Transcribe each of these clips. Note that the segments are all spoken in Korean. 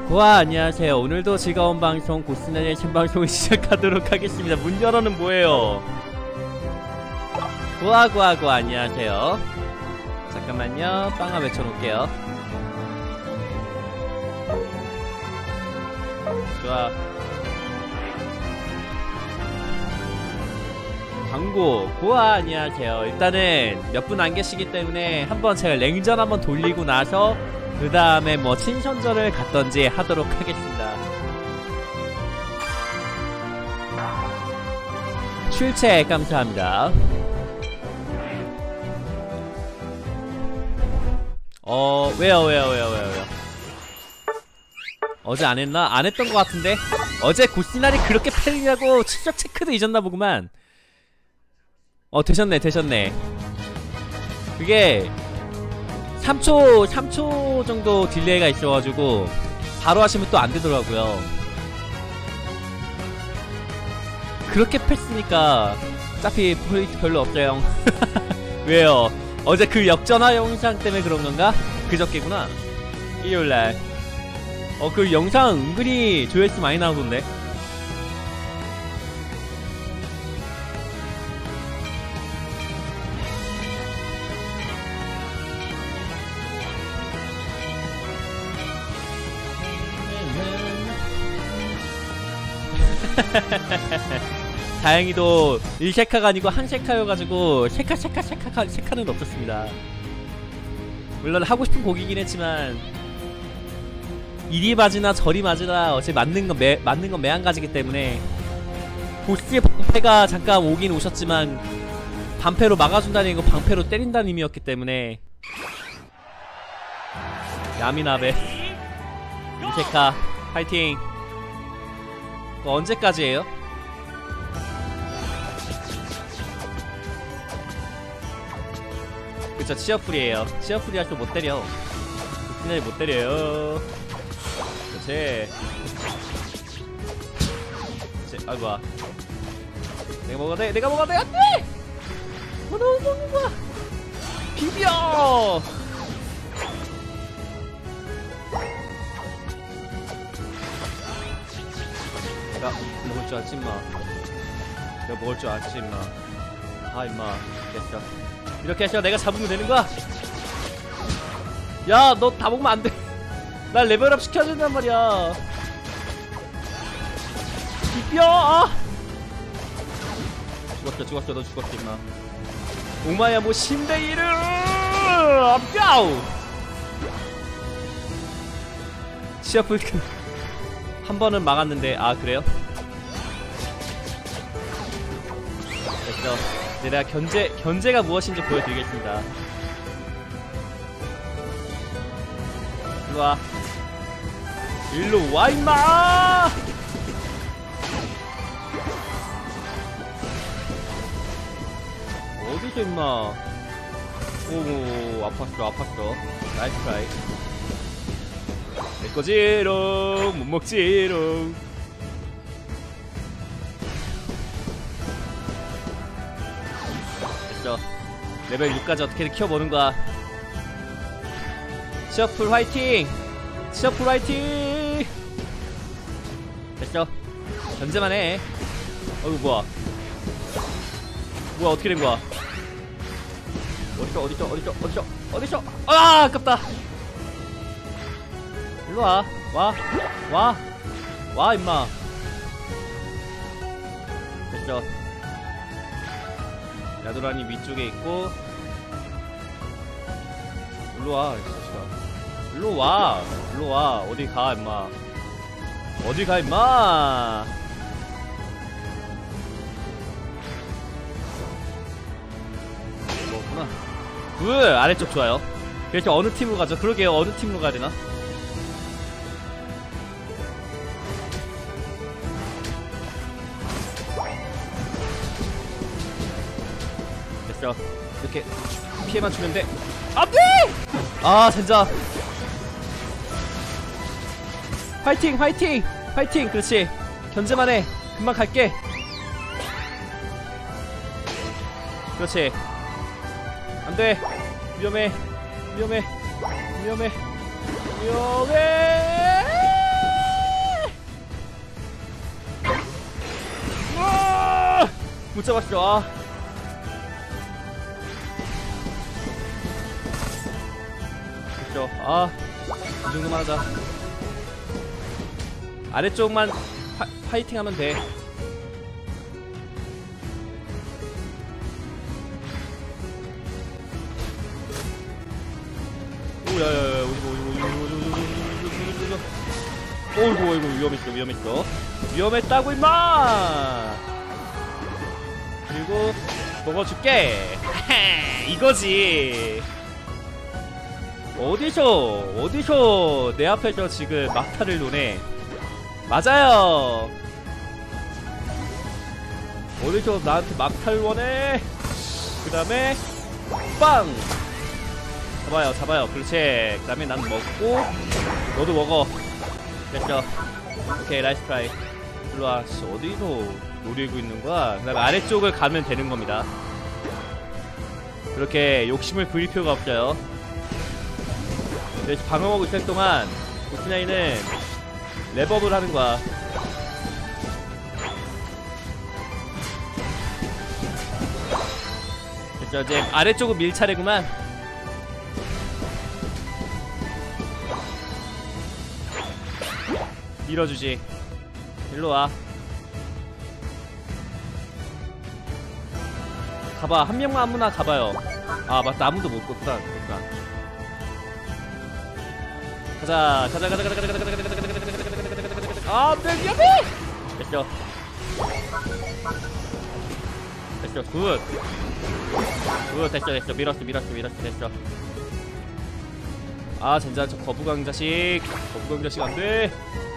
와, 안녕하세요. 오늘도 즐거운 방송 고스란의 신방송을 시작하도록 하겠습니다. 문 열어는 뭐예요? 고아고아고 안녕하세요. 잠깐만요. 빵아 외쳐놓을게요. 좋아. 광고 고아 안녕하세요. 일단은 몇 분 안 계시기 때문에 한번 제가 랭전 한번 돌리고 나서 그 다음에 뭐 친선전을 갔던지 하도록 하겠습니다. 출첵 감사합니다. 왜요? 어제 안 했나? 안 했던 것 같은데? 어제 고시나리 그렇게 패느냐고 출석 체크도 잊었나 보구만. 되셨네. 그게 3초 정도 딜레이가 있어가지고 바로 하시면 또 안되더라고요. 그렇게 뺐으니까 어차피 포인트 별로 없어요. 왜요? 어제 그 역전화 영상 때문에 그런건가? 그저께구나. 일요일날 그 영상 은근히 조회수 많이 나오던데. 다행히도 1셰카가 아니고 한 셰카여가지고 셰카는 없었습니다. 물론 하고 싶은 곡이긴 했지만 이리 맞으나 저리 맞으나 어차피 맞는 건 매한가지기 때문에 보스의 방패가 잠깐 오긴 오셨지만 방패로 막아준다는 거 방패로 때린다는 의미였기 때문에 야미나베 1셰카 파이팅. 언제까지예요? 그쵸, 치어풀이에요. 치어풀이 할줄 못 때려. 그냥 못 때려요. 그렇지. 아이고야. 내가 먹어야 돼! 안 돼! 너무 먹는 거야! 비벼! 내가 먹을 줄 알지, 임마. 내가 먹을 줄 알지, 임마. 아, 임마. 됐어. 이렇게 해서 내가 잡으면 되는 거야? 야, 너 다 먹으면 안 돼. 날 레벨업 시켜야 된단 말이야. 비벼! 아! 죽었어. 너 죽었어, 임마. 오마야, 뭐, 신베이르! 뼈우! 시아풀 한 번은 막았는데, 아, 그래요? 됐어. 이제 내가 견제가 무엇인지 보여드리겠습니다. 일로와. 일로와, 임마! 어디서, 임마? 오, 아팠어. 나이스 트라이. 내꺼지롱, 못 먹지롱. 됐어. 레벨 6까지 어떻게든 키워보는 거야. 치어풀 화이팅! 치어풀 화이팅! 됐어. 견제만 해. 뭐야. 어떻게 된 거야? 어디서? 아, 아깝다. 일로 와, 임마. 됐죠. 야도란이 위쪽에 있고. 일로 와, 일로 와. 어디 가, 임마. 뭐구나. 아래쪽 좋아요. 그래서 어느 팀으로 가죠? 그러게요. 어느 팀으로 가야 되나? 됐어. 이렇게 피해만 주면 돼. 안돼! 아, 젠장. 화이팅! 그렇지. 견제만 해. 금방 갈게. 그렇지. 안돼. 위험해. 못 잡았어. 아. 됐죠. 아, 이 정도만 하자. 아래쪽만 파이팅 하면 돼. 오야야야, 어이구 위험했어. 위험했다고 임마. 그리고 먹어줄게. 이거지. 어디서 내 앞에서 지금 막타를 노네. 맞아요. 어디서 나한테 막타를 원해. 그 다음에 빵. 잡아요. 그렇지. 그 다음에 난 먹고 너도 먹어. 됐어. 오케이, 나이스 트라이. 일로와. 어디서 노리고 있는 거야? 그 다음에 아래쪽을 가면 되는 겁니다. 그렇게 욕심을 부릴 필요가 없어요. 그래서 방어하고 있을 동안 고스나이는 랩업을 하는 거야. 됐죠. 이제 아래쪽은 밀 차례구만. 밀어주지. 일로와. 가봐. 한 명만 아무나 가봐요. 아 맞다, 아무도 못 걷다. 가자. 아 안돼, 위험해. 됐죠. 굿. 됐어. 밀었어. 됐어. 아 젠장, 저 거부강 자식 안돼.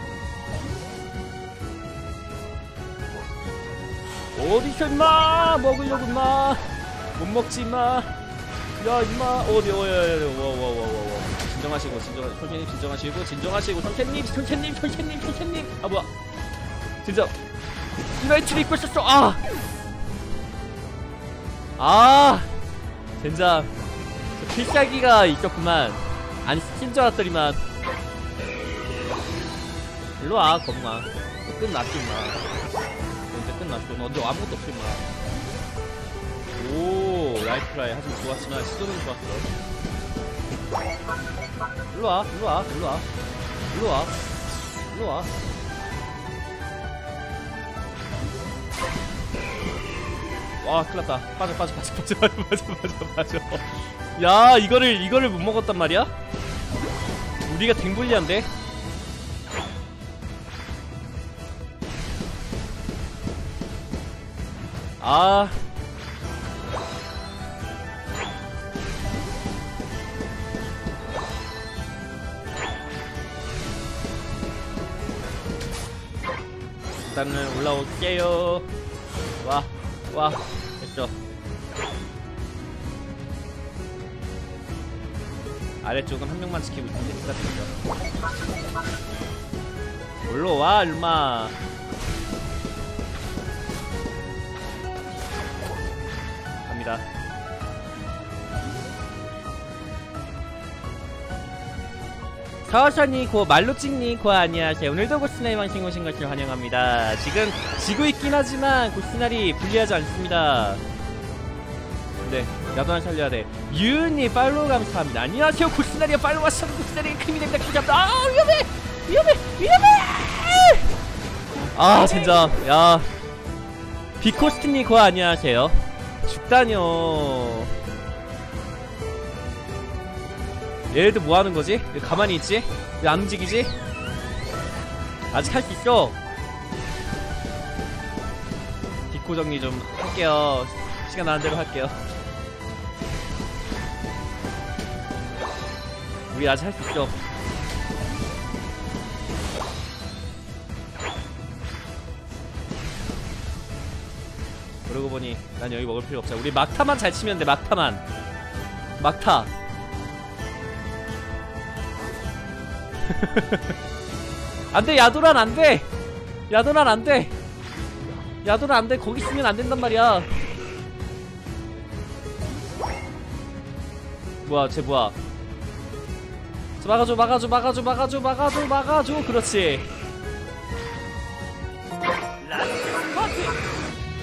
어디서 임마 먹으려고 임마. 못 먹지 임마. 야 임마 어디. 진정하시고 선생님, 진정하시고 선생님. 아 뭐야, 진정. 유나이트를 입고 있었어. 젠장. 저 필살기가 있었구만. 아니 스킨 줄 알았더니만. 일로와 거북아. 끝났지 임마. 언제 끝났어. 너 언제 아무것도 없지 임마. 오 라이프라이 하지만 좋았지만 시도는 좋았어. 일로와. 와 큰일났다. 빠져. 야 이거를 못 먹었단 말이야? 우리가 댕불리한데? 일단은 올라올게요. 와 됐죠. 아래쪽은 한 명만 지키고 있으면 되니까 됐죠. 올라와 일마. 갑니다. 사와샤니고 말로찍니고 안녕하세요. 오늘도 고스나이 방송 오신 것을 환영합니다. 지금 지고 있긴 하지만 고스나리 불리하지 않습니다. 네, 나도 하나 살려야 돼. 유은이 팔로우 감사합니다. 안녕하세요. 고스나리가 팔로우 하셔도 고스나리가 큼이 됩니다. 감사합니다. 위험해. 젠장. 야, 비코스트니고 안녕하세요. 죽다뇨. 얘네들 뭐하는 거지? 왜 가만히 있지? 왜 안 움직이지? 아직 할 수 있어. 디코 정리 좀 할게요. 시간 나는 대로 할게요. 우리 아직 할 수 있어. 그러고 보니 난 여기 먹을 필요 없잖아. 우리 막타만 잘 치면 돼. 막타. 안돼. 야도란 안돼. 거기 있으면 안된단 말이야. 뭐야 쟤 뭐야. 저 막아줘. 그렇지.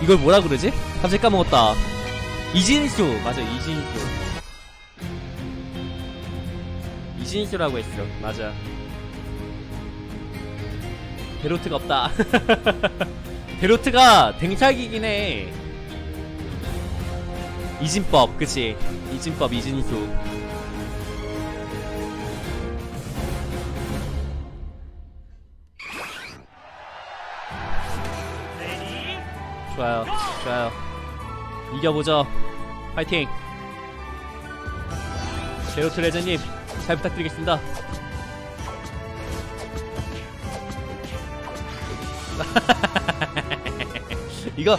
이걸 뭐라 그러지? 갑자기 까먹었다. 이진수 맞아, 이진수. 이진수라고 했어. 맞아. 데로트가 없다. 데로트가 댕착이긴 해. 이진법, 그치? 이진법, 이진수. 좋아요, 좋아요. 이겨보죠. 파이팅! 제로트 레저님, 잘 부탁드리겠습니다. 이거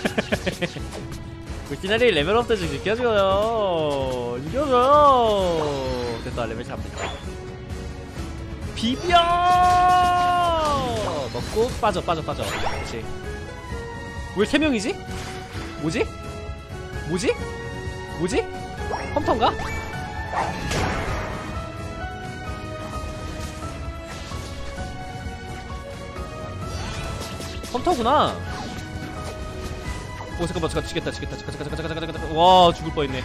굴기나리 레벨업 때 좀 느껴줘요. 느껴줘요. 됐다, 레벨 3. 비벼! 먹고 빠져. 그렇지. 왜 3명이지? 뭐지? 컴퓨터인가? 컴퓨터구나. 오 잠깐만, 죽겠다. 와 죽을 뻔했네.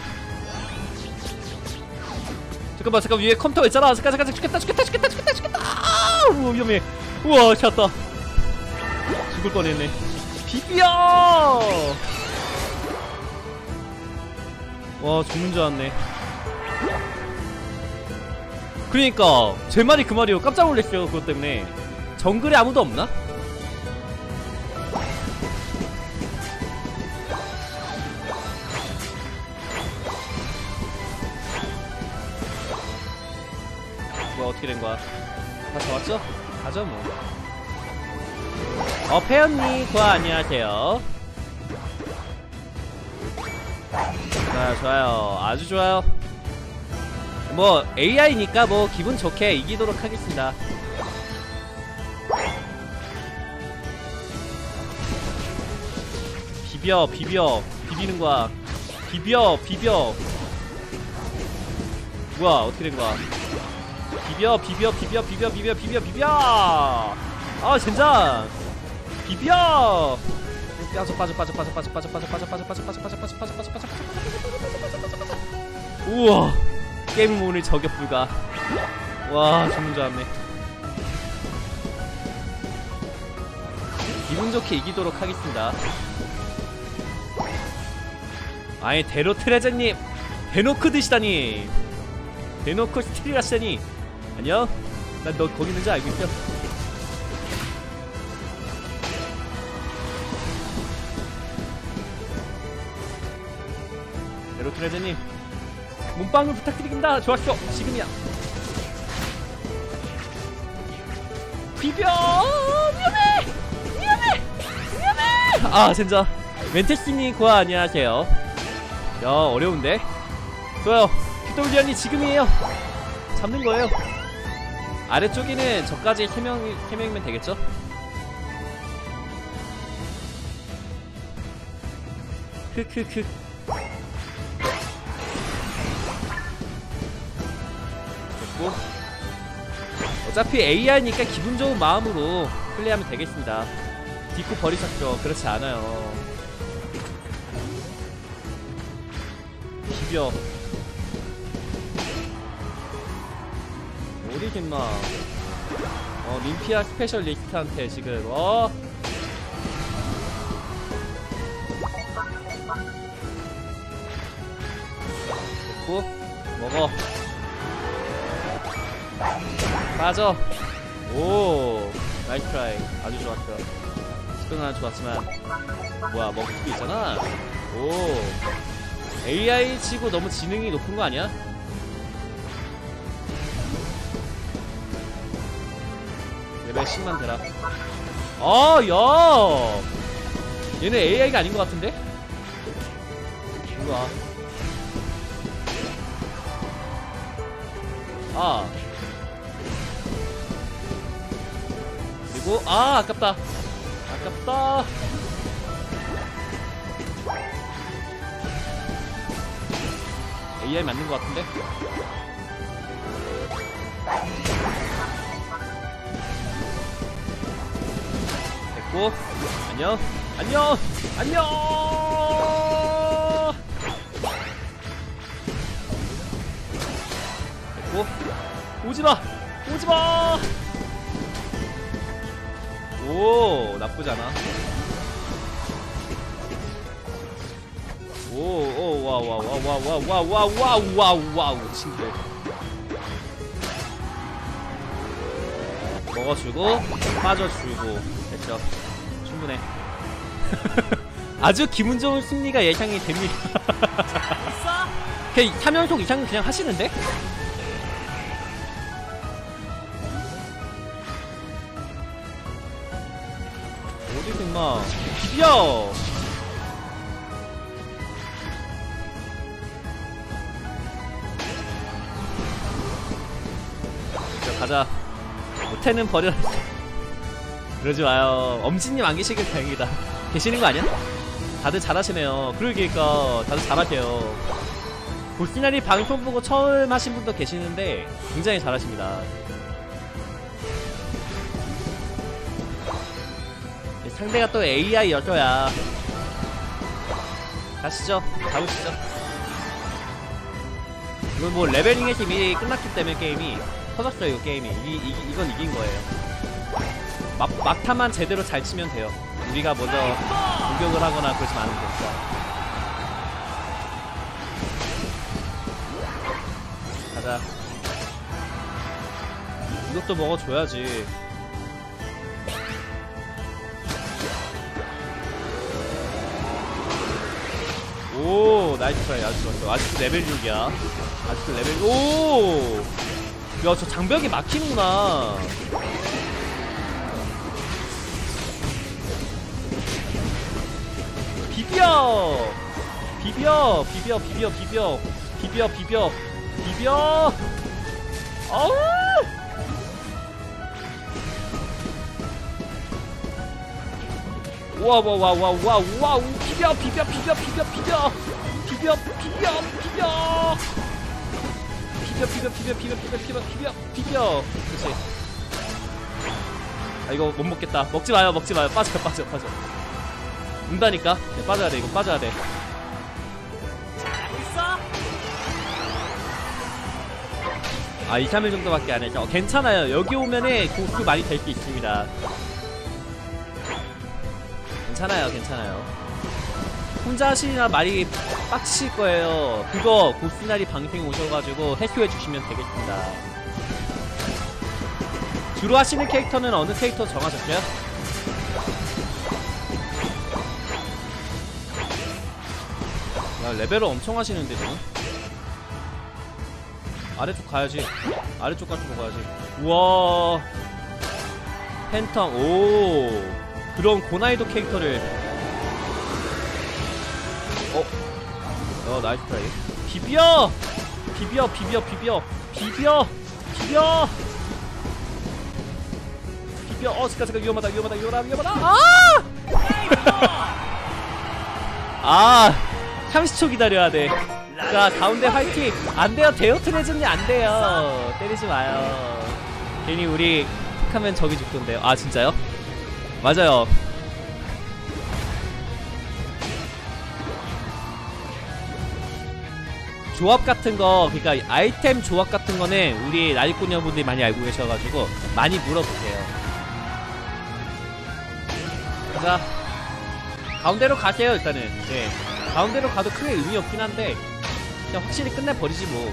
잠깐만 위에 컴퓨터가 있잖아. 잠깐 죽겠다. 아 위험해. 우와 찼다. 죽을 뻔했네. 비벼! 와 죽는 줄 알았네. 그러니까 제 말이 그 말이요. 깜짝 놀랐어요. 그것 때문에. 정글에 아무도 없나? 뭐야 어떻게 된 거야? 다 잡았죠? 가죠 뭐. 페언니 고아 안녕하세요. 좋아요. 아주 좋아요. 뭐 AI니까 뭐 기분 좋게 이기도록 하겠습니다. 비비는 거야. 비벼. 뭐야 어떻게 된 거야? 비벼. 아 젠장. 비벼. 빠져. 우와. 게임 오늘 저격 불가. 와 죽는 줄 알았네. 기분 좋게 이기도록 하겠습니다. 아니 데로트레저님 대놓고 드시다니. 대놓고 스틸을 하시다니. 안녕? 난 너 거기 있는지 알고 있어. 데로트레저님 몸빵을 부탁드립니다. 좋았어. 지금이야. 비벼. 위험해. 아 진짜. 멘테스님 고아 안녕하세요. 야 어려운데. 좋아요. 휘돌리언이 지금이에요. 잡는 거예요. 아래쪽에는 저까지 3명이면 되겠죠? 크크크. 됐고. 어차피 AI니까 기분 좋은 마음으로 플레이하면 되겠습니다. 딛고 버리셨죠? 그렇지 않아요. 비벼. 어디겠나. 림피아 스페셜리스트한테 지금 됐고. 먹어. 빠져. 오 나이스 트라이. 아주 좋았어. 스크는 좋았지만 뭐야 먹을 수도 있잖아. 오 AI 치고 너무 지능이 높은 거 아니야? 레벨 10만 되라. 야 얘네 AI가 아닌 것 같은데? 일로와. 그리고 아깝다. AI 맞는 것 같은데? 됐고 됐고 안녕 안녕 안녕. 됐고 오지마 오지마. 오 나쁘잖아. 오오 와와와와와와와와와와우 친구 먹어주고 빠져주고 됐죠. 충분해. 아주 기분 좋은 승리가 예상이 됩니다. 그냥 3연속 이상은 그냥 하시는데? 어디서 임마 비벼. 가자. 못해는 버려. 그러지 마요. 엄지님 안 계시길 다행이다. 계시는 거 아니야? 다들 잘하시네요. 그러니까 다들 잘하세요. 보스나리 방송 보고 처음 하신 분도 계시는데 굉장히 잘하십니다. 상대가 또 AI여줘야. 가시죠. 가보시죠. 이건 뭐 레벨링에서 이미 끝났기 때문에 게임이 터졌어요. 이거 게임이 이건 이긴 거예요. 막타만 제대로 잘 치면 돼요. 우리가 먼저 공격을 하거나 그러지 않으면 됩니다. 가자. 이것도 먹어줘야지. 오 나이스 트라이. 아주 좋았어. 아직도 레벨 6이야 아직도 레벨. 오 야 저 장벽이 막히는구나. 비벼 비벼 비벼 비벼 비벼 비벼 비벼 비벼. 어우 와와와와와와우. 비벼 비벼 비벼 비벼 비벼 비벼 비벼 비벼 비벼 비벼 비벼 비벼 비벼 비벼 비벼. 그렇지. 아 이거 못 먹겠다. 먹지 마요 먹지 마요. 빠져 빠져 빠져. 운다니까. 네, 빠져야 돼. 이거 빠져야 돼. 아 2, 3일 정도밖에 안 해서 괜찮아요. 여기 오면은 고수 많이 될 수 있습니다. 괜찮아요 괜찮아요. 혼자 하시나 많이 빡칠 거예요. 그거 고스나리 방송에 오셔가지고 해소해 주시면 되겠습니다. 주로 하시는 캐릭터는 어느 캐릭터 정하셨어요? 야 레벨을 엄청 하시는데 지금. 아래쪽 가야지. 아래쪽 가서 먹어야지. 우와 팬텀. 오 그런 고난이도 캐릭터를. 나이스 트라이. 비벼 비벼 비벼 비벼 비벼 비벼 비벼. 잠깐 위험하다 위험하다 위험하다 위험하다. 아 30초 기다려야 돼. 자 가운데 화이팅. 안돼요 데어트레즈님 안돼요. 때리지 마요. 괜히 우리 픽하면 적이 죽던데요. 아 진짜요? 맞아요. 조합 같은 거, 그러니까 아이템 조합 같은 거는 우리 나리꾼녀분들이 많이 알고 계셔가지고 많이 물어보세요. 자 가운데로 가세요. 일단은 네 가운데로 가도 크게 의미 없긴 한데 그냥 확실히 끝내버리지 뭐.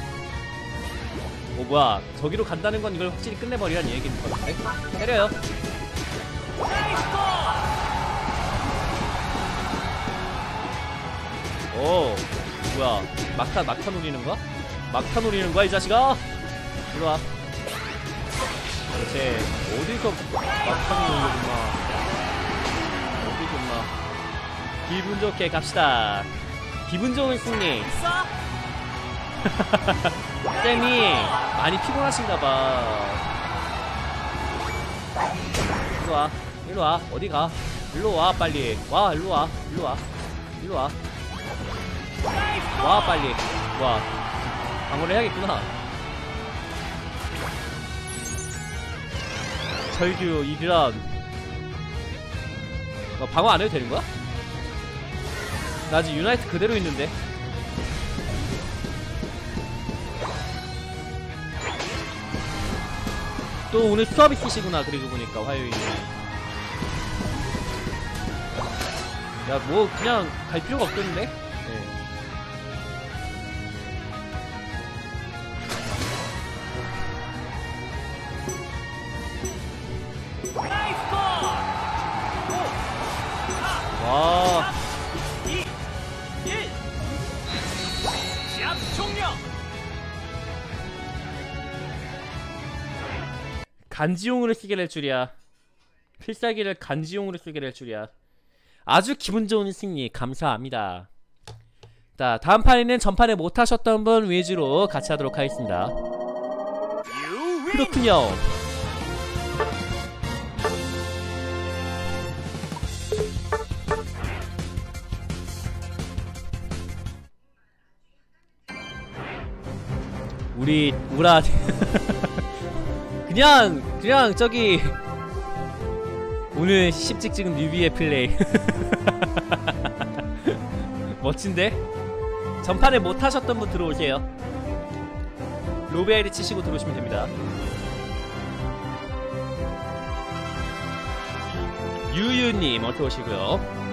뭐야 저기로 간다는 건 이걸 확실히 끝내버리란 얘기인 것 같은데. 때려요. 오 뭐야 막타 노리는 거야? 막타 노리는 거야 이 자식아? 이리 와. 그렇지. 어디서 막타 노리는구나. 어디서 임마. 기분 좋게 갑시다. 기분 좋은 승리. 쌤이 많이 피곤하신가봐. 일로와 일로와. 어디가? 일로와 빨리. 와 일로와 일로와 일로와. 와 빨리. 와 방어를 해야겠구나. 절규 이런. 방어 안 해도 되는 거야? 나 아직 유나이트 그대로 있는데. 또 오늘 수업 있으시구나. 그리고 보니까 화요일에. 야, 뭐 그냥 갈 필요가 없겠는데? 네. 와. 간지용으로 쓰게 될 줄이야. 필살기를 간지용으로 쓰게 될 줄이야. 아주 기분 좋은 승리 감사합니다. 자, 다음 판에는 전판에 못하셨던 분 위주로 같이 하도록 하겠습니다. 그렇군요. 우리 우라 그냥 저기 오늘 10직 찍은 뉴비의 플레이 멋진데? 전판에 못하셨던 분 들어오세요. 로비 아이디 치시고 들어오시면 됩니다. 유유님 어서 오시고요.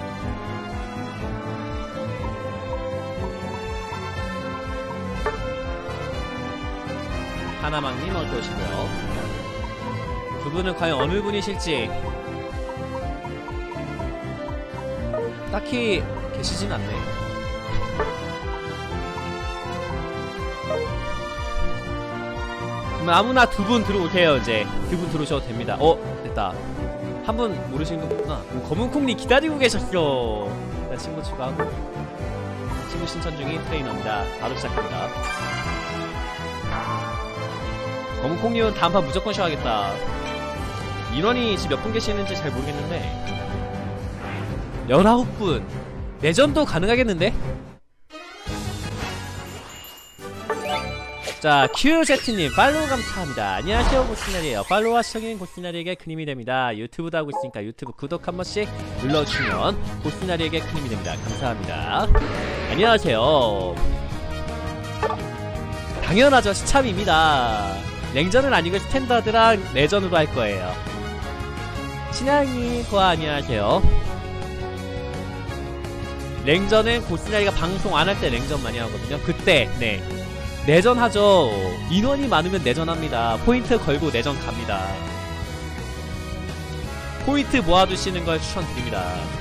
하나망님 어서 오시고요. 두 분은 과연 어느 분이실지 딱히 계시진 않네. 그럼 아무나 두 분 들어오세요. 이제 두 분 들어오셔도 됩니다. 됐다. 한 분 모르시는 분 있구나. 검은콩님 기다리고 계셨어. 일단 친구 추가하고 친구 신청 중인 트레이너입니다. 바로 시작합니다. 검은콩님은 다음 판 무조건 쉬어야겠다. 인원이 지금 몇 분 계시는지 잘 모르겠는데 19분 내전도 가능하겠는데? 자, 큐제트님 팔로우 감사합니다. 안녕하세요 고스나리에요. 팔로우와 시청인 고스나리에게 큰 힘이 됩니다. 유튜브도 하고 있으니까 유튜브 구독 한 번씩 눌러주시면 고스나리에게 큰 힘이 됩니다. 감사합니다. 안녕하세요. 당연하죠. 시참입니다. 냉전은 아니고 스탠다드랑 내전으로 할 거예요. 신양이 고아 안녕하세요. 냉전은 고스나리가 방송 안 할 때 냉전 많이 하거든요. 그때 네 내전 하죠. 인원이 많으면 내전 합니다. 포인트 걸고 내전 갑니다. 포인트 모아두시는 걸 추천드립니다.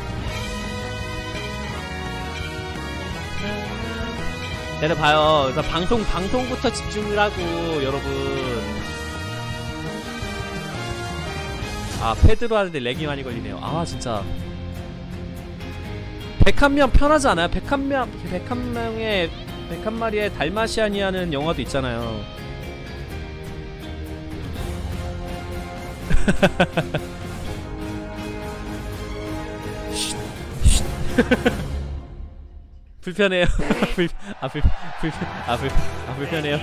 내려봐요. 그래서 방송부터 집중을 하고 여러분. 아, 패드로 하는데 렉이 많이 걸리네요. 아, 진짜 101명 편하지 않아요? 101명의 101마리의 달마시안이라는 영화도 있잖아요. 불편해요. 불편해요.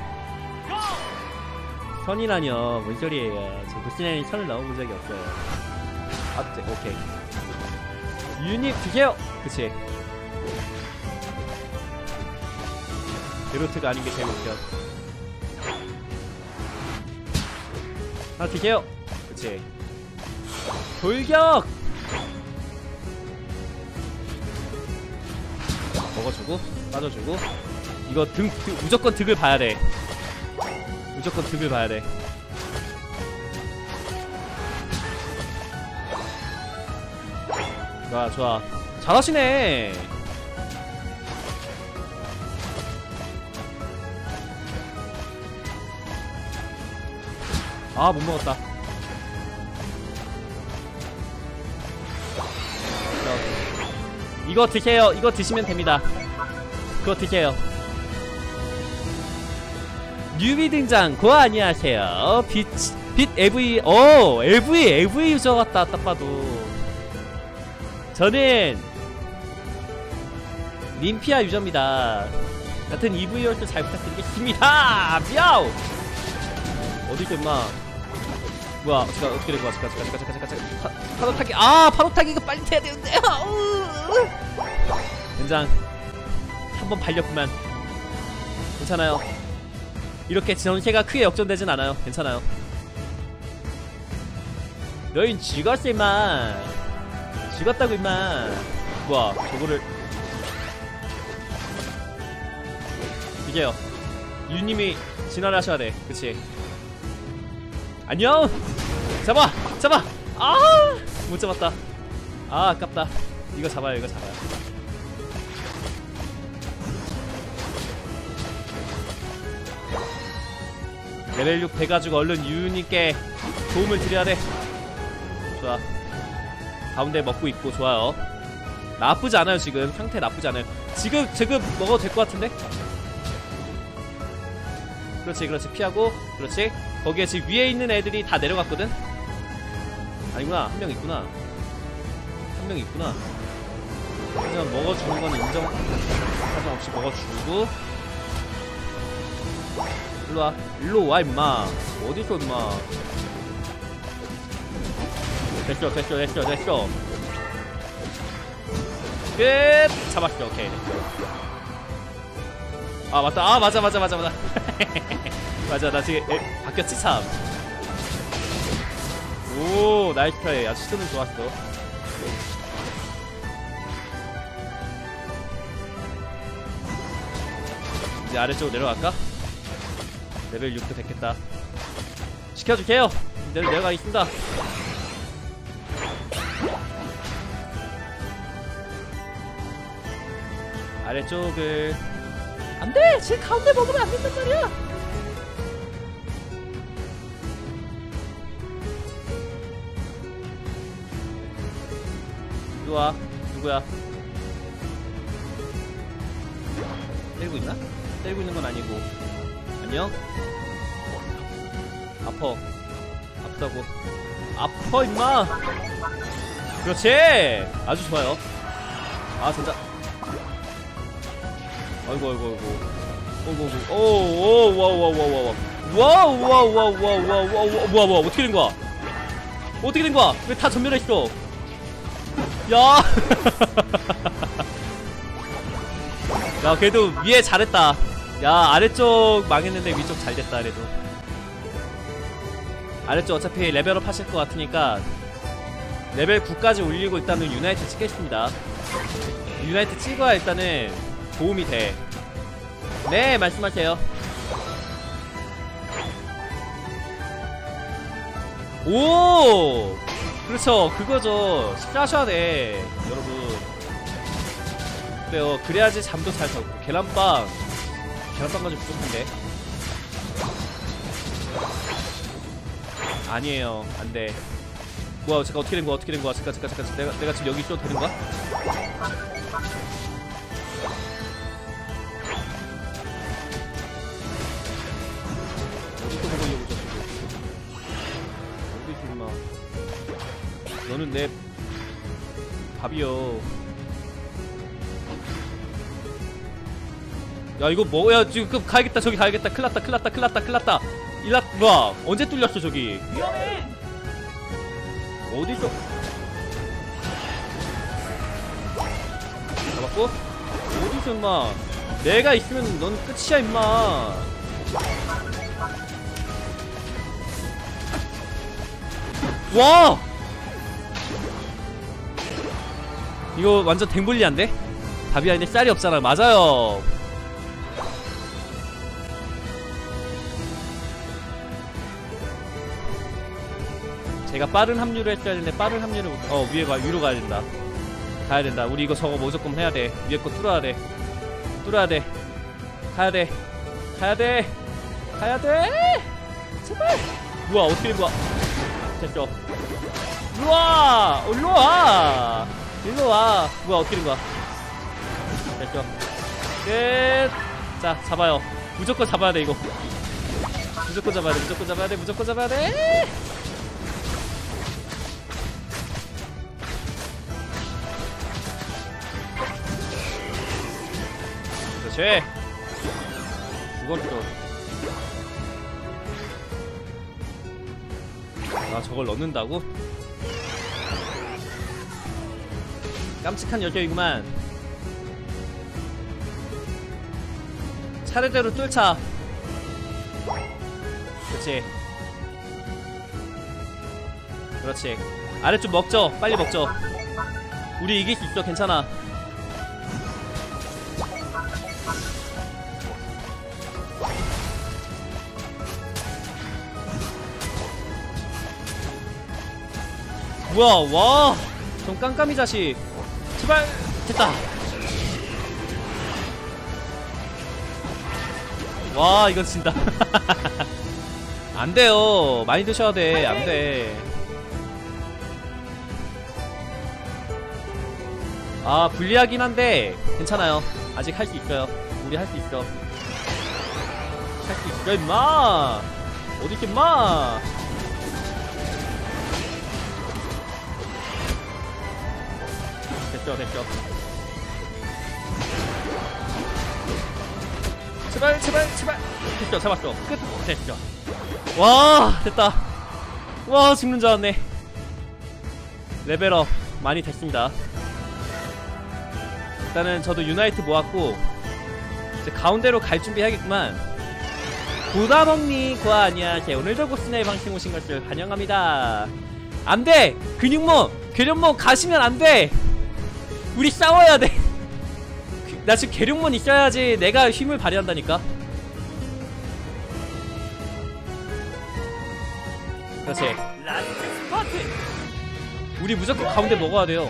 선이라뇨. 뭔 소리예요. 저 무슨애니 선을 넣어본 적이 없어요. 아, 오케이. 유닛 드세요. 그치. 드로트가 아닌 게 제일 웃겨. 하나 드세요. 그치. 돌격. 먹어주고 빠져주고. 이거 무조건 득을 봐야돼. 무조건 득을 봐야돼. 좋아 좋아 잘하시네. 아 못먹었다. 이거 드세요. 이거 드시면 됩니다. 그거 드세요. 뉴비 등장 고아 안녕하세요. 빛 AV AV 유저 같다 딱 봐도. 저는 림피아 유저입니다. 같은 EVO도 잘 부탁드리겠습니다. мя우. 어디서 임마. 뭐야 어떻게 된 거야? 잠깐. 파도 타기. 아 파도 타기 이거 빨리 해야 되는데. 연장 한번 발렸구만. 괜찮아요. 이렇게 전세가 크게 역전되진 않아요. 괜찮아요. 너흰 죽었어 임마. 죽었다고 임마. 뭐야 저거를 이게요. 유님이 진화를 하셔야 돼. 그치. 안녕. 잡아. 아 못 잡았다. 아 아깝다. 이거 잡아요. 레벨 6 돼가지고 얼른 유님께 도움을 드려야 돼. 좋아. 가운데 먹고 있고 좋아요. 나쁘지 않아요. 지금 상태 나쁘지 않아요. 지금 먹어도 될 것 같은데. 그렇지 피하고. 그렇지. 거기에 지금 위에 있는 애들이 다 내려갔거든. 아니구나. 한 명 있구나. 하지만 먹어주는 건 인정 없이 먹어주고. 일로와 임마. 어디서 임마. 됐어. 끝. 잡았어. 오케이. 아 맞다. 맞아. 맞아. 나 지금 바뀌었지 참. 오 나이스 플레이. 아주 시도는 좋았어. 이제 아래쪽으로 내려갈까? 레벨 6도 됐겠다. 시켜줄게요. 내려가겠습니다. 아래쪽을. 안돼! 제 가운데 먹으면 안 된단 말이야! 이리와. 누구야? 때리고 있나? 때리고 있는 건 아니고. 안녕? 아프다고. 아파 임마. 그렇지. 아주 좋아요. 아 진짜. 아이고. 와우. 어떻게 된 거야? 왜 다 전멸했어? 야. 야 그래도 위에 잘했다. 야 아래쪽 망했는데 위쪽 잘됐다. 그래도 아래쪽 어차피 레벨업 하실 것 같으니까 레벨 9까지 올리고 일단은 유나이트 찍겠습니다. 유나이트 찍어야 일단은 도움이 돼. 네 말씀하세요. 오 그렇죠. 그거죠. 하셔야 돼 여러분. 그래요. 그래야지 잠도 잘 자고. 계란빵 가지고 부족한데. 아니에요. 안돼. 뭐야 잠깐 어떻게 된 거야. 잠깐 내가 지금 여기 있어도 되는 거야? 어디서 먹으려고 저거. 어디서 임마. 너는 내 밥이요. 야 이거 뭐야. 지금 가야겠다. 저기 가야겠다. 큰일났다. 뭐야 언제 뚫렸어 저기. 위험해. 어디서 잡았고. 어디서 임마. 내가 있으면 넌 끝이야 임마. 와 이거 완전 댕불리한데? 답이 아닌데 쌀이 없잖아. 맞아요. 제가 빠른 합류를 했어야 되는데 빠른 합류를 위로 가야 된다. 우리 이거 저거 무조건 해야 돼. 위에 거 뚫어야 돼. 가야 돼. 제발. 우와 어떻게 된 거야. 됐죠. 일로 와. 뭐야 어떻게 된 거야. 됐죠. 끝. 자 잡아요. 무조건 잡아야 돼 이거. 무조건 잡아야 돼. 그렇지. 죽었어. 아, 저걸 넣는다고? 깜찍한 여경이구만. 차례대로 뚫자. 그렇지. 그렇지. 아래쪽 먹죠. 빨리 먹죠. 우리 이길 수 있어. 괜찮아. 뭐야, 와. 좀 깜깜이 자식. 제발. 됐다. 와, 이건 진다. 안 돼요. 많이 드셔야 돼. 안 돼. 아, 불리하긴 한데 괜찮아요. 아직 할 수 있어요. 우리 할 수 있어. 할 수 있어, 임마. 어디 있겠, 임마. 됐죠, 됐죠. 제발, 제발, 제발. 됐죠, 잡았어. 끝. 됐죠. 와, 됐다. 와, 죽는 줄 알았네. 레벨업 많이 됐습니다. 일단은 저도 유나이트 모았고 이제 가운데로 갈 준비 하겠구만. 보다먹니 안녕하세요. 오늘도 고스나의 방송 오신 것을 환영합니다. 안돼! 근육몸! 괴력몸 가시면 안돼! 우리 싸워야 돼! 나 지금 괴력몸 있어야지 내가 힘을 발휘한다니까. 그렇지. 우리 무조건 가운데 먹어야 돼요.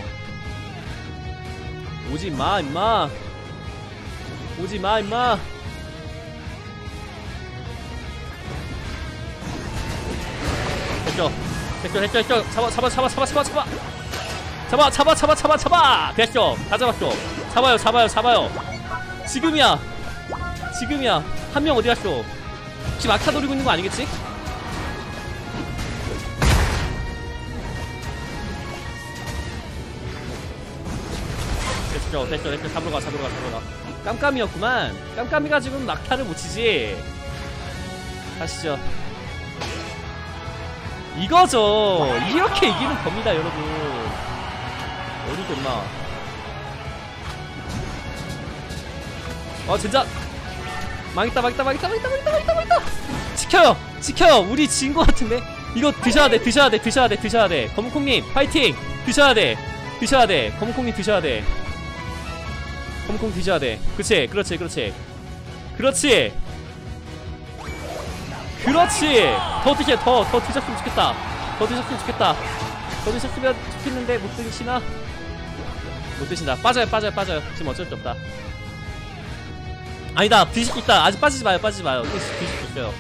오지마 임마. 오지마 임마. 됐죠. 됐죠, 됐죠, 됐죠. 잡아, 잡아, 잡아, 잡아, 잡아, 잡아. 잡아, 잡아, 잡아, 잡아, 잡아. 됐죠. 다 잡았죠. 잡아요, 잡아요, 잡아요. 지금이야. 지금이야. 한 명 어디 갔어? 혹시 막타 노리고 있는 거 아니겠지? 됐죠, 됐죠, 됐죠. 잡으러 가, 잡으러 가, 잡으러 가. 깜깜이었구만. 깜깜이가 지금 막타를 못 치지. 가시죠. 이거죠. 이렇게 이기는 겁니다, 여러분. 어디서 임마. 진짜. 망했다, 망했다, 망했다, 망했다, 망했다, 망했다, 망했다. 지켜요, 지켜요. 우리 진 거 같은데. 이거 드셔야 돼, 드셔야 돼, 드셔야 돼, 드셔야 돼. 검은콩님, 파이팅! 드셔야 돼, 드셔야 돼. 검은콩님 드셔야 돼. 검은콩 드셔야 돼. 그렇지, 그렇지, 그렇지. 그렇지. 그렇지. 더 드셔, 더 드셨으면 좋겠다. 더 드셨으면 좋겠다. 더 드셨으면 좋겠는데 못 드시나? 못 드신다. 빠져요, 빠져요, 빠져요. 지금 어쩔 수 없다. 아니다, 드실 수 있다. 아직 빠지지 마요, 빠지지 마요. 드실 수 있어요.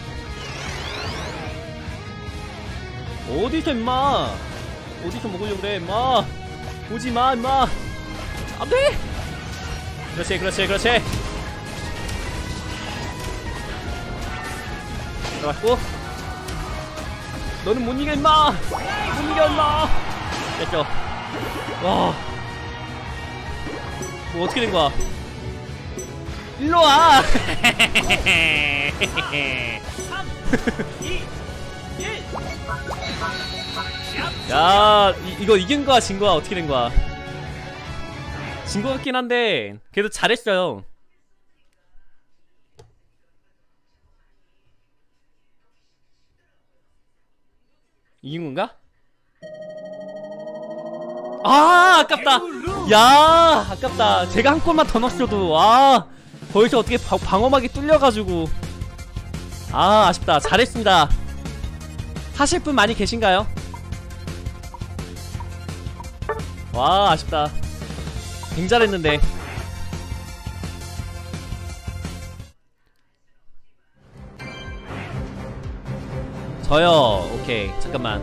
어디서 임마. 어디서 먹으려고 그래 임마. 오지마 임마. 안돼. 그렇지, 그렇지, 그렇지. 잡았고. 너는 못 이겨 임마. 못 이겨 임마. 됐죠. 와. 뭐 어떻게 된 거야? 일로 와. 3, 2, 1. 야, 이거 이긴 거야, 진 거야? 어떻게 된 거야? 진 거 같긴 한데 그래도 잘했어요. 이긴 건가? 아, 아깝다. 야, 아깝다. 제가 한 골만 더 넣었어도. 아, 거기서 어떻게 방어막이 뚫려가지고. 아, 아쉽다. 잘했습니다. 하실 분 많이 계신가요? 와, 아쉽다. 굉장했는데. 저요. 오케이, 잠깐만.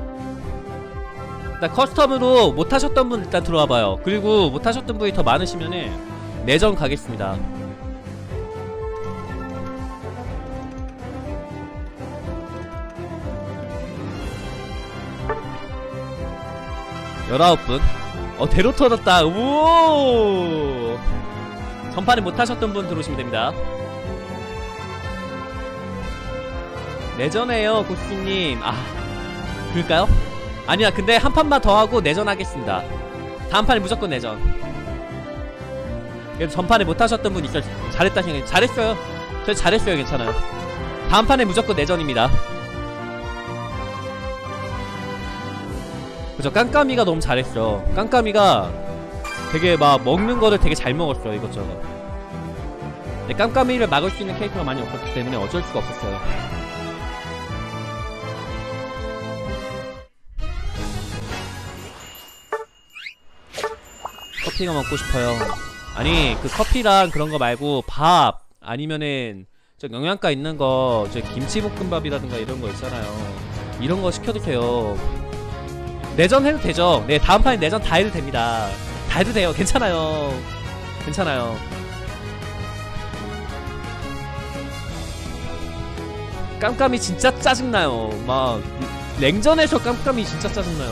일단 커스텀으로 못하셨던 분 일단 들어와봐요. 그리고 못하셨던 분이 더 많으시면은 내전 가겠습니다. 열아홉 분. 대로 터졌다. 오. 전판에 못하셨던 분 들어오시면 됩니다. 내전해요, 고스님. 아, 그럴까요? 아니야, 근데 한 판만 더 하고 내전하겠습니다. 다음 판에 무조건 내전. 그래도 전판에 못하셨던 분 있어요. 잘했다 생각. 잘했어요. 저 잘했어요. 괜찮아요. 다음 판에 무조건 내전입니다. 그죠? 깜깜이가 너무 잘했어. 깜깜이가 되게 막 먹는 거를 되게 잘 먹었어요. 이것저것. 근데 깜깜이를 막을 수 있는 캐릭터가 많이 없었기 때문에 어쩔 수가 없었어요. 커피가 먹고 싶어요. 아니 그 커피랑 그런 거 말고 밥 아니면은 저 영양가 있는 거 저 김치볶음밥이라든가 이런 거 있잖아요. 이런 거 시켜 드세요. 내전 해도 되죠. 네, 다음 판에 내전 다 해도 됩니다. 다 해도 돼요. 괜찮아요. 괜찮아요. 깜깜이 진짜 짜증나요. 막 냉전에서 깜깜이 진짜 짜증나요.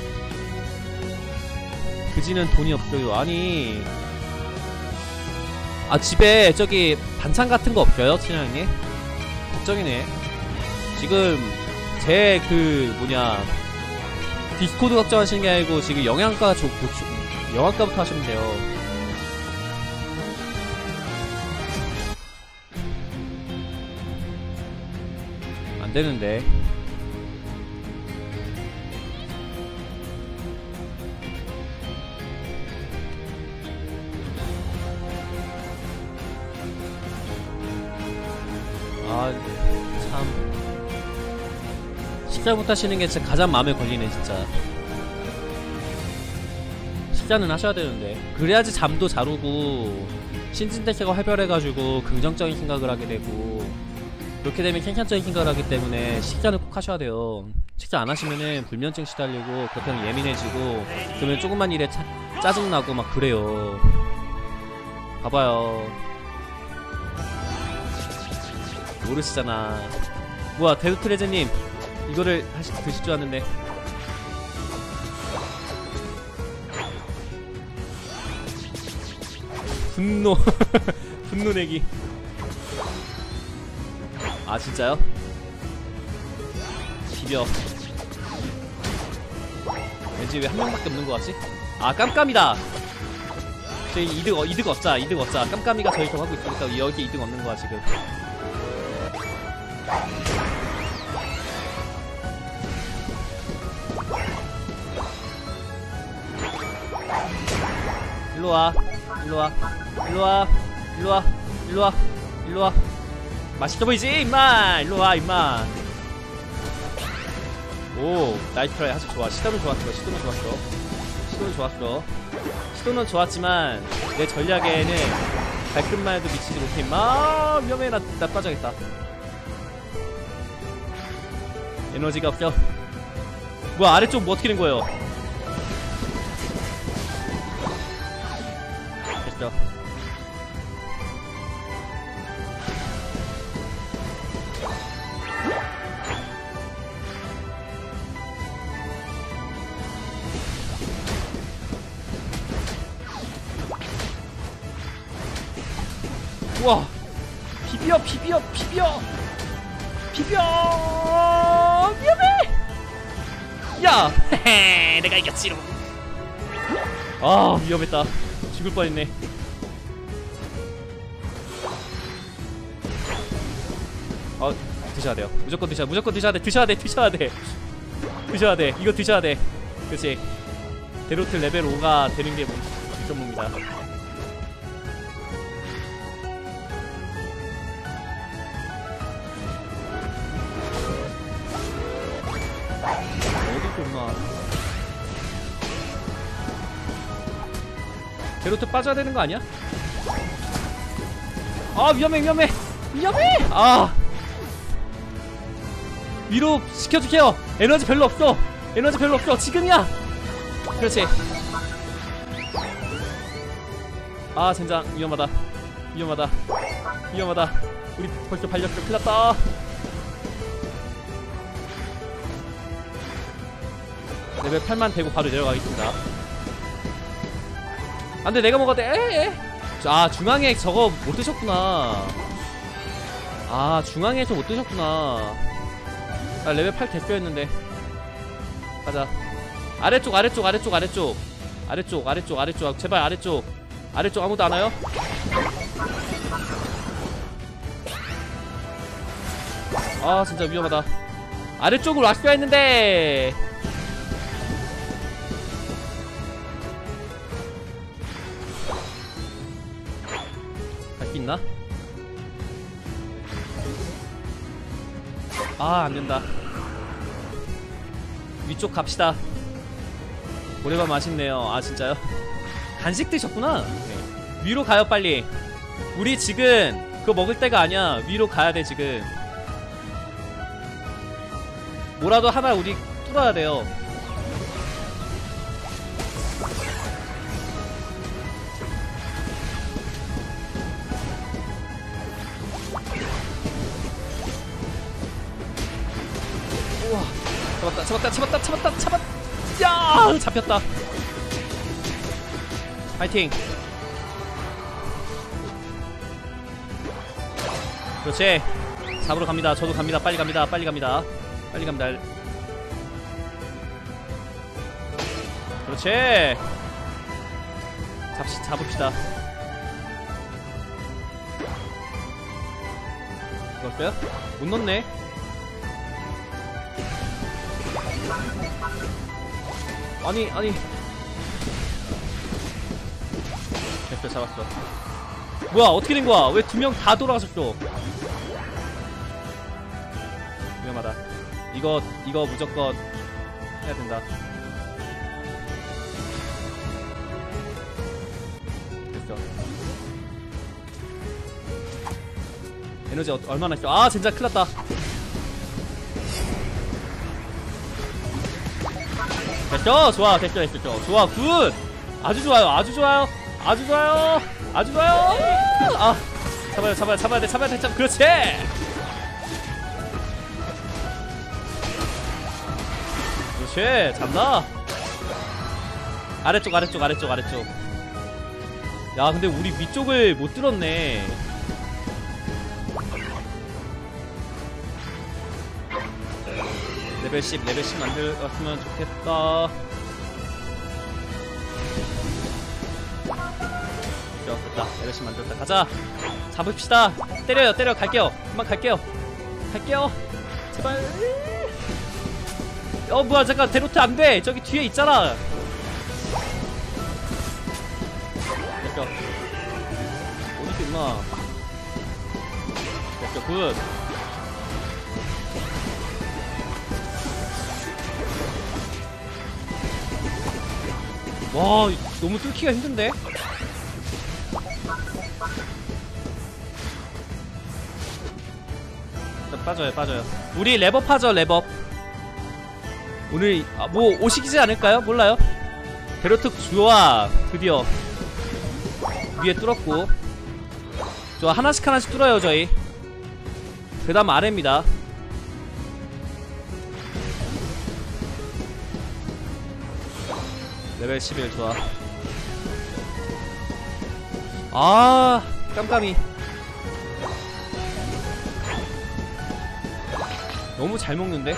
그지는 돈이 없어요. 아니 집에 저기 반찬 같은 거 없어요? 친형님? 걱정이네. 지금 제 그 뭐냐 디스코드 걱정하시는 게 아니고 지금 영양가 영양가부터 하시면 돼요. 안 되는데. 참 식사부터 하시는 게 진짜 가장 마음에 걸리네. 진짜 식사는 하셔야 되는데 그래야지 잠도 잘 오고 신진대사가 활발해가지고 긍정적인 생각을 하게 되고 그렇게 되면 캔캔적인 생각을 하기 때문에 식사는 꼭 하셔야 돼요. 식사 안 하시면은 불면증 시달리고 그렇게 하면 예민해지고 그러면 조금만 일에 짜증나고 막 그래요. 봐봐요. 모르시잖아. 뭐야 데드트레제님 이거를 드실 줄 아는데. 분노 분노 내기. 아 진짜요? 비벼. 왠지 왜 한 명밖에 없는 것 같지? 아 깜깜이다. 저희 이득 얻자. 이득 얻자. 깜깜이가 저희 좀 하고 있으니까 여기 이득 얻는 거야 지금. 일로와 일로와 일로와 일로와 일로와 일로와. 맛있어 보이지 임마. 일로와 임마. 오 나이스 트라이. 아주 좋아. 시도는 좋았어. 시도는 좋았어. 시도는 좋았어. 시도는 좋았지만 내 전략에는 발끝만 해도 미치지 못해 임마. 위험해. 나 빠져야겠다. 에너지가 없죠. 뭐야 아래쪽 뭐 어떻게 된 거예요? 됐어. 우와 비벼 비벼 비벼 비벼. 위험해. 야 헤헤 내가 이겼지롱. 아 위험했다. 죽을 뻔했네. 드셔야 돼요. 무조건 드셔야 돼. 드셔야 돼. 이거 드셔야 돼. 그치. 데로트 레벨 5가 되는 게 전부입니다. 어디 있나? 데로트 빠져야 되는 거 아니야? 아 위험해. 아 위로 시켜줄게요. 에너지 별로 없어. 지금이야. 그렇지. 아 젠장 위험하다. 우리 벌써 발렸어. 큰일났다. 레벨 8만 되고 바로 내려가겠습니다. 안돼 내가 먹어도 돼. 아 중앙에 저거 못 드셨구나. 아 중앙에서 못 드셨구나. 나 레벨 8 됐어야 했는데. 가자. 아래쪽 아래쪽 아래쪽 아래쪽 아래쪽 아래쪽 아래쪽 제발 아래쪽 아래쪽 아무도 안 와요? 아 진짜 위험하다. 아래쪽으로 왔어야 했는데. 갈 수 있나? 아 안된다. 위쪽 갑시다. 고래밥 맛있네요. 아 진짜요? 간식 드셨구나. 네. 위로 가요 빨리. 우리 지금 그거 먹을 때가 아니야. 위로 가야돼 지금. 뭐라도 하나 우리 뚫어야 돼요. 우와 잡았다 잡았다 잡았다 잡았다 잡았다. 야 잡혔다. 파이팅. 그렇지. 잡으러 갑니다. 저도 갑니다. 빨리 갑니다. 빨리 갑니다. 빨리 갑니다. 그렇지. 잡읍시다. 넣었어요? 못 넣네. 아니 됐어. 잡았어. 뭐야 어떻게 된거야. 왜 2명 다 돌아가셨어. 위험하다. 이거 무조건 해야 된다. 됐어. 에너지 얼마나 있어. 아 진짜 큰일났다. 됐죠? 좋아. 됐죠. 좋아. 굿. 아주 좋아요. 아주 좋아요. 아주 좋아요. 아주 좋아요. 아 잡아야 돼. 그렇지. 그렇지. 잡나. 아래쪽. 야 근데 우리 위쪽을 못 뚫었네. 레벨 10 만들었으면 좋겠다. 됐다. 레벨 10 만들었다. 가자. 잡읍시다. 때려. 갈게요. 금방 갈게요. 제발. 뭐야 잠깐. 데로트 안돼. 저기 뒤에 있잖아. 됐죠. 어디있어 임마. 됐죠. 굿. 와 너무 뚫기가 힘든데? 빠져요. 우리 랩업 하죠. 랩업. 오늘 뭐 오시기지 않을까요? 몰라요. 베로특 좋아. 드디어 위에 뚫었고. 좋아. 하나씩 뚫어요 저희. 그 다음 아래입니다. 레벨 11 좋아. 아 깜깜이 너무 잘 먹는데?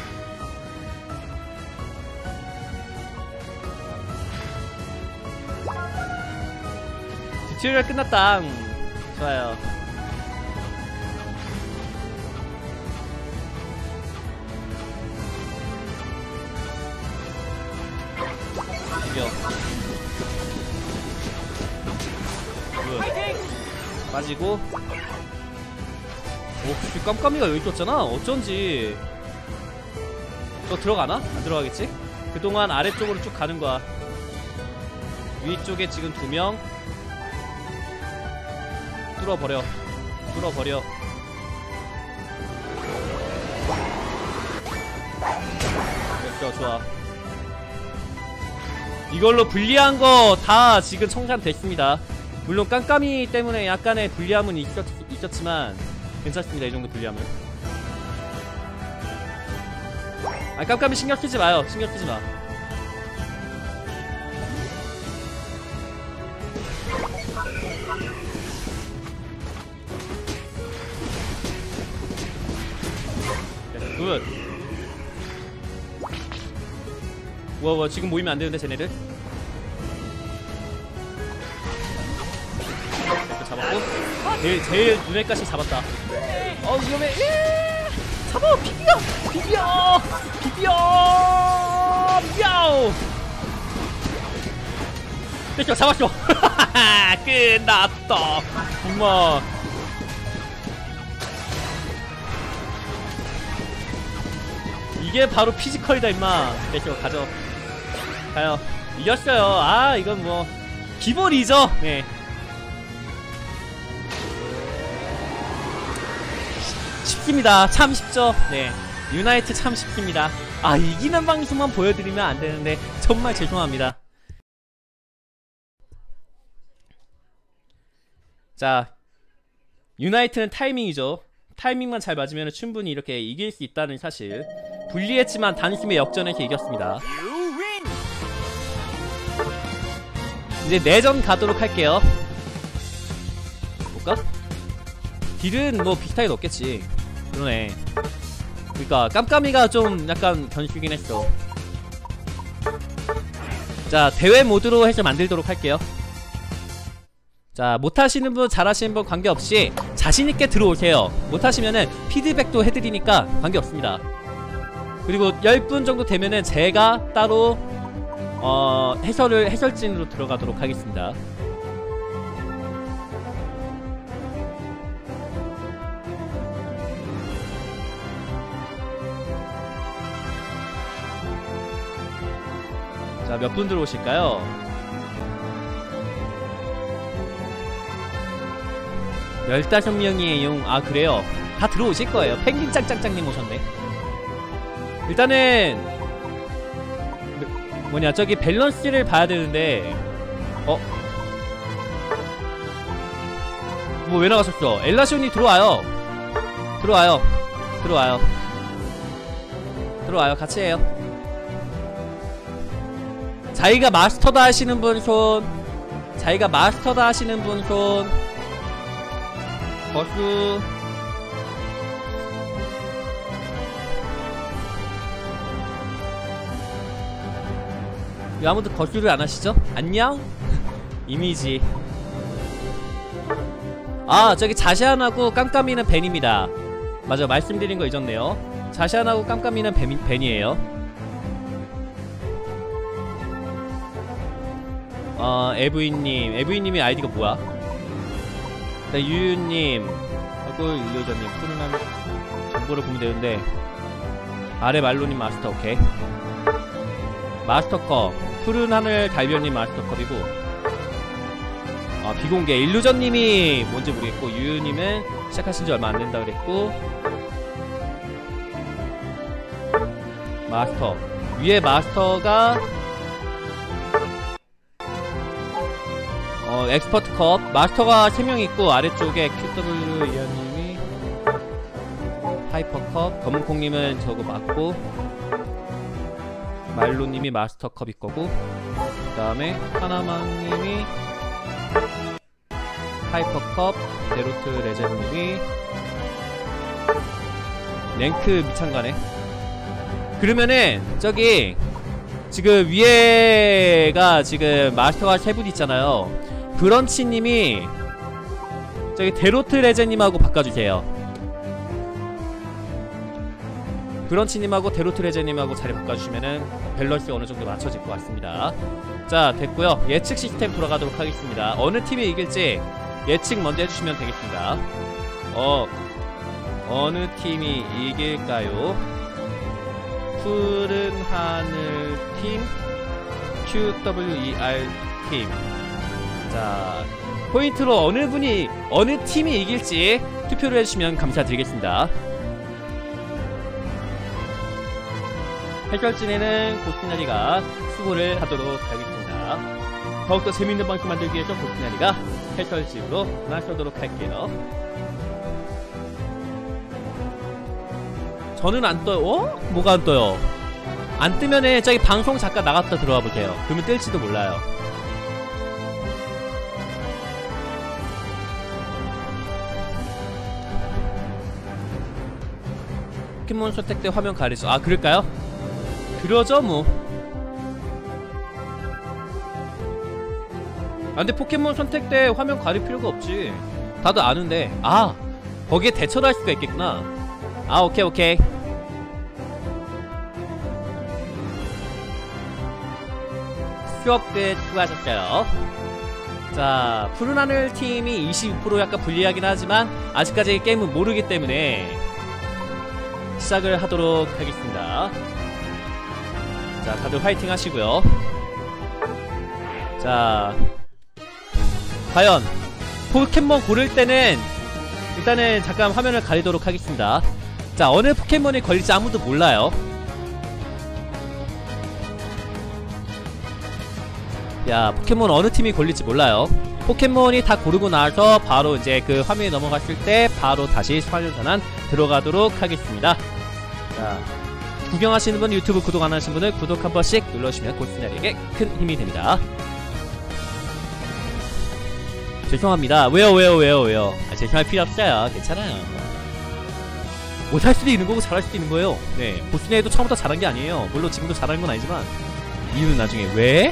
튜토리얼 끝났다. 좋아요. 이겨. 빠지고. 오, 깜깜이가 여기 있었잖아. 어쩐지. 너 들어가나? 안 들어가겠지? 그동안 아래쪽으로 쭉 가는 거야. 위쪽에 지금 2명. 뚫어버려. 됐어. 좋아. 이걸로 불리한 거 다 지금 청산됐습니다. 물론 깜깜이 때문에 약간의 불리함은 있었지만 괜찮습니다. 이 정도 불리함은. 아 깜깜이 신경 쓰지 마요. 신경 쓰지 마. 굿. 와 지금 모이면 안 되는데 쟤네들. 잡았고 제일 눈에 가시 잡았다. 위험해. 잡아. 비벼. 야오. 됐죠. 잡았죠. 끝났다. 정말. 이게 바로 피지컬이다 임마. 됐죠. 가요. 이겼어요. 이건 뭐 기본이죠. 네. 쉽습니다. 참 쉽죠. 네. 유나이트 참 쉽습니다. 이기는 방송만 보여드리면 안 되는데 정말 죄송합니다. 자, 유나이트는 타이밍이죠. 타이밍만 잘 맞으면 충분히 이렇게 이길 수 있다는 사실. 불리했지만 단숨에 역전해서 이겼습니다. 이제 내전 가도록 할게요. 볼까? 딜은 뭐 비슷하게 넣겠지. 그러네. 그러니까 깜깜이가 좀 약간 변수긴 했어. 자, 대회 모드로 해서 만들도록 할게요. 자, 못하시는 분 잘하시는 분 관계없이 자신있게 들어오세요. 못하시면은 피드백도 해드리니까 관계없습니다. 그리고 10분 정도 되면은 제가 따로 해설진으로 들어가도록 하겠습니다. 자, 몇 분 들어오실까요? 열다섯 명이에요. 그래요. 다 들어오실 거예요. 펭귄 짱짱짱님 오셨네. 일단은 뭐냐, 저기 밸런스를 봐야 되는데 뭐 왜 나가셨어? 엘라시온이 들어와요. 같이 해요. 자기가 마스터다 하시는 분 손. 거수. 왜 아무도 거수를 안 하시죠? 안녕? 이미지. 저기 자시안하고 깜깜이는 벤입니다. 맞아, 말씀드린 거 잊었네요. 자시안하고 깜깜이는 벤이에요. 에브이님이 아이디가 뭐야? 유유님 하고 일료저님 푸른한 정보를 보면 되는데, 아래 말로님 마스터. 오케이. 마스터컵 푸른하늘 달변님 마스터컵이고, 비공개 일루전님이 뭔지 모르겠고, 유유님은 시작하신지 얼마 안된다 그랬고, 마스터 위에 마스터가 엑스퍼트컵 마스터가 3명 있고, 아래쪽에 QW 이하님이 하이퍼컵, 검은콩님은 저거 맞고, 말로님이 마스터컵일 거고, 그 다음에 하나망님이 하이퍼컵, 데로트 레전님이 랭크 미창가네. 그러면은 저기 지금 위에가 지금 마스터가 3분 있잖아요. 브런치님이 저기 데로트 레제님하고 바꿔주세요. 브런치님하고 데로트 레제님하고 자리 바꿔주시면은 밸런스 어느정도 맞춰질 것 같습니다. 자, 됐고요. 예측 시스템 돌아가도록 하겠습니다. 어느 팀이 이길지 예측 먼저 해주시면 되겠습니다. 어느 팀이 이길까요? 푸른 하늘 팀, QWER 팀. 자, 포인트로 어느 팀이 이길지 투표를 해주시면 감사드리겠습니다. 해설진에는 고스나리가 수고를 하도록 하겠습니다. 더욱더 재밌는 방송 만들기 위해서 고스나리가 해설진으로 나서도록 할게요. 저는 안 떠요. 뭐가 안 떠요? 안 뜨면은 저기 방송 잠깐 나갔다 들어와 보세요. 그러면 뜰지도 몰라요. 포켓몬 선택 때 화면 가리죠. 그럴까요? 그러죠 뭐. 근데 포켓몬 선택 때 화면 가릴 필요가 없지. 다들 아는데. 아, 거기에 대처를 할 수가 있겠구나. 아, 오케이 오케이. 수업 끝. 수고하셨어요. 자, 푸른하늘 팀이 22% 약간 불리하긴 하지만 아직까지 게임은 모르기 때문에 시작을 하도록 하겠습니다. 자, 다들 화이팅 하시고요. 자, 과연 포켓몬 고를 때는 일단은 잠깐 화면을 가리도록 하겠습니다. 자, 어느 포켓몬이 걸릴지 아무도 몰라요. 야, 포켓몬 어느 팀이 걸릴지 몰라요. 포켓몬이 다 고르고 나서 바로 이제 그 화면이 넘어갔을 때 바로 다시 화면 전환 들어가도록 하겠습니다. 자, 구경하시는 분, 유튜브 구독 안 하신 분은 구독 한 번씩 눌러주시면 고스나리에게 큰 힘이 됩니다. 죄송합니다. 왜요? 아, 죄송할 필요 없어요. 괜찮아요. 못할 수도 있는 거고 잘할 수도 있는 거예요. 네, 보스네도 처음부터 잘한 게 아니에요. 물론 지금도 잘하는 건 아니지만 이유는 나중에 왜?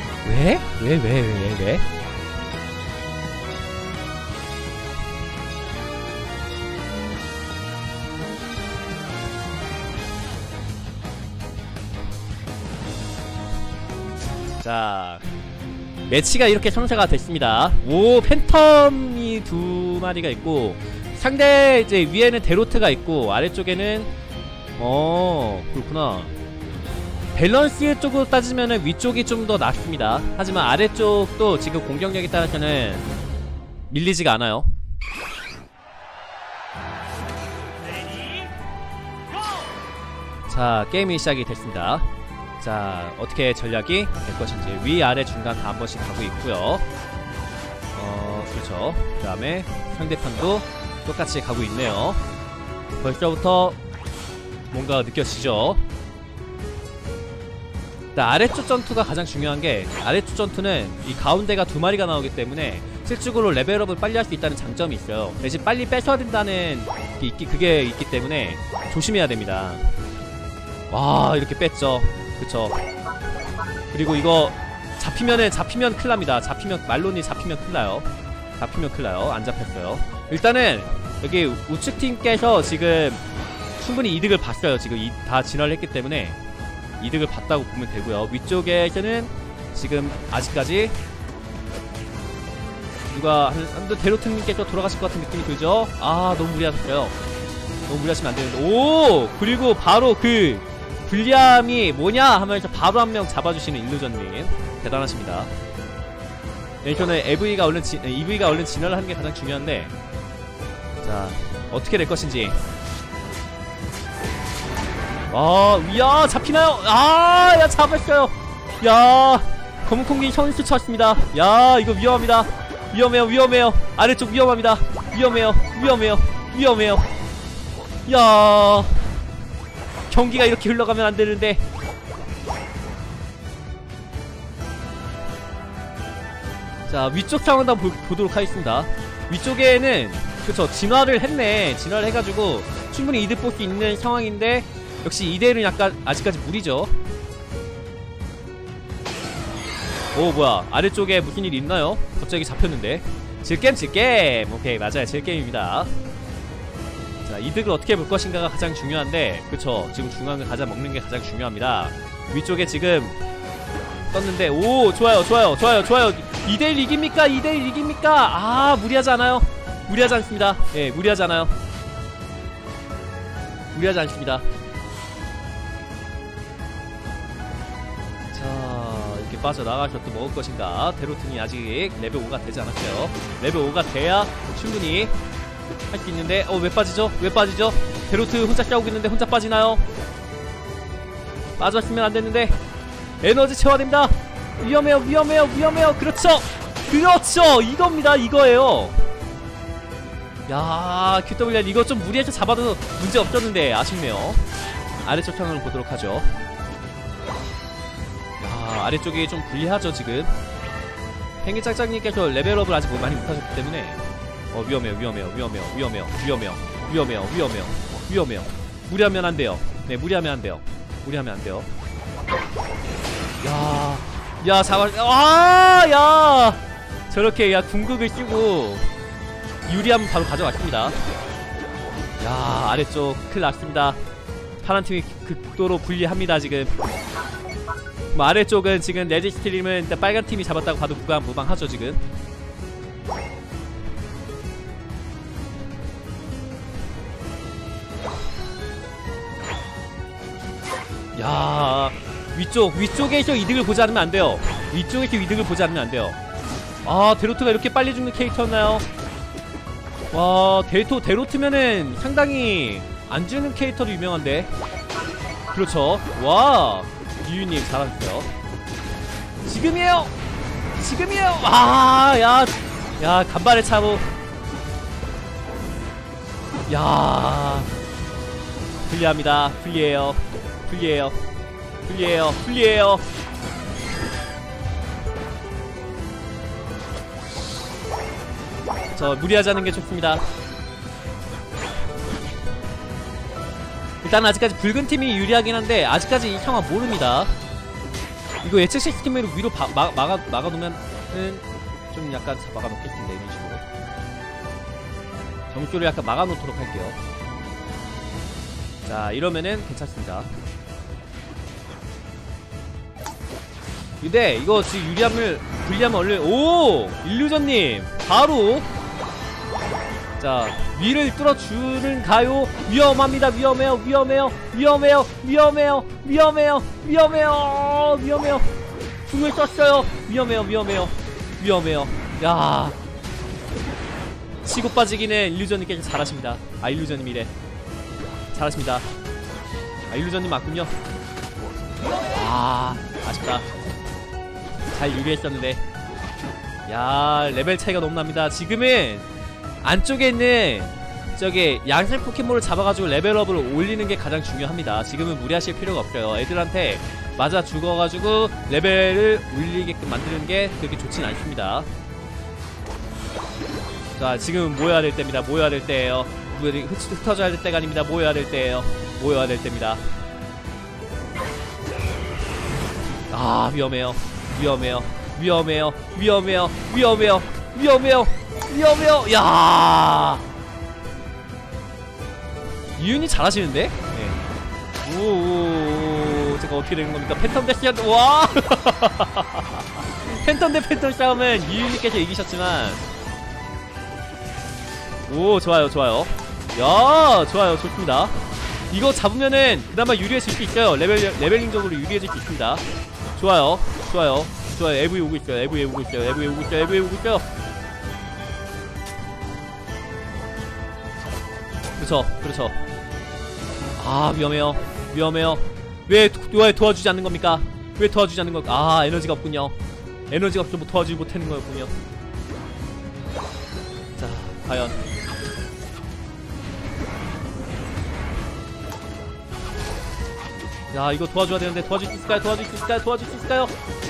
자, 매치가 이렇게 성사가 됐습니다. 오, 팬텀이 두 마리가 있고 상대 이제 위에는 데로트가 있고 아래쪽에는 그렇구나. 밸런스 쪽으로 따지면은 위쪽이 좀 더 낫습니다. 하지만 아래쪽도 지금 공격력에 따라서는 밀리지가 않아요. 자, 게임이 시작이 됐습니다. 자, 어떻게 전략이 될 것인지 위, 아래, 중간 다 한 번씩 가고 있고요. 그렇죠. 그 다음에 상대편도 똑같이 가고 있네요. 벌써부터 뭔가 느껴지죠? 아래쪽 전투가 가장 중요한게, 아래쪽 전투는 이 가운데가 두 마리가 나오기 때문에 실질적으로 레벨업을 빨리 할 수 있다는 장점이 있어요. 대신 빨리 뺏어야 된다는 그게 있기 때문에 조심해야 됩니다. 와, 이렇게 뺐죠. 그쵸. 그리고 이거 잡히면 큰일납니다. 말론이 잡히면 큰일나요. 안 잡혔어요. 일단은 여기 우측팀께서 지금 충분히 이득을 봤어요. 지금 다 진화를 했기 때문에 이득을 봤다고 보면 되고요. 위쪽에서는 지금 아직까지 누가 데로트님께서 돌아가실 것 같은 느낌이 들죠? 아, 너무 무리하셨어요. 너무 무리하시면 안 되는데. 오! 그리고 바로 그 불리함이 뭐냐 하면서 바로 한 명 잡아주시는 일루전님 대단하십니다. 저는 EV가 얼른 진화를 하는 게 가장 중요한데, 자, 어떻게 될 것인지. 야, 잡히나요? 야, 잡았어요. 야, 검은콩기 현수 쳤습니다. 야, 이거 위험합니다. 위험해요. 아래쪽 위험합니다. 위험해요. 야, 경기가 이렇게 흘러가면 안 되는데. 자, 위쪽 상황 한번 보도록 하겠습니다. 위쪽에는, 그쵸, 진화를 했네. 진화를 해가지고 충분히 이득 볼 수 있는 상황인데, 역시 2대1은 약간 아직까지 무리죠. 오, 뭐야, 아래쪽에 무슨 일이 있나요? 갑자기 잡혔는데. 질겜. 오케이, 맞아요, 질겜입니다. 자, 이득을 어떻게 볼 것인가가 가장 중요한데, 그쵸, 지금 중앙을 가장 먹는 게 가장 중요합니다. 위쪽에 지금 떴는데, 오, 좋아요. 2대1 이깁니까? 아, 무리하지 않아요. 무리하지 않습니다. 예, 무리하지 않습니다. 이렇게 빠져나가서 또 먹을 것인가. 데로튼이 아직 레벨 5가 되지 않았어요. 레벨 5가 돼야 충분히 할 수 있는데, 왜 빠지죠? 데로트 혼자 싸우고 있는데 혼자 빠지나요? 빠졌으면 안 됐는데. 에너지 채워됩니다. 위험해요. 그렇죠. 이거예요. 야, QWR 이거 좀 무리해서 잡아도 문제 없었는데 아쉽네요. 아래쪽 상황을 보도록 하죠. 야, 아래쪽이 좀 불리하죠 지금. 팽이짝짝님께서 레벨업을 아직 많이 못하셨기 때문에 위험해요. 무리하면 안 돼요. 네, 무리하면 안 돼요. 야, 잡아. 야, 저렇게 야 궁극을 쓰고 유리함 바로 가져왔습니다. 야 아래쪽 큰일 났습니다. 파란팀이 극도로 불리합니다 지금. 뭐 아래쪽은 지금 레지스트림은 일단 빨간팀이 잡았다고 봐도 무방하죠 지금. 야 위쪽에서 이득을 보지 않으면 안 돼요. 위쪽에서 이득을 보지 않으면 안 돼요. 아 데로트가 이렇게 빨리 죽는 캐릭터였나요? 와 데로트면은 상당히 안 죽는 캐릭터로 유명한데. 그렇죠. 와 유유님 잘하셨어요. 지금이에요. 야 간발의 차고. 야 불리합니다. 불리해요. 저 무리하지 않는 게 좋습니다. 일단 아직까지 붉은 팀이 유리하긴 한데 아직까지 이 상황 모릅니다. 이거 예측 시스템으로 위로 막아놓으면은 좀 약간 막아놓겠습니다. 이런 식으로 점수를 약간 막아놓도록 할게요. 자 이러면은 괜찮습니다. 근데 이거 지금 불리하면 얼른 오! 일루전님 바로 자 위를 뚫어주는가요? 위험합니다. 위험해요. 궁을 썼어요. 위험해요. 야 치고 빠지기는 일루전님께서 잘하십니다. 아 일루전님이래. 잘하십니다. 아 일루전님 맞군요. 아 아쉽다. 잘 유리했었는데. 야 레벨 차이가 너무 납니다. 지금은 안쪽에 있는 저기 양색 포켓몬을 잡아가지고 레벨업을 올리는 게 가장 중요합니다. 지금은 무리하실 필요가 없어요. 애들한테 맞아 죽어가지고 레벨을 올리게끔 만드는 게 그렇게 좋진 않습니다. 자 지금은 모여야 될 때입니다. 모여야 될 때예요. 흩어져야 될 때가 아닙니다. 모여야 될 때예요. 모여야 될 때입니다. 아 위험해요. 야 이윤이 잘하시는데? 네. 오 제가 어떻게 되는 겁니까? 팬텀 대 시합 와 팬텀 대 팬텀 싸움은 이윤이께서 이기셨지만 오 좋아요. 야 좋아요. 좋습니다. 이거 잡으면은 그나마 유리해질 수 있어요. 레벨링적으로 유리해질 수 있습니다. 좋아요. AV 오고 있어요. 그렇죠. 아 위험해요. 왜 도와주지 않는 겁니까? 아 에너지가 없군요. 에너지가 없어서 뭐 도와주지 못하는 거였군요. 자 과연 야 이거 도와줘야 되는데 도와줄 수 있을까요?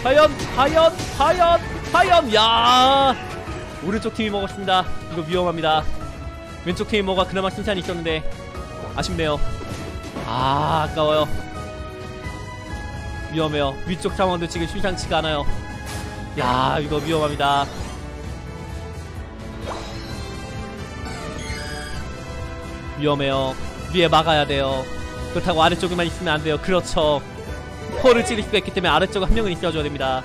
과연 야 오른쪽 팀이 먹었습니다. 이거 위험합니다. 왼쪽 팀이 뭐가 그나마 칭찬이 있었는데 아쉽네요. 아 아까워요. 위험해요. 위쪽 상황도 지금 심상치가 않아요. 야 이거 위험합니다. 위험해요. 위에 막아야 돼요. 그렇다고 아래쪽에만 있으면 안 돼요. 그렇죠. 포를 찌를 수가 있기 때문에 아래쪽에 한 명은 있어줘야 됩니다.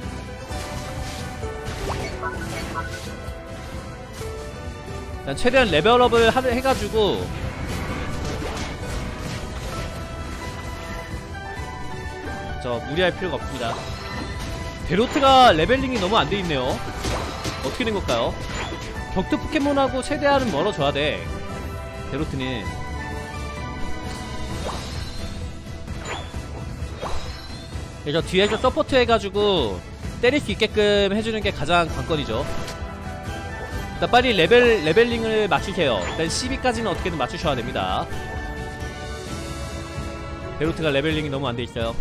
최대한 레벨업을 해가지고 무리할 필요가 없습니다. 데로트가 레벨링이 너무 안 돼있네요. 어떻게 된 걸까요? 격투 포켓몬하고 최대한은 멀어져야 돼. 데로트는 그래서 뒤에서 서포트 해가지고 때릴 수 있게끔 해주는 게 가장 관건이죠. 일단 빨리 레벨링을 맞추세요. 일단 12까지는 어떻게든 맞추셔야 됩니다. 데로트가 레벨링이 너무 안 돼 있어요.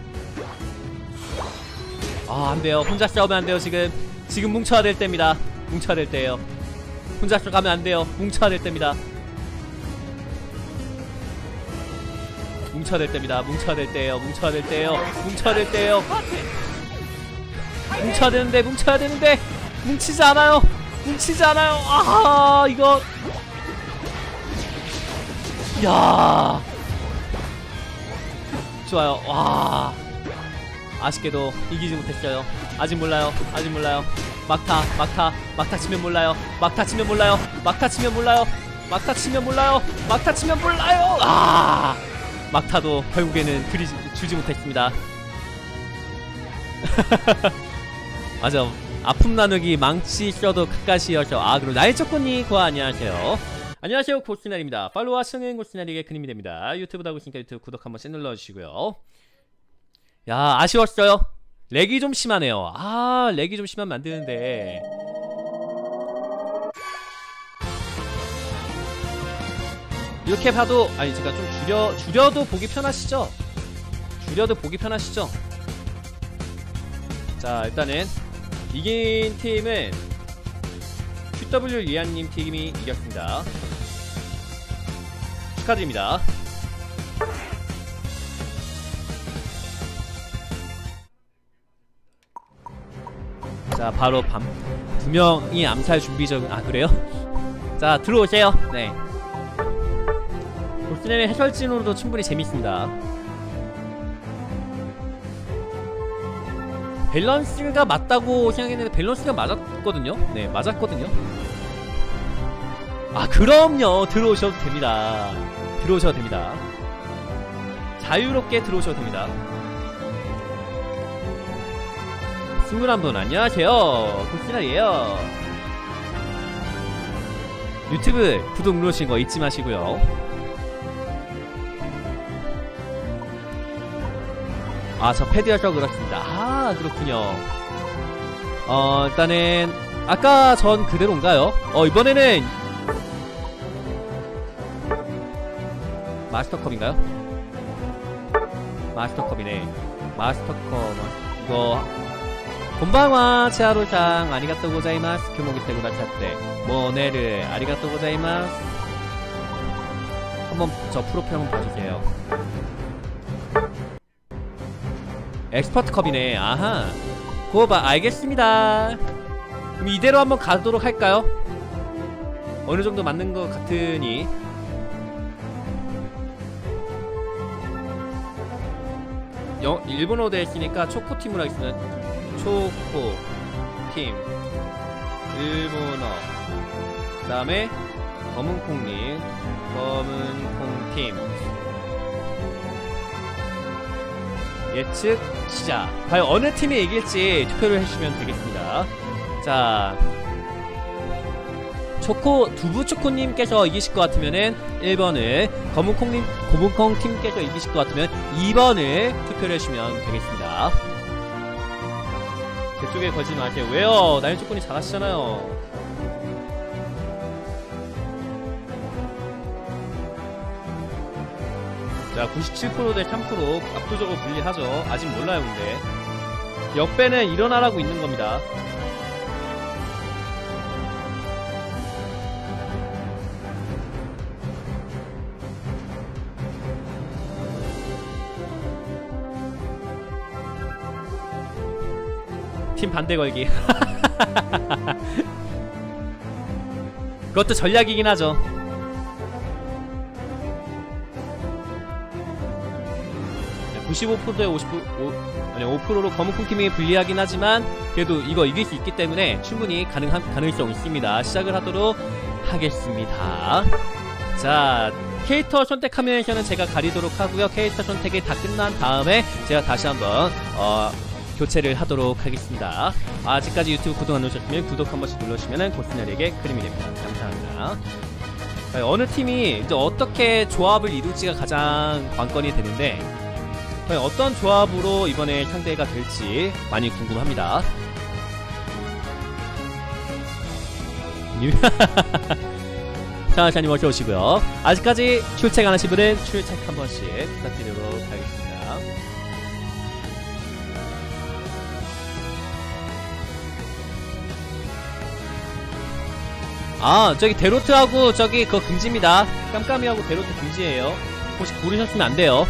아 안돼요. 혼자 싸우면 안돼요. 지금 뭉쳐야 될 때입니다. 뭉쳐야 될 때예요. 혼자 가면 안돼요. 뭉쳐야 될 때입니다. 뭉쳐야 될 때입니다. 뭉쳐야 될 때예요. 뭉쳐야 될 때예요. 뭉쳐야 되는데 뭉치지 않아요. 뭉치지 않아요. 아하, 이거. 야, 좋아요. 와, 아쉽게도 이기지 못했어요. 아직 몰라요. 아직 몰라요. 막타 치면 몰라요. 막타 치면 몰라요. 막타 치면 몰라요. 막타 치면 몰라요. 막타 치면 몰라요. 아, 막타도 결국에는 주지 못했습니다. 맞아. 아픔 나누기 망치 써도 가까시여서. 아, 그리고 나의 조건이 고아 안녕하세요. 안녕하세요, 고스나리입니다. 팔로우와 승은 고스나리에게 큰 힘이 됩니다. 유튜브도 하고 있으니까 유튜브 구독 한번 눌러주시고요. 야, 아쉬웠어요. 렉이 좀 심하네요. 아, 렉이 좀 심하면 안 되는데. 이렇게 봐도, 아니, 제가 좀 줄여도 보기 편하시죠? 줄여도 보기 편하시죠? 자, 일단은 이긴 팀은 QW 리안님 팀이 이겼습니다. 축하드립니다. 자, 바로 두 명이 암살 준비 중. 아, 그래요? 자, 들어오세요. 네. 볼스네는 해설진으로도 충분히 재밌습니다. 밸런스가 맞다고 생각했는데 밸런스가 맞았거든요. 네, 맞았거든요. 아, 그럼요. 들어오셔도 됩니다. 들어오셔도 됩니다. 자유롭게 들어오셔도 됩니다. 21분 안녕하세요. 고스나리에요. 유튜브 구독 누르신 거 잊지 마시고요. 아, 저 패드여서 그렇습니다. 아, 그렇군요. 일단은 아까 전 그대로인가요? 이번에는 마스터컵인가요? 마스터컵이네. 마스터컵. 이거 곤방와 치아로상 아리가또 고자이마스. 교모기 때구나 찼대. 모네르 아리가또 고자이마스. 한번 저 프로필 한번 봐주세요. 엑스퍼트 컵이네. 아하. 고바 알겠습니다. 그럼 이대로 한번 가도록 할까요? 어느 정도 맞는 것 같으니. 일본어로 되어 있으니까 초코팀으로 하겠습니다. 초코팀 일본어. 그 다음에 검은콩님 검은콩팀. 예측 시작. 과연 어느 팀이 이길지 투표를 해주시면 되겠습니다. 자, 두부초코님께서 이기실 것 같으면은 1번을, 검은콩팀께서 이기실 것 같으면 2번을 투표를 해주시면 되겠습니다. 제 쪽에 걸지 마세요. 왜요? 나의 조건이 잘하시잖아요. 자, 97% 대 3% 압도적으로 불리하죠. 아직 몰라요. 근데 역배는 일어나라고 있는 겁니다. 팀 반대 걸기. 그것도 전략이긴 하죠. 네, 95%에 5%로 검은콩팀이 불리하긴 하지만 그래도 이거 이길 수 있기 때문에 충분히 가능성이 있습니다. 시작을 하도록 하겠습니다. 자, 캐릭터 선택 화면에서는 제가 가리도록 하고요. 캐릭터 선택이 다 끝난 다음에 제가 다시 한번 교체를 하도록 하겠습니다. 아직까지 유튜브 구독 안 누르셨으면 구독 한 번씩 눌러주시면 고스나리에게 큰 힘이 됩니다. 감사합니다. 어느 팀이 이제 어떻게 조합을 이룰지가 가장 관건이 되는데 과연 어떤 조합으로 이번에 상대가 될지 많이 궁금합니다. 샤샤님 어서 오시고요. 아직까지 출첵 안 하신 분은 출첵 한 번씩 부탁드리도록 하겠습니다. 아, 저기 데로트하고 저기 그거 금지입니다. 깜깜이하고 데로트 금지예요. 혹시 고르셨으면 안 돼요.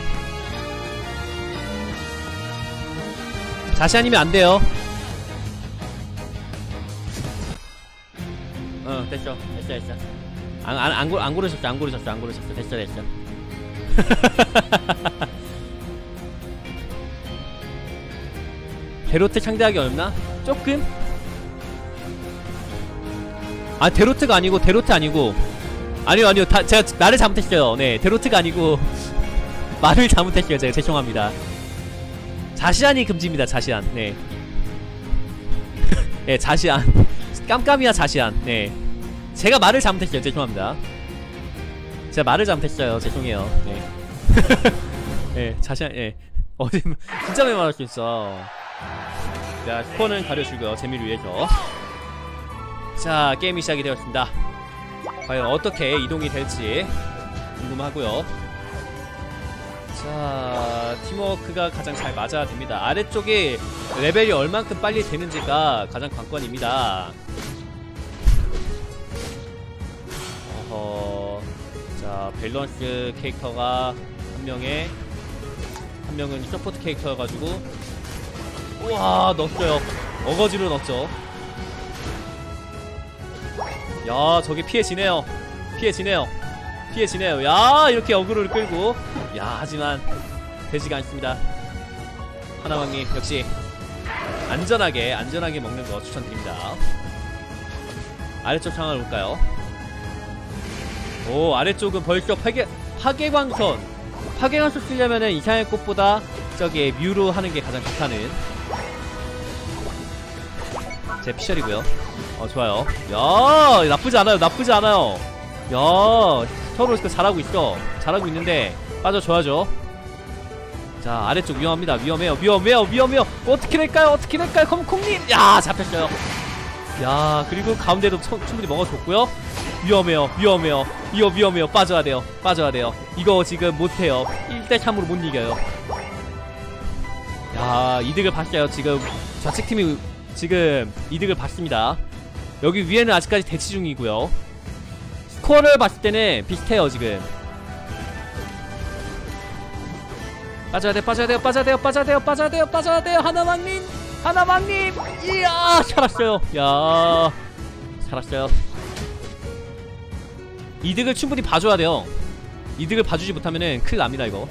자시 아니면 안 돼요. 됐어. 안 고르셨어. 됐어. 데로트 상대하기 어렵나? 조금? 아, 데로트 아니고 아니요 제가 말을 잘못했어요. 네, 데로트가 아니고 말을 잘못했어요. 제가 죄송합니다. 자시안이 금지입니다. 자시안. 네. 네, 자시안. 깜깜이야 자시안. 네, 제가 말을 잘못했어요. 죄송합니다. 제가 말을 잘못했어요. 죄송해요. 네. 네, 자시안. 네. 어제 진짜 많이 말할 수 있어. 자, 스코어는 가려주고요. 재미를 위해서. 자, 게임이 시작이 되었습니다. 과연 어떻게 이동이 될지 궁금하고요. 자, 팀워크가 가장 잘 맞아야 됩니다. 아래쪽에 레벨이 얼만큼 빨리 되는지가 가장 관건입니다. 자, 밸런스 캐릭터가 한 명은 서포트 캐릭터여가지고, 우와, 넣었어요. 어거지로 넣었죠. 야, 저게 피해지네요. 야, 이렇게 어그로를 끌고. 야, 하지만 되지가 않습니다. 하나왕님 역시 안전하게 먹는 거 추천드립니다. 아래쪽 상황을 볼까요? 오, 아래쪽은 벌써 파괴광선 쓰려면은 이상의 꽃보다 저기 뮤로 하는 게 가장 좋다는 제 피셜이고요. 좋아요. 야, 나쁘지 않아요. 야, 서로 잘하고 있는데 빠져줘야죠. 자, 아래쪽 위험합니다. 위험해요. 어떻게 될까요? 컴콩님. 야, 잡혔어요. 야, 그리고 가운데도 충분히 먹어줬고요. 위험해요. 이거 위험해요. 빠져야 돼요. 이거 지금 못해요. 1대3으로 못 이겨요. 야, 이득을 봤어요. 지금 좌측팀이 지금 이득을 봤습니다. 여기 위에는 아직까지 대치 중이고요. 스코어를 봤을 때는 비슷해요. 지금 빠져야 돼요. 하나왕님. 이야, 살았어요. 이득을 충분히 봐줘야 돼요. 이득을 봐주지 못하면은 큰일 납니다. 이거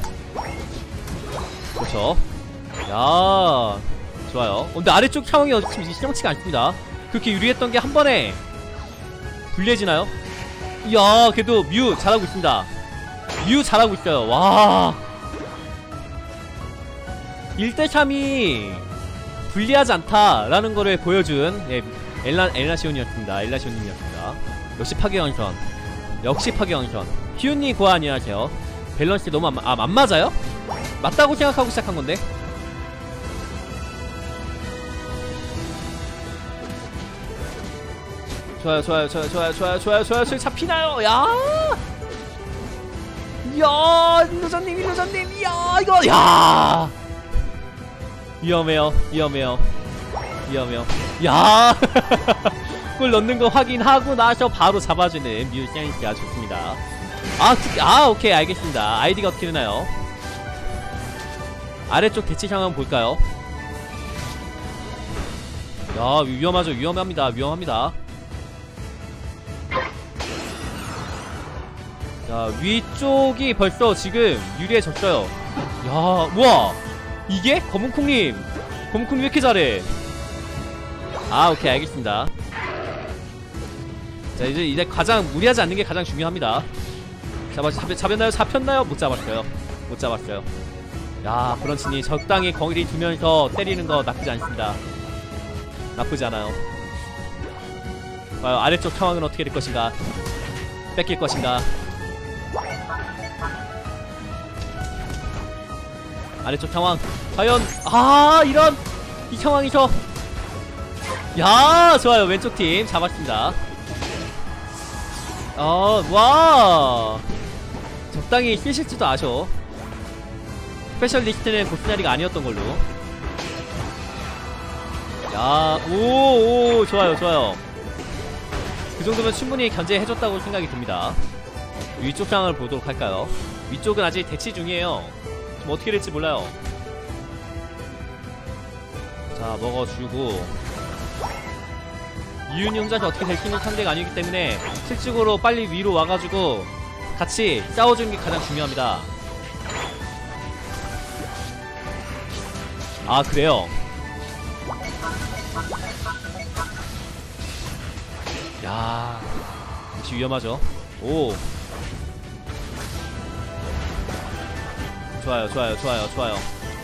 그렇죠. 야, 좋아요. 근데 아래쪽 상황이 지금 시정치가 않습니다. 그렇게 유리했던 게 한 번에 불리해지나요? 이야, 그래도 뮤 잘하고 있습니다. 와, 1대3이 불리하지 않다라는 거를 보여준, 예, 엘라시온님이었습니다. 역시 파괴왕선. 희훈님 고아 안녕하세요. 밸런스 너무 안 맞아요? 맞다고 생각하고 시작한 건데. 좋아요. 잡히나요? 야, 일루전님. 야, 이거, 야, 위험해요. 야, 골 넣는 거 확인하고 나서 바로 잡아주는 뮤시안씨가 좋습니다. 오케이, 알겠습니다. 아이디가 어떻게 되나요? 아래쪽 대치 상황 볼까요? 야, 위험합니다. 자, 위쪽이 벌써 지금 유리해졌어요. 야, 우와, 이게? 검은콩님 왜 이렇게 잘해? 오케이, 알겠습니다. 자, 이제 가장 무리하지 않는 게 가장 중요합니다. 잡혔나요? 못 잡았어요. 야, 브런치니 적당히 거리 두면서 때리는 거 나쁘지 않습니다. 나쁘지 않아요. 과연 아래쪽 상황은 어떻게 될 것인가? 뺏길 것인가? 아래쪽 상황 과연, 이런 이 상황이죠. 야, 좋아요. 왼쪽 팀 잡았습니다. 와, 적당히 힐실지도 아셔. 스페셜리스트는 보스나리가 아니었던 걸로. 야, 오, 좋아요. 그 정도면 충분히 견제해줬다고 생각이 듭니다. 위쪽 상황을 보도록 할까요? 위쪽은 아직 대치 중이에요. 좀 어떻게 될지 몰라요. 자, 먹어주고. 유윤이 혼자서 어떻게 될 수 있는 상대가 아니기 때문에 실질적으로 빨리 위로 와가지고 같이 싸워주는 게 가장 중요합니다. 아 그래요? 야 역시 위험하죠. 오 좋아요 좋아요 좋아요 좋아요.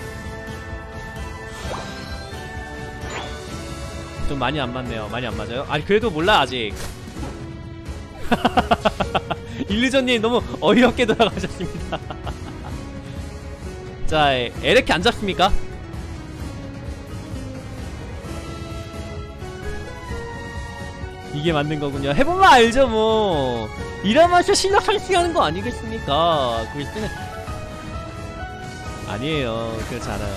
좀 많이 안 맞네요. 많이 안 맞아요? 아니 그래도 몰라 아직. 일루전님 너무 어이없게 돌아가셨습니다. 자 에레키 안 잡습니까? 이게 맞는 거군요. 해보면 알죠 뭐. 이러면서 실력 상승하는 거 아니겠습니까? 글쎄는 아니에요. 그렇지 않아요.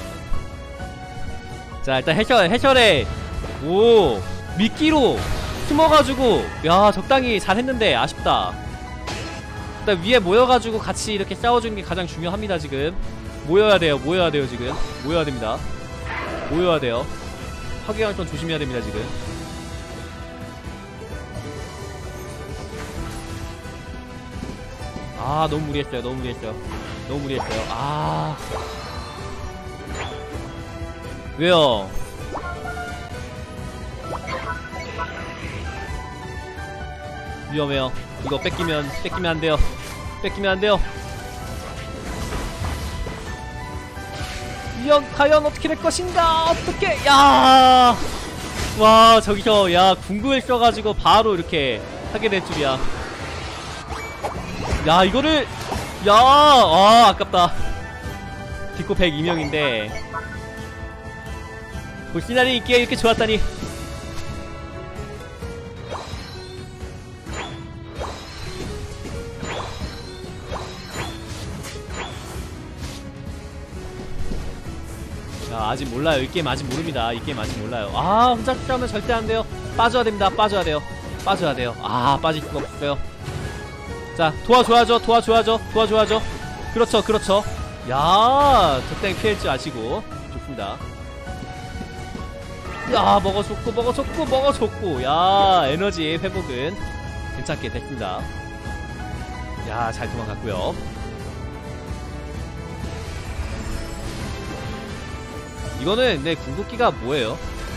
자 일단 해설에 오 미끼로 숨어가지고 야 적당히 잘했는데 아쉽다. 일단 위에 모여가지고 같이 이렇게 싸워주는 게 가장 중요합니다. 지금 모여야 돼요. 모여야 돼요. 지금 모여야 됩니다. 모여야 돼요. 파괴왕 좀 조심해야 됩니다. 지금 아 너무 무리했어요. 너무 무리했어요. 너무 무리했어요. 아 왜요? 위험해요. 이거 뺏기면 안 돼요. 뺏기면 안 돼요. 과연 어떻게 될 것인가? 어떻게? 야, 와 저기서 야 궁극을 써가지고 바로 이렇게 하게 될 줄이야. 야 이거를 아깝다. 뒷코 102명인데 볼시나리 인기가 이렇게 좋았다니. 자 아직 몰라요. 이 게임 아직 모릅니다. 이 게임 아직 몰라요. 아 혼자 싸우면 절대 안 돼요. 빠져야 됩니다. 빠져야 돼요. 빠져야 돼요. 아 빠질 수가 없어요. 자 도와줘야죠. 도와줘야죠. 도와줘야죠. 그렇죠 그렇죠. 야 적당히 피할 줄 아시고 좋습니다. 야 먹어줬고 야 에너지 회복은 괜찮게 됐습니다. 야 잘 도망갔고요. 이거는 내 궁극기가 뭐예요?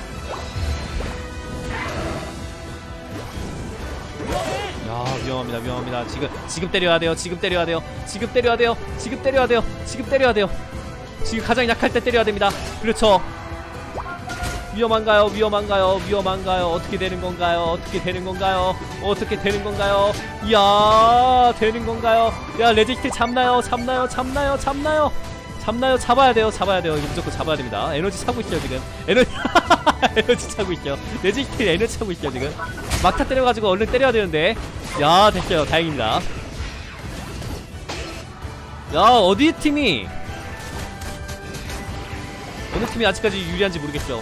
야 위험합니다. 위험합니다. 지금 때려야 돼요. 지금 때려야 돼요. 지금 때려야 돼요. 지금 때려야 돼요. 지금 때려야 돼요. 지금 가장 약할 때 때려야 됩니다. 그렇죠. 위험한가요? 위험한가요? 위험한가요? 어떻게 되는 건가요? 어떻게 되는 건가요? 어떻게 되는 건가요? 이야 되는 건가요? 야 레지스트 잡나요? 잡나요? 잡나요? 잡나요? 잡나요? 잡아야 돼요. 잡아야 돼요. 이거 무조건 잡아야 됩니다. 에너지 차고 있죠 지금. 에너지 차고 있죠. 레지스트 에너지 차고 있죠 지금. 막타 때려가지고 얼른 때려야 되는데. 야 됐어요. 다행입니다. 야 어디 팀이 어느 팀이 아직까지 유리한지 모르겠죠.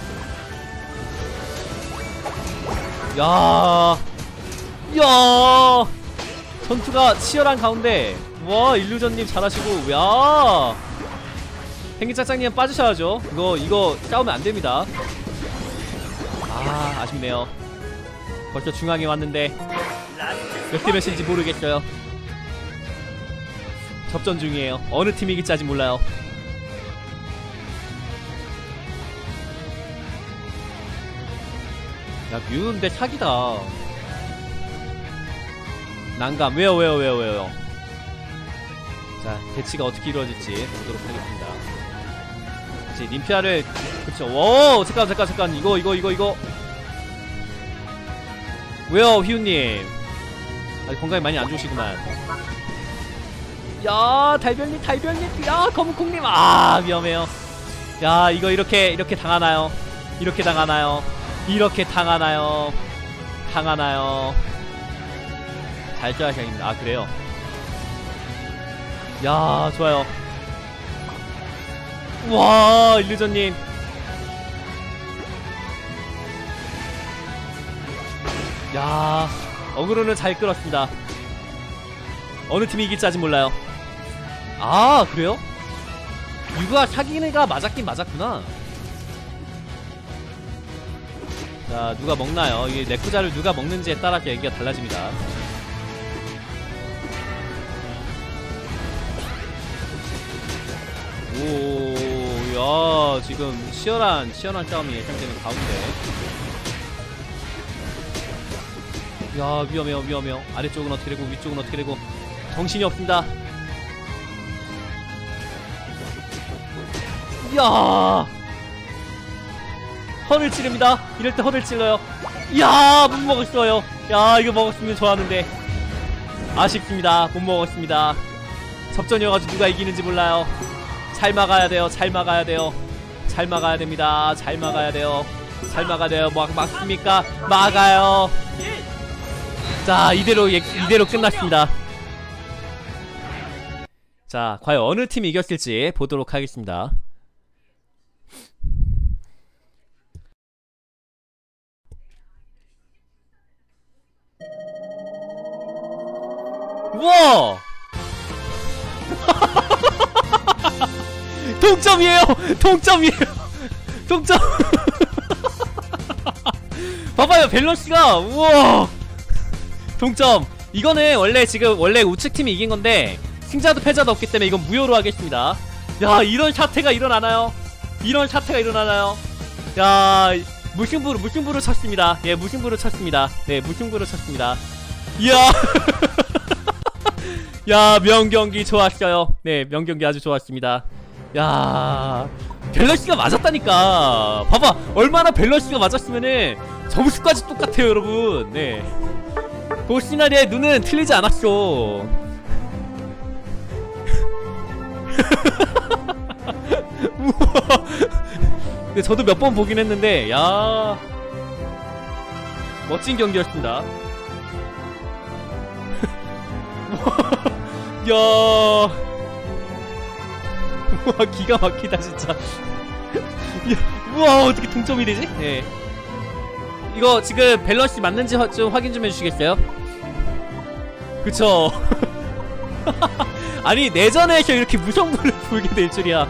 야 전투가 치열한 가운데 와 일루전님 잘하시고 야 펭귄짱짱님 빠지셔야죠. 이거 싸우면 안됩니다. 아 아쉽네요. 벌써 중앙에 왔는데 몇 대 몇인지 모르겠어요. 접전 중이에요. 어느 팀이 이길지 아직 몰라요. 야 뮤인데 사기다. 난감. 왜요? 자 대치가 어떻게 이루어질지 보도록 하겠습니다. 이제 님피아를 그쵸. 오 잠깐 이거 왜요 휘우님? 아직 건강이 많이 안 좋으시구만. 야 달별님 야 검은콩님 아 위험해요. 야 이거 이렇게 당하나요? 이렇게 당하나요? 잘 써야 생깁니다. 아 그래요? 야 좋아요. 와 일루전님 야 어그로는 잘 끌었습니다. 어느 팀이 이길지 아직 몰라요. 아 그래요? 유가 사기가 맞았긴 맞았구나. 자, 누가 먹나요? 이게 네쿠자를 누가 먹는지에 따라서 얘기가 달라집니다. 오, 야, 지금 치열한 싸움이 예상되는 가운데. 야, 위험해요. 아래쪽은 어떻게 되고 위쪽은 어떻게 되고 정신이 없습니다. 이야, 허를 찌릅니다. 이럴 때 허를 찔러요. 이야, 못 먹었어요. 야, 이거 먹었으면 좋았는데 아쉽습니다. 못 먹었습니다. 접전이어가지고 누가 이기는지 몰라요. 잘 막아야 돼요. 잘 막아야 됩니다. 잘 막아야 돼요. 막습니까? 막아요. 자, 이대로 끝났습니다. 자, 과연 어느 팀이 이겼을지 보도록 하겠습니다. 우와! 동점이에요! 동점! 봐봐요, 밸런스가! 우와! 동점! 이거는 원래 우측팀이 이긴건데 승자도 패자도 없기 때문에 이건 무효로 하겠습니다. 야, 이런 사태가 일어나나요? 야, 무승부로 쳤습니다. 예, 무승부로 쳤습니다. 이야! 야, 명경기 좋았어요. 네, 명경기 아주 좋았습니다. 야, 밸런스가 맞았다니까. 봐봐, 얼마나 밸런스가 맞았으면은 점수까지 똑같아요, 여러분. 네, 보시나리의 눈은 틀리지 않았어. 우와. 근데 저도 몇 번 보긴 했는데, 야, 멋진 경기였습니다. 야, 우와, 기가 막히다 진짜. 야, 우와, 어떻게 동점이 되지? 네. 이거 지금 밸런스 맞는지 좀 확인 좀 해주시겠어요? 그쵸. 아니, 내전에서 이렇게 무성부를 불게 될 줄이야.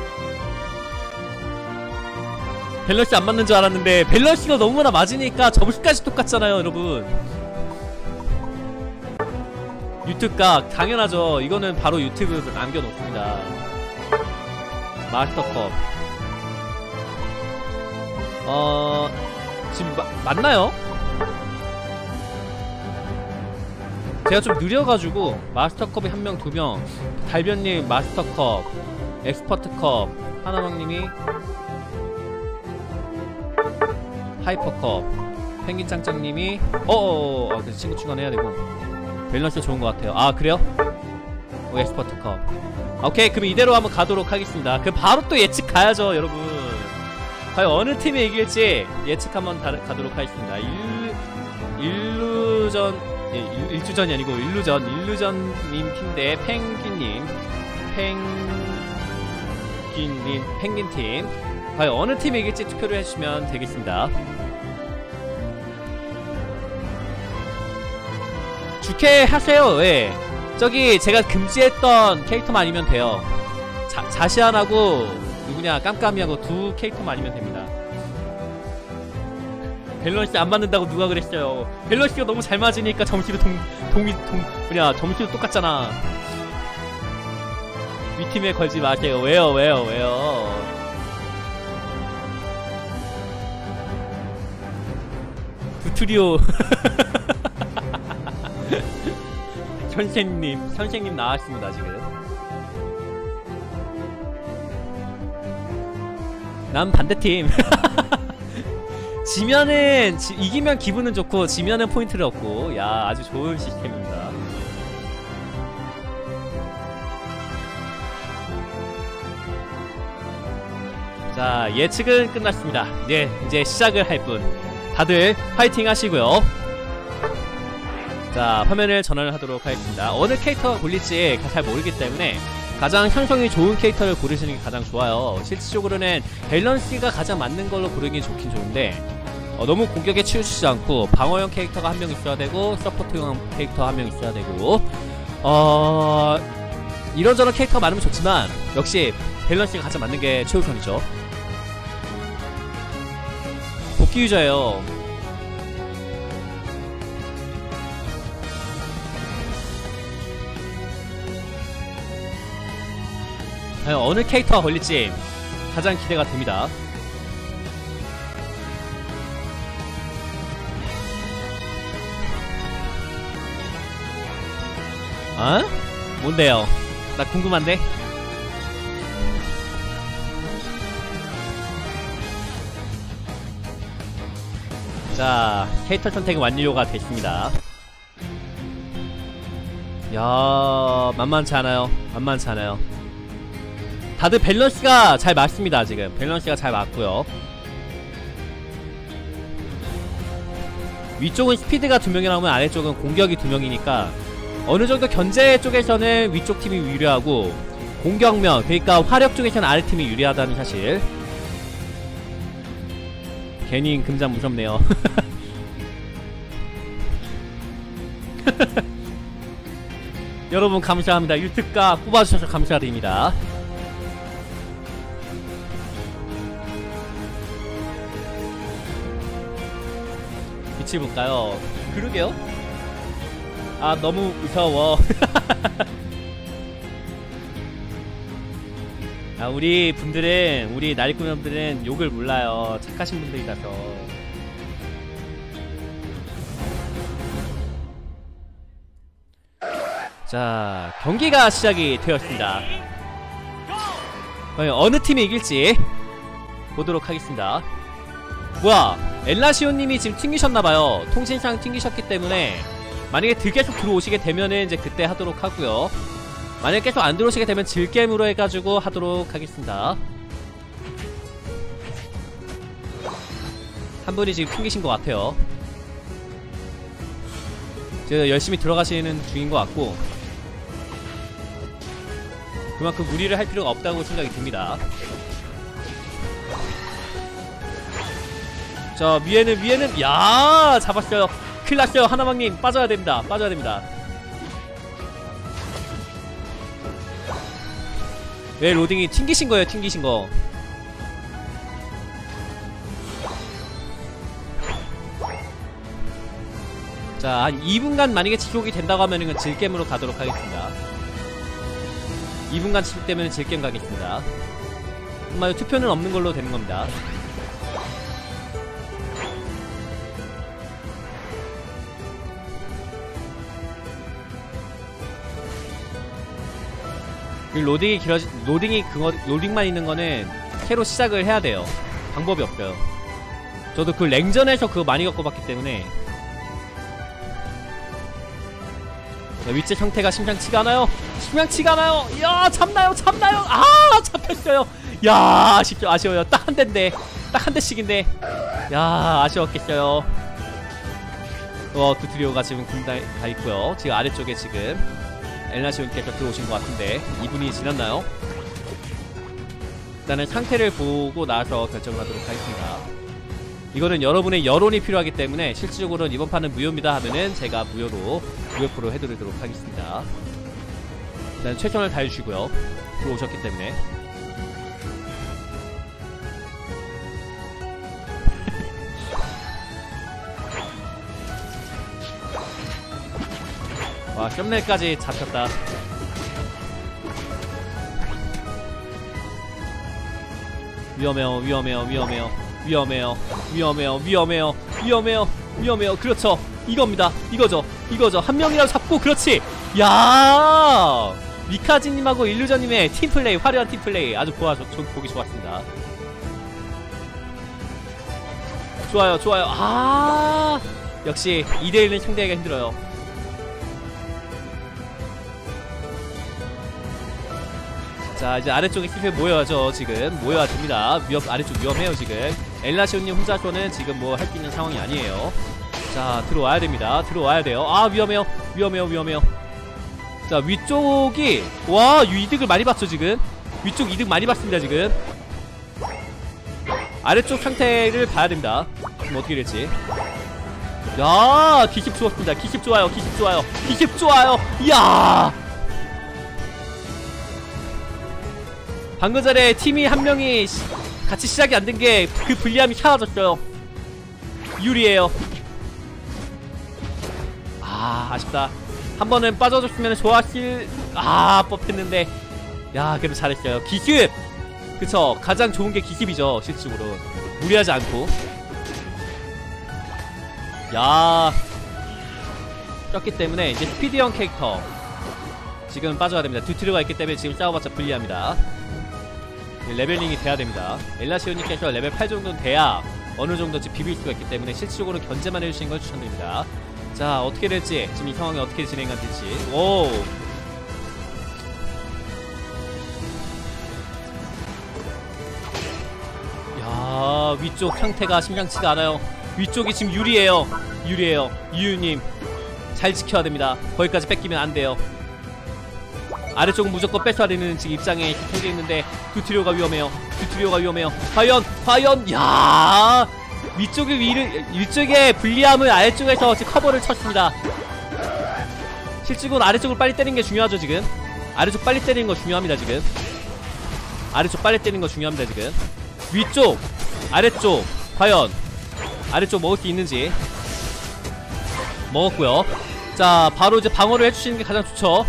밸런스 안 맞는 줄 알았는데 밸런스가 너무나 맞으니까 점수까지 똑같잖아요, 여러분. 유튜브 각 당연하죠. 이거는 바로 유튜브에 남겨놓습니다. 마스터컵. 지금 맞나요? 제가 좀 느려가지고 마스터컵이 1명, 2명, 달변님 마스터컵, 엑스퍼트컵, 하나망님이 하이퍼컵, 펭귄짱짱님이 그래서 친구 추가해야되고 밸런스 좋은것 같아요. 아, 그래요? 엑스퍼트컵. 오케이, 그럼 이대로 한번 가도록 하겠습니다. 그럼 바로 또 예측 가야죠, 여러분. 과연 어느 팀이 이길지 예측 한번 가도록 하겠습니다. 일주전이 아니고 일루전님 팀 대 펭귄팀. 과연 어느 팀이 이길지 투표를 해주시면 되겠습니다. 주캐 하세요. 예. 저기 제가 금지했던 캐릭터만 아니면 돼요. 자시안하고 누구냐, 깜깜이하고 두 캐릭터만 아니면 됩니다. 밸런스 안 맞는다고 누가 그랬어요. 밸런스가 너무 잘 맞으니까 점수도 점수도 똑같잖아. 위팀에 걸지 마세요. 왜요? 부트리오. 선생님 나왔습니다, 지금. 난 반대팀. 이기면 기분은 좋고 지면은 포인트를 얻고. 야, 아주 좋은 시스템입니다. 자, 예측은 끝났습니다. 이제 시작을 할 분 다들 파이팅 하시고요. 자, 화면을 전환을 하도록 하겠습니다. 어느 캐릭터가 골릴지 잘 모르기 때문에 가장 형성이 좋은 캐릭터를 고르시는 게 가장 좋아요. 실질적으로는 밸런스가 가장 맞는 걸로 고르는 게 좋긴 좋은데 너무 공격에 치우치지 않고 방어형 캐릭터가 한 명 있어야 되고 서포트형 캐릭터 한 명 있어야 되고 이런저런 캐릭터가 많으면 좋지만 역시 밸런스가 가장 맞는 게 최우선이죠. 도끼 유저예요. 과연 어느 캐릭터가 걸릴지 가장 기대가 됩니다. 어? 뭔데요? 나 궁금한데? 자, 캐릭터 선택이 완료가 됐습니다. 야, 만만치 않아요. 만만치 않아요. 다들 밸런스가 잘 맞습니다. 지금 밸런스가 잘 맞고요. 위쪽은 스피드가 2명이 나오면 아래쪽은 공격이 2명이니까 어느정도 견제 쪽에서는 위쪽 팀이 유리하고 공격면, 그러니까 화력 쪽에서는 아래 팀이 유리하다는 사실. 괜히 금장 무섭네요. 여러분 감사합니다. 유튜브가 뽑아주셔서 감사드립니다. 빛을 볼까요? 그러게요. 아, 너무 무서워. 아, 우리 분들은, 우리 나리꾸님들은 욕을 몰라요. 착하신 분들이라서. 자, 경기가 시작이 되었습니다. 어느 팀이 이길지 보도록 하겠습니다. 뭐야, 엘라시오님이 지금 튕기셨나봐요. 통신상 튕기셨기 때문에 만약에 계속 들어오시게 되면은 이제 그때 하도록 하고요. 만약에 계속 안 들어오시게 되면 질겜으로 해가지고 하도록 하겠습니다. 한 분이 지금 튕기신 것 같아요. 제가 열심히 들어가시는 중인 것 같고 그만큼 무리를 할 필요가 없다고 생각이 듭니다. 자, 위에는 야, 잡았어요. 큰일났어요. 하나방님 빠져야 됩니다. 빠져야 됩니다. 왜 로딩이 튕기신 거예요? 튕기신 거. 자, 한 2분간 만약에 지속이 된다고 하면은 질겜으로 가도록 하겠습니다. 2분간 지속되면 질겜 가겠습니다. 정말 투표는 없는 걸로 되는 겁니다. 로딩만 있는 거는 새로 시작을 해야 돼요. 방법이 없어요. 저도 그 랭전에서 그거 많이 겪어봤기 때문에. 자, 위치 상태가 심상치가 않아요. 심상치가 않아요. 야, 잡나요? 아, 잡혔어요. 야, 아쉬워요. 딱 한 대인데, 딱 한 대씩인데, 야, 아쉬웠겠어요. 두트리오가 지금 군대 가 있고요. 지금 아래쪽에 지금 엘라시온께서 들어오신 것 같은데 2분이 지났나요? 일단은 상태를 보고 나서 결정하도록 하겠습니다. 이거는 여러분의 여론이 필요하기 때문에 실질적으로는 이번 판은 무효입니다 하면은 제가 무효표로 해드리도록 하겠습니다. 일단 최선을 다해주시고요. 들어오셨기 때문에. 와, 썸네일까지 잡혔다. 위험해요. 그렇죠. 이겁니다. 이거죠. 한 명이라도 잡고, 그렇지. 야, 미카지님하고 일루저님의 팀플레이, 화려한 팀플레이 아주 보기 좋았습니다. 좋아요. 아, 역시 2대1은 상대하기가 힘들어요. 자, 이제 아래쪽에 슬슬 모여야죠. 지금 모여야 됩니다. 아래쪽 위험해요. 지금 엘라시오님 혼자서는 지금 뭐 할 수 있는 상황이 아니에요. 자, 들어와야 됩니다. 들어와야 돼요. 아, 위험해요. 자, 위쪽이 와, 이득을 많이 봤죠. 지금 위쪽 이득 많이 봤습니다. 지금 아래쪽 상태를 봐야 됩니다. 지금 어떻게 될지. 야, 기습 좋았습니다. 기습 좋아요. 이야, 방금 전에 팀이 한 명이 같이 시작이 안 된 게 그 불리함이 사라졌어요. 유리해요. 아, 아쉽다. 한 번은 빠져줬으면 좋았을. 아, 뽑혔는데. 야, 그래도 잘했어요. 기습! 그쵸, 가장 좋은 게 기습이죠. 실질적으로 무리하지 않고. 야, 떴기 때문에 이제 스피드형 캐릭터 지금 빠져야 됩니다. 듀트리가 있기 때문에 지금 싸워봤자 불리합니다. 레벨링이 돼야 됩니다. 엘라시오님께서 레벨 8 정도는 돼야 어느 정도지 비빌 수가 있기 때문에 실질적으로 견제만 해주시는 걸 추천드립니다. 자, 어떻게 될지, 지금 이 상황이 어떻게 진행이 될지. 오, 야, 위쪽 상태가 심상치가 않아요. 위쪽이 지금 유리해요. 유리해요. 유유님 잘 지켜야 됩니다. 거기까지 뺏기면 안 돼요. 아래쪽은 무조건 뺏어야 되는 지금 입장에 형제 있는데 듀트리오가 위험해요. 듀트리오가 위험해요. 과연 야, 위쪽의 불리함을 아래쪽에서 지금 커버를 쳤습니다. 실직은 아래쪽을 빨리 때리는 게 중요하죠. 지금 아래쪽 빨리 때리는 거 중요합니다. 지금 아래쪽 빨리 때리는 거 중요합니다. 지금 위쪽, 아래쪽, 과연 아래쪽 먹을 수 있는지. 먹었고요. 자, 바로 이제 방어를 해주시는 게 가장 좋죠.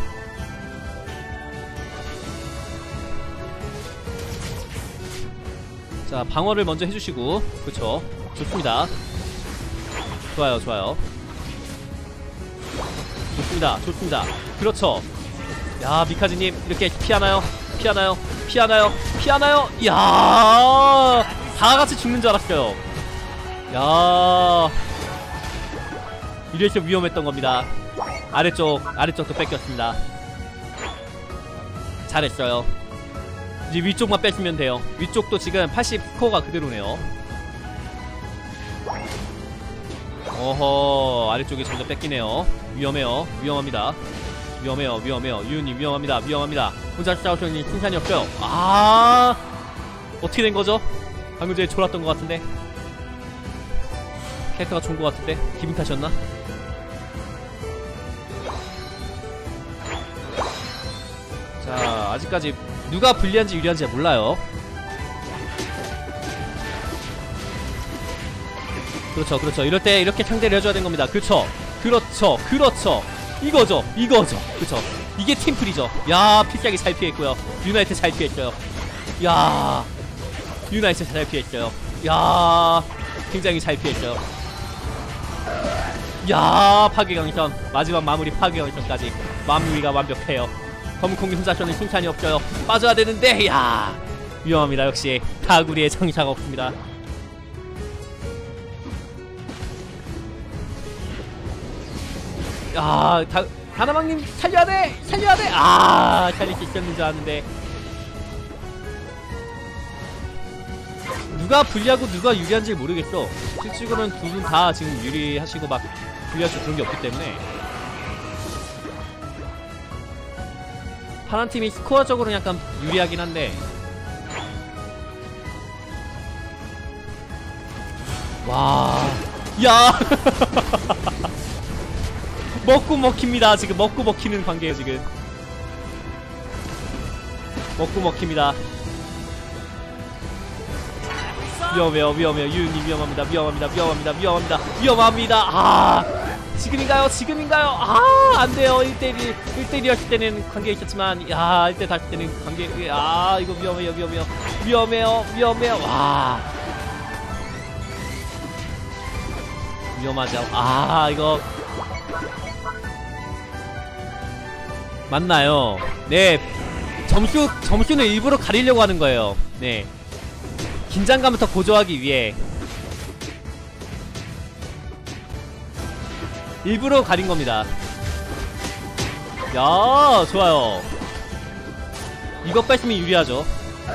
자, 방어를 먼저 해주시고. 그쵸, 좋습니다. 좋아요, 좋아요. 좋습니다, 좋습니다. 그렇죠. 야, 미카즈님 이렇게 피하나요? 피하나요? 피하나요? 피하나요? 이야, 다같이 죽는 줄 알았어요. 야, 이래서 위험했던 겁니다. 아래쪽도 뺏겼습니다. 잘했어요. 이제 위쪽만 뺏으면 돼요. 위쪽도 지금 80 스코어가 그대로네요. 어허, 아래쪽이 점점 뺏기네요. 위험해요. 위험합니다. 위험해요. 유우님 위험합니다. 혼자 싸우시니 승산이 없어요. 아, 어떻게 된 거죠? 방금 전에 졸았던 것 같은데. 캐릭터가 좋은 것 같은데. 기분 탓이었나? 자, 아직까지 누가 불리한지 유리한지 몰라요. 그렇죠. 이럴 때 이렇게 상대를 해줘야 되는 겁니다. 그렇죠. 이거죠. 그렇죠. 이게 팀플이죠. 야, 필살기 잘 피했고요. 유나이트 잘 피했어요. 야, 유나이트 잘 피했어요. 야, 굉장히 잘 피했어요. 야, 파괴강선, 마지막 마무리 파괴강선까지 마무리가 완벽해요. 검은콩이 혼자서는 칭찬이 없어요. 빠져야 되는데, 야, 위험합니다. 역시 다구리의 정의사가 없습니다. 야, 다나방님 살려야돼. 아, 살릴 수 있었는 줄 아는데. 누가 불리하고 누가 유리한지 모르겠어. 실질적으로는 두 분 다 지금 유리하시고 막 불리하시고 그런 게 없기 때문에. 파란 팀이 스코어적으로는 약간 유리하긴 한데. 와, 야. 먹고 먹힙니다. 지금 먹고 먹히는 관계예요. 지금 먹고 먹힙니다. 위험해요. 유은님 위험합니다. 아, 지금인가요? 아, 안돼요. 1대1이었을 때는 관계 있었지만, 야, 1대 다시 때는 관계. 아, 이거 위험해요. 와, 위험하죠. 아, 이거 맞나요? 네, 점수는 일부러 가리려고 하는 거예요. 네, 긴장감을 더 고조하기 위해 일부러 가린 겁니다. 야, 좋아요. 이거 뺐으면 유리하죠.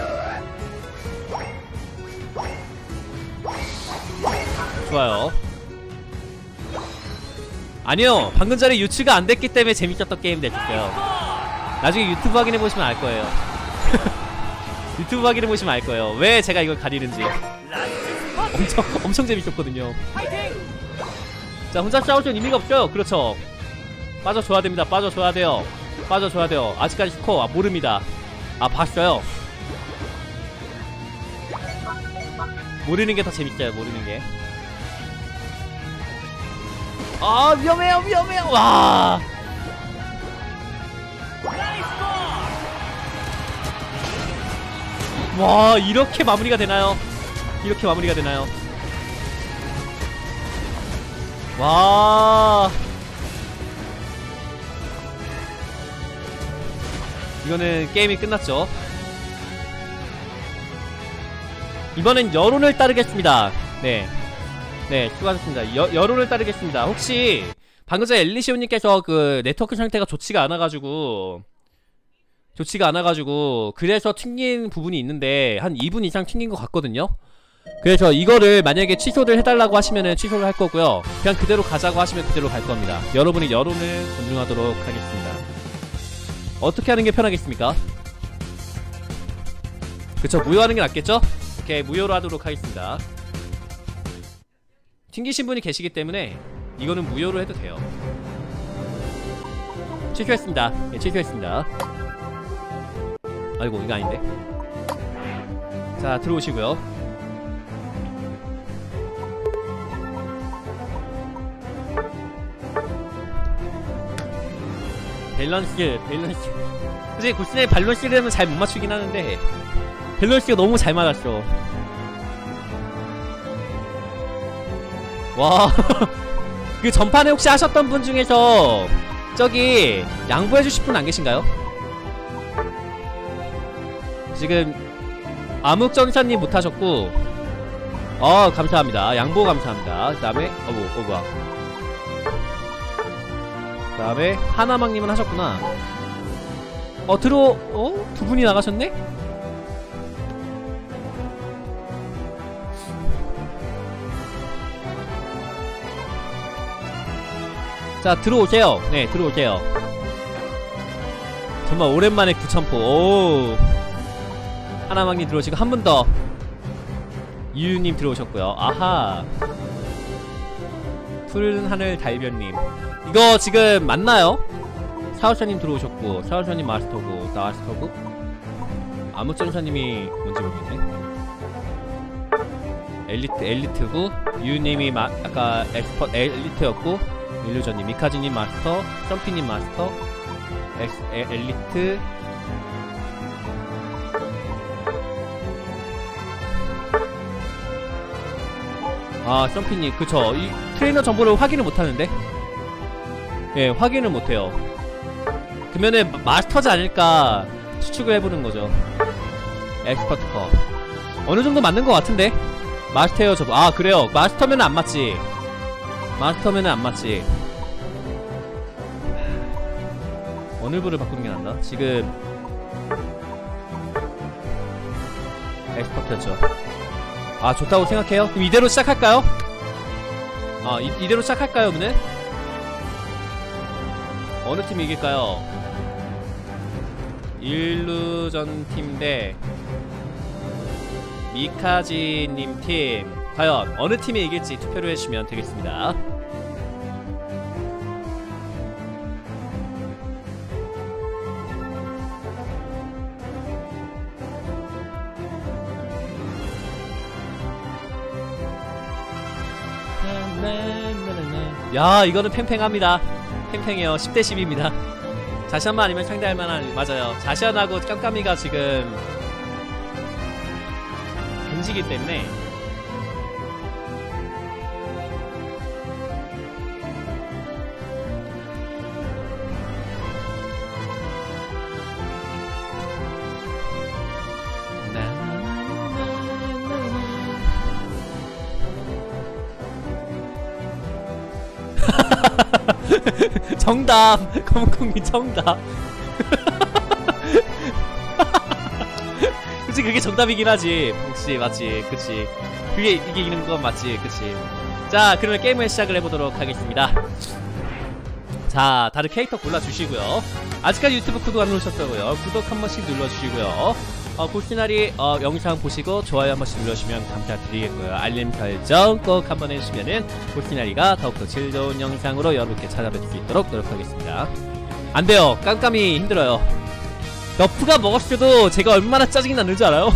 좋아요. 아니요, 방금 전에 유추가 안 됐기 때문에 재밌었던 게임 됐었어요. 나중에 유튜브 확인해보시면 알 거예요. 유튜브 확인해보시면 알 거예요. 왜 제가 이걸 가리는지. 엄청 재밌었거든요. 자, 혼자 싸우시면 의미가 없어요. 그렇죠. 빠져줘야 됩니다. 빠져줘야 돼요. 아직까지 스코어 모릅니다. 아, 봤어요. 모르는 게 더 재밌어요. 모르는 게. 아 위험해요 위험해요. 와 와 이렇게 마무리가 되나요? 이렇게 마무리가 되나요? 와 이거는 게임이 끝났죠. 이번엔 여론을 따르겠습니다. 네 수고하셨습니다. 여론을 따르겠습니다. 혹시 방금 전에 엘리시오님께서 그 네트워크 상태가 좋지가 않아가지고 그래서 튕긴 부분이 있는데 한 2분 이상 튕긴 것 같거든요. 그래서 이거를 만약에 취소를 해달라고 하시면은 취소를 할 거고요. 그냥 그대로 가자고 하시면 그대로 갈 겁니다. 여러분이 여론을 존중하도록 하겠습니다. 어떻게 하는 게 편하겠습니까? 그쵸, 무효하는 게 낫겠죠? 오케이, 무효로 하도록 하겠습니다. 튕기신 분이 계시기 때문에 이거는 무효로 해도 돼요. 취소했습니다. 예, 취소했습니다. 아이고 이거 아닌데. 자 들어오시고요. 밸런스 솔직히 고스의 밸런스를 잘 못 맞추긴 하는데 밸런스가 너무 잘 맞았어. 와 그 전판에 혹시 하셨던 분 중에서 저기 양보해주실 분 안 계신가요? 지금 암흑전사님 못하셨고 감사합니다. 양보 감사합니다. 그 다음에 뭐야 그 다음에 하나망님은 하셨구나. 두 분이 나가셨네? 자 들어오세요. 네 들어오세요. 정말 오랜만에 9000포. 오 하나망님 들어오시고 한 분 더 유유님 들어오셨고요. 아하 푸른 하늘 달변님 이거 지금 맞나요? 사우샤님 들어오셨고 사우샤님 마스터고 나 마스터고 암흑전사님이 뭔지 모르겠네. 엘리트고 유유님이 아까 엘리트였고 일루전님 미카지님 마스터 썸피님 마스터 엘리트 썸피님 그쵸. 이 트레이너 정보를 확인을 못하는데 예 확인을 못해요. 그러면은 마스터지 않을까 추측을 해보는 거죠. 엑스퍼트커 어느정도 맞는 것 같은데 마스터예요 저도. 그래요. 마스터면은 안 맞지. 마스터면은 안 맞지. 어느 부를 바꾸는 게 낫나? 지금 엑스퍼트였죠. 좋다고 생각해요? 그럼 이대로 시작할까요? 이대로 시작할까요, 그러면? 어느 팀이 이길까요? 일루전 팀 대 미카지님 팀. 과연 어느 팀이 이길지 투표를 해주시면 되겠습니다. 야 이거는 팽팽합니다. 팽팽해요. 10대 10입니다 자시안만 아니면 상대할 만한. 맞아요. 자시안하고 깜깜이가 지금 금지기 때문에 정답! 검은콩이 정답! 그치 그게 정답이긴 하지. 혹시 맞지 그치 그게 이기는 건 맞지 그치. 자 그러면 게임을 시작을 해보도록 하겠습니다. 자 다들 캐릭터 골라주시고요. 아직까지 유튜브 구독 안 누르셨다고요? 구독 한 번씩 눌러주시고요. 고시나리 영상 보시고 좋아요 한 번씩 눌러주시면 감사드리겠고요. 알림 설정 꼭 한번 해주시면은 고시나리가 더욱더 질 좋은 영상으로 여러분께 찾아뵐 수 있도록 노력하겠습니다. 안돼요. 깜깜이 힘들어요. 너프가 먹었을 때도 제가 얼마나 짜증이 나는지 알아요?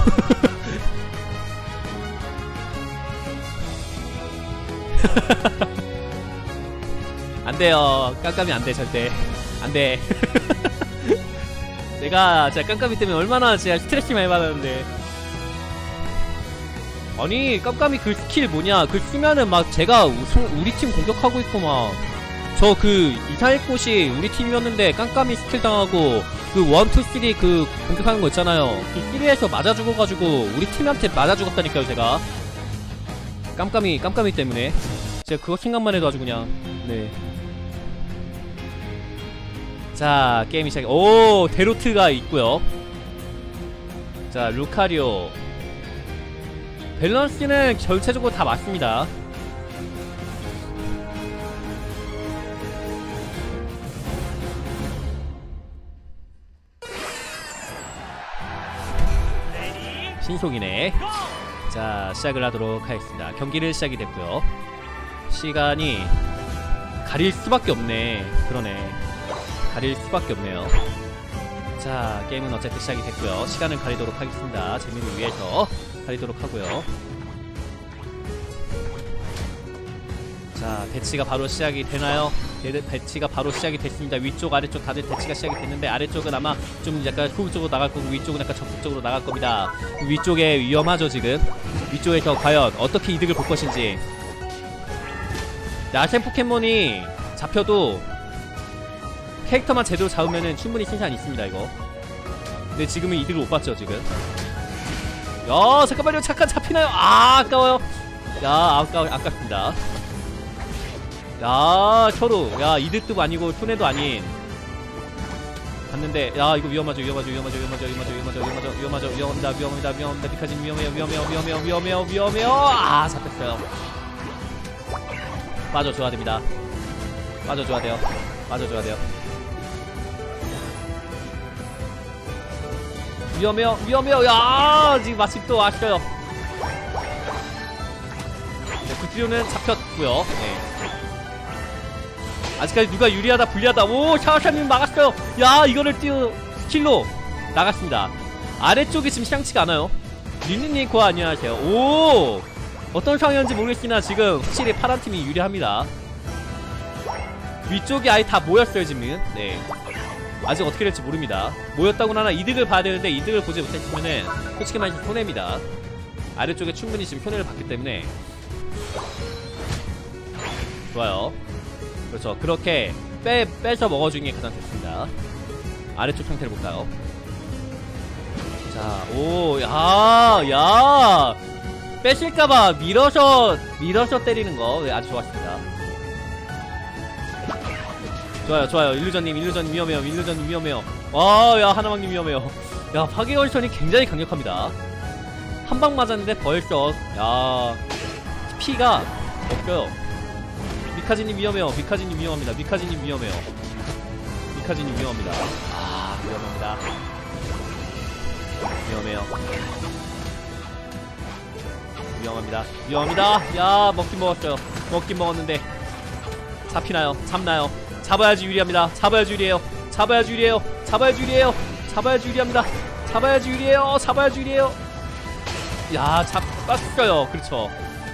안돼요. 깜깜이 안돼 절대 안돼. 내가 진짜 깜깜이 때문에 얼마나 진짜 스트레스 많이 받았는데. 아니 깜깜이 그 스킬 뭐냐 그 쓰면은 막 제가 우리 팀 공격하고 있고 막 저 그 이사할 곳이 우리 팀이었는데 깜깜이 스킬 당하고 그 1, 2, 3 그 공격하는 거 있잖아요. 그 3에서 맞아 죽어가지고 우리 팀한테 맞아 죽었다니까요 제가. 깜깜이 때문에 제가 그거 생각만 해도 아주 그냥. 네. 자 게임이 시작. 오 데로트가 있고요. 자 루카리오 밸런스는 전체적으로 다 맞습니다. 신속이네. 자 시작을 하도록 하겠습니다. 경기를 시작이 됐고요. 시간이 가릴 수밖에 없네. 그러네. 가릴 수밖에 없네요. 자 게임은 어쨌든 시작이 됐고요. 시간을 가리도록 하겠습니다. 재미를 위해서 가리도록 하고요. 자 배치가 바로 시작이 되나요? 배치가 바로 시작이 됐습니다. 위쪽 아래쪽 다들 배치가 시작이 됐는데 아래쪽은 아마 좀 약간 후쪽으로 나갈 거고 위쪽은 약간 적극적으로 나갈 겁니다. 위쪽에 위험하죠 지금. 위쪽에서 과연 어떻게 이득을 볼 것인지. 야생 포켓몬이 잡혀도 캐릭터만 제대로 잡으면은 충분히 승산이 있습니다 이거. 근데 지금은 이득을 못 봤죠 지금. 야 잠깐만요. 잠깐 잡히나요? 아 아까워요. 야 아깝습니다. 야 서로 야 이득도 아니고 손해도 아닌 봤는데 야 이거 위험하죠. 위험합니다. 미카진 위험해요. 아 잡혔어요. 빠져줘야 됩니다. 빠져줘야 돼요. 위험해요. 야 지금 마침 또 왔어요. 네, 구티료는 잡혔고요. 네. 아직까지 누가 유리하다 불리하다. 오 샤오샤님 막았어요. 야 이거를 스킬로 나갔습니다. 아래쪽이 지금 시장치가 않아요. 린린님 고아 안녕하세요. 오 어떤 상황인지 모르겠으나 지금 확실히 파란팀이 유리합니다. 위쪽이 아예 다 모였어요 지금. 네 아직 어떻게 될지 모릅니다. 모였다고 하나 이득을 봐야 되는데 이득을 보지 못했으면은 솔직히 말해서 손해입니다. 아래쪽에 충분히 지금 손해를 봤기 때문에. 좋아요. 그렇죠. 그렇게 빼서 먹어주는 게 가장 좋습니다. 아래쪽 상태를 볼까요? 자, 오, 야, 빼실까봐 밀어서 때리는 거. 네, 아주 좋았습니다. 좋아요. 일루전님 위험해요. 야, 하나망님 위험해요. 야, 파괴걸선이 굉장히 강력합니다. 한 방 맞았는데 벌써, 야, 피가 없어요. 미카지님 위험해요. 미카지님 위험합니다. 아, 위험합니다. 야, 먹긴 먹었는데 잡히나요? 잡나요? 잡아야지 유리합니다. 잡아야지 유리해요. 야, 잡았어요. 그렇죠.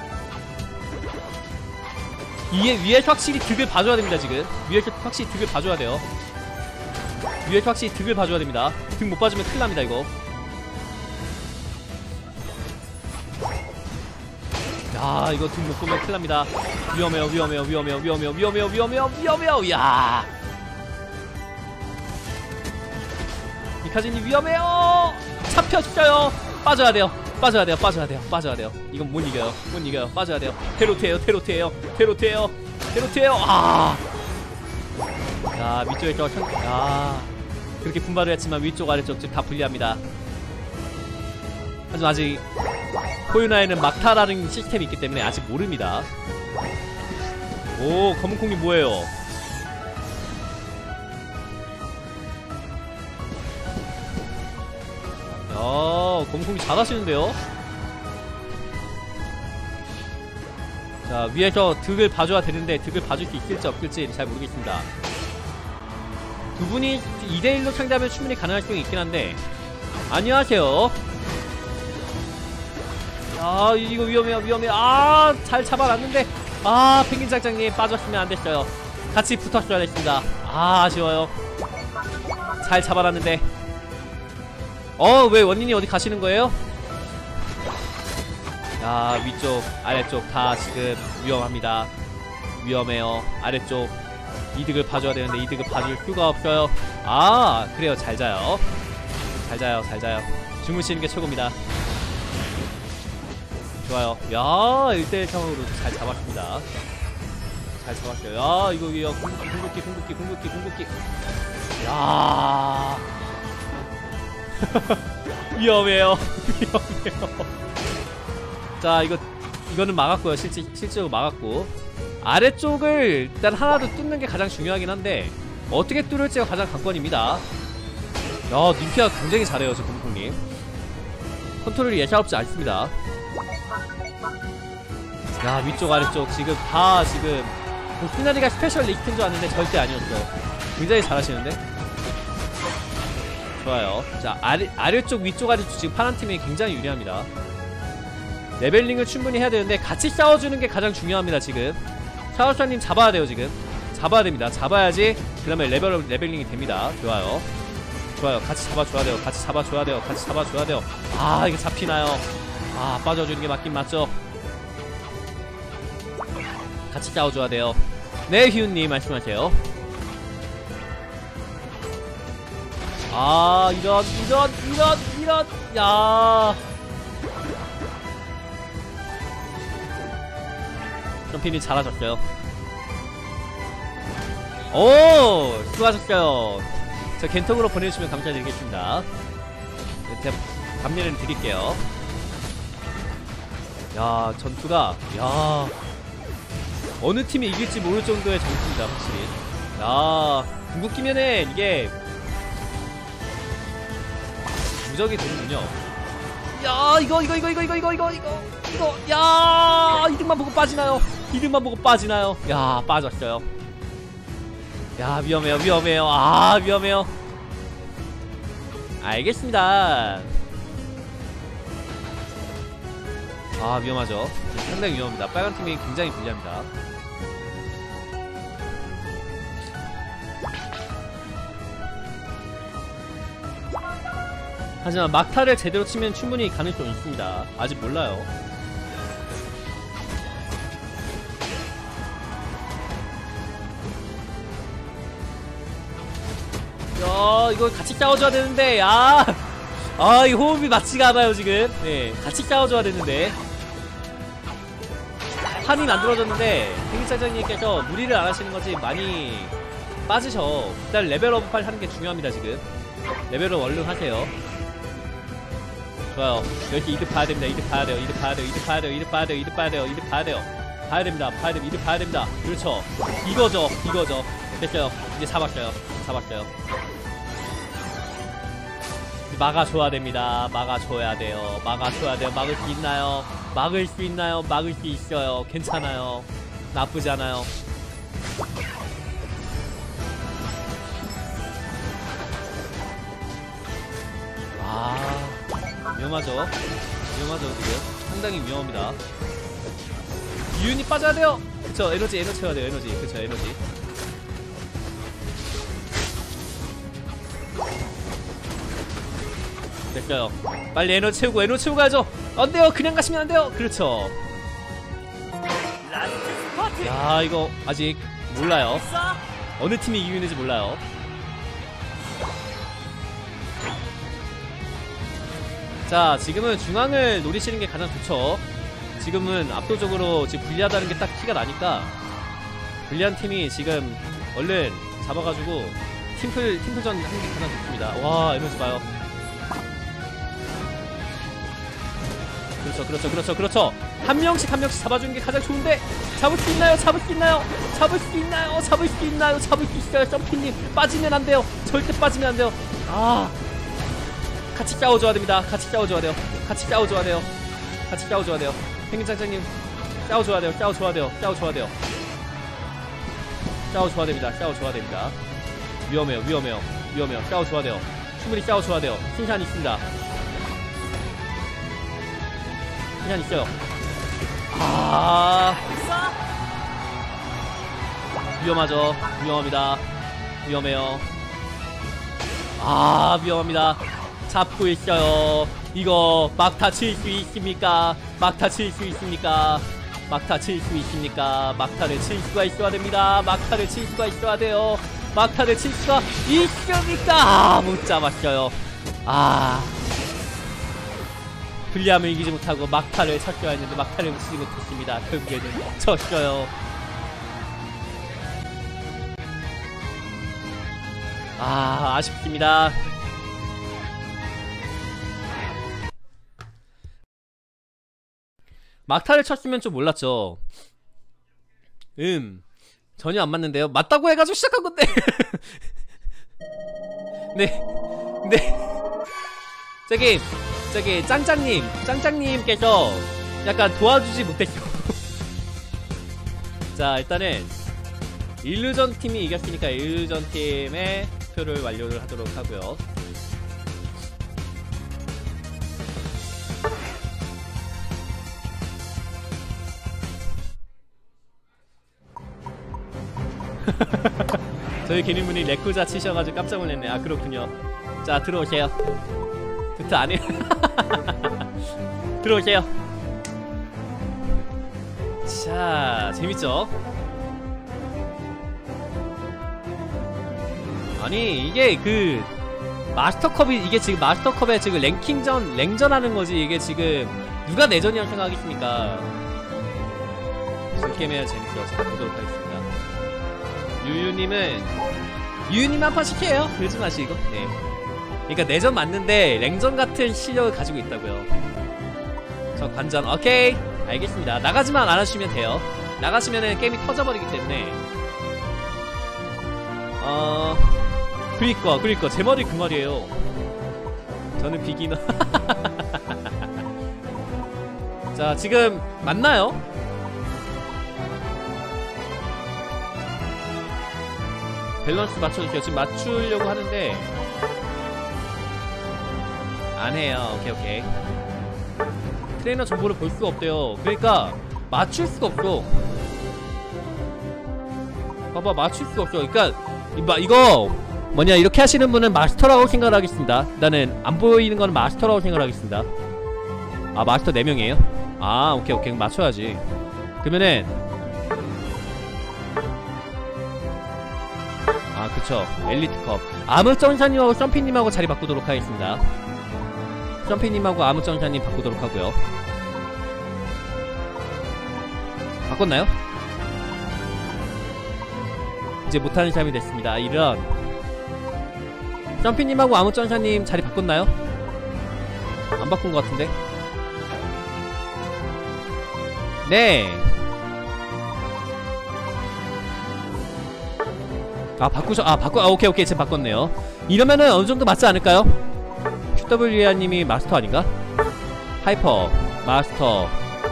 위에서 확실히 득을 봐줘야 됩니다 지금. 위에서 확실히 득을 봐줘야 돼요. 득 못 봐주면 큰일 납니다 이거. 야 이거 득 못 보면 큰일 납니다. 위험해요. 야 미카지님 위험해요. 잡혔어요. 빠져야 돼요. 이건 못 이겨요. 빠져야 돼요. 테로트예요. 아. 야, 위쪽에서 그렇게 분발을 했지만 위쪽 아래쪽 다 불리합니다. 하지만 아직 호유나에는 막타라는 시스템이 있기 때문에 아직 모릅니다. 오, 검은콩이 뭐예요? 야, 검은콩이 잘하시는데요? 자, 위에서 득을 봐줘야 되는데 득을 봐줄 수 있을지 없을지 잘 모르겠습니다. 두 분이 2대1로 상대하면 충분히 가능할 수 있긴 한데. 안녕하세요. 아 이거 위험해요. 아 잘 잡아놨는데 아 펭귄 장장님 빠졌으면 안됐어요. 같이 붙었어야 됐습니다. 아, 아쉬워요. 잘 잡아놨는데. 왜 원인이 어디 가시는 거예요? 야, 위쪽 아래쪽 다 지금 위험합니다. 위험해요. 아래쪽 이득을 봐줘야 되는데 이득을 봐줄 수가 없어요. 아, 그래요. 잘 자요. 잘 자요. 잘 자요. 주무시는 게 최고입니다. 좋아요. 야, 1대1 상황으로 잘 잡았습니다. 잘 잡았어요. 야, 이거 궁극기. 야. 위험해요. 위험해요. 자, 이거는 막았고요. 실제로 막았고. 아래쪽을 일단 하나도 뚫는 게 가장 중요하긴 한데 어떻게 뚫을지가 가장 관건입니다. 야, 님피아 굉장히 잘해요, 저 공풍님. 컨트롤이 예사롭지 않습니다. 야, 위쪽 아래쪽 지금 다 지금 시나리가 스페셜 리스트인 줄 아는데 절대 아니었어. 굉장히 잘하시는데. 좋아요. 자, 아래쪽 위쪽 아래쪽 지금 파란팀이 굉장히 유리합니다. 레벨링을 충분히 해야 되는데 같이 싸워주는 게 가장 중요합니다. 지금 샤오샤님 잡아야 돼요. 지금 잡아야 됩니다. 잡아야지 그 다음에 레벨링이 됩니다. 좋아요. 좋아요. 같이 잡아줘야 돼요. 같이 잡아줘야 돼요. 같이 잡아줘야 돼요. 아, 이게 잡히나요? 아, 빠져주는 게 맞긴 맞죠. 같이 싸워줘야 돼요. 네, 희훈님 말씀하세요. 아, 이런. 야. 점피님 잘하셨어요. 오, 수고하셨어요. 저 겐톡으로 보내주시면 감사드리겠습니다. 제가 감리를 드릴게요. 야, 전투가 야, 어느 팀이 이길지 모를 정도의 전투입니다. 확실히. 야, 궁극기면은 이게 무적이 되는군요. 야, 이거 야, 이득만 보고 빠지나요? 이득만 보고 빠지나요? 야, 빠졌어요. 야, 위험해요. 아, 위험해요. 알겠습니다. 아, 위험하죠. 상당히 위험합니다. 빨간 팀이 굉장히 불리합니다. 하지만 막타를 제대로 치면 충분히 가능성이 있습니다. 아직 몰라요. 야, 이거 같이 싸워줘야 되는데, 야, 아, 이 호흡이 맞지가 않아요 지금. 네, 같이 싸워줘야 되는데 판이 만들어졌는데 행사장님께서 무리를 안 하시는 거지 많이 빠지셔. 일단 레벨업 하는 게 중요합니다. 지금 레벨업 얼른 하세요. 좋아요. 여기 이득 봐야 됩니다. 이득 봐야 돼요. 이득 봐야 돼요. 이득 봐야 돼요. 이득 봐야 돼요. 이득 봐야 돼요. 이득 봐야 돼요. 봐야 됩니다. 봐야 됩니다. 이득 봐야 됩니다. 그렇죠. 이거죠. 됐어요. 이제 잡았어요. 막아줘야 됩니다. 막아줘야 돼요. 막을 수 있나요? 막을 수 있어요. 괜찮아요. 나쁘지 않아요. 아, 위험하죠 지금. 상당히 위험합니다. 유인이 빠져야 돼요. 그쵸, 에너지 채워야 돼요. 그쵸, 에너지. 됐어요. 빨리 에너지 채우고 가야죠. 안 돼요. 그냥 가시면 안 돼요. 그렇죠. 야, 이거 아직 몰라요. 어느 팀이 이기는지 몰라요. 자, 지금은 중앙을 노리시는 게 가장 좋죠. 지금은 압도적으로 지금 불리하다는 게 딱 티가 나니까 불리한 팀이 지금 얼른 잡아가지고 팀플전 하는 게 가장 좋습니다. 와, 에너지 봐요. 그렇죠. 한 명씩 잡아주는 게 가장 좋은데 잡을 수 있나요? 잡을 수 있어요. 점피님 빠지면 안 돼요. 절대 빠지면 안 돼요. 아, 같이 싸워줘야 됩니다. 같이 싸워줘야 돼요. 행장장님 싸워줘야 됩니다. 위험해요. 싸워줘야 돼요. 충분히 싸워줘야 돼요. 신산 있습니다. 신산 있어요. 아, 위험하죠. 위험합니다. 위험해요. 아, 위험합니다. 잡고 있어요. 이거 막타 칠 수 있습니까? 막타 칠 수 있습니까? 막타 칠 수 있습니까? 막타를 칠 수가 있어야 됩니다. 막타를 칠 수가 있어야 돼요. 막타를 칠 수가 있습니까? 못 잡았어요. 아, 불리함을 이기지 못하고 막타를 쳤어야 했는데 막타를 치지 못했습니다. 결국에는 졌어요. 아, 아쉽습니다. 막타를 쳤으면 좀 몰랐죠. 전혀 안 맞는데요. 맞다고 해가지고 시작한 건데. 네, 네. 저기 짱짱님께서 약간 도와주지 못했죠. 자, 일단은 일루전 팀이 이겼으니까 일루전 팀의 투표를 완료를 하도록 하고요. 저희 개미분이 레쿠자 치셔가지고 깜짝 놀랐네. 아, 그렇군요. 자, 들어오세요. 드트 안 해요. 들어오세요. 자, 재밌죠? 아니, 이게 그 마스터컵이, 이게 지금 마스터컵에 지금 랭전 하는 거지. 이게 지금 누가 내전이라고 생각하겠습니까? 즐게임해야 재밌어. 제가 보도록 하겠습니다. 유유님 한 판씩 해요. 그러지 마시고. 네. 그러니까 내전 맞는데 랭전 같은 실력을 가지고 있다고요. 저 관전. 오케이, 알겠습니다. 나가지만 안 하시면 돼요. 나가시면은 게임이 터져버리기 때문에. 그니까 제 말이 그 말이에요. 저는 비기너. 자, 지금 맞나요? 밸런스 맞춰주세요. 지금 맞추려고 하는데 안 해요. 오케이. 트레이너 정보를 볼 수가 없대요. 그러니까 맞출 수가 없어. 봐봐, 맞출 수가 없어. 그러니까 이거 뭐냐, 이렇게 하시는 분은 마스터라고 생각을 하겠습니다. 나는 안 보이는 건 마스터라고 생각을 하겠습니다. 아, 마스터 4명이에요? 아, 오케이. 그럼 맞춰야지. 그러면은, 아, 그쵸. 엘리트컵. 암흑전사님하고 썸피님하고 자리 바꾸도록 하겠습니다. 썸피님하고 암흑전사님 바꾸도록 하고요. 바꿨나요? 이제 못하는 사람이 됐습니다. 이런. 썸피님하고 암흑전사님 자리 바꿨나요? 안 바꾼 것 같은데? 네. 오케이. 지금 바꿨네요. 이러면은 어느정도 맞지 않을까요? QWER님이 마스터 아닌가? 하이퍼, 마스터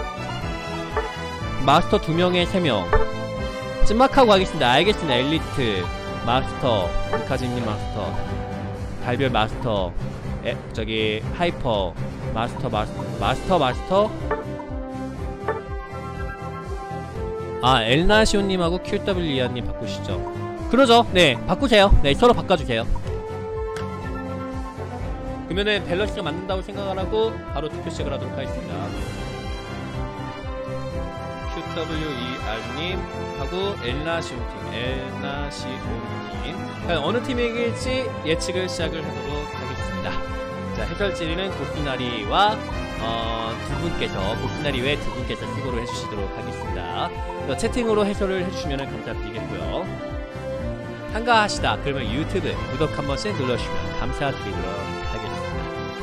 2명에 3명. 찐막하고 하겠습니다. 알겠습니다. 엘리트, 마스터, 미카진님 마스터, 달별 마스터, 저기 하이퍼, 마스터. 아, 엘나시오님하고 QWER님 바꾸시죠. 그러죠. 네, 바꾸세요. 네, 서로 바꿔주세요. 그러면은 밸런스가 맞는다고 생각을 하고 바로 투표 시작을 하도록 하겠습니다. QWER님 하고 엘나시오팀. 과연 어느 팀이 이길지 예측을 시작을 하도록 하겠습니다. 자, 해설진리는 고스나리와 고스나리 외 두 분께서 수고를 해주시도록 하겠습니다. 채팅으로 해설을 해주시면 감사드리겠고요. 한가하시다 그러면 유튜브 구독 한 번씩 눌러주시면 감사드리도록 하겠습니다.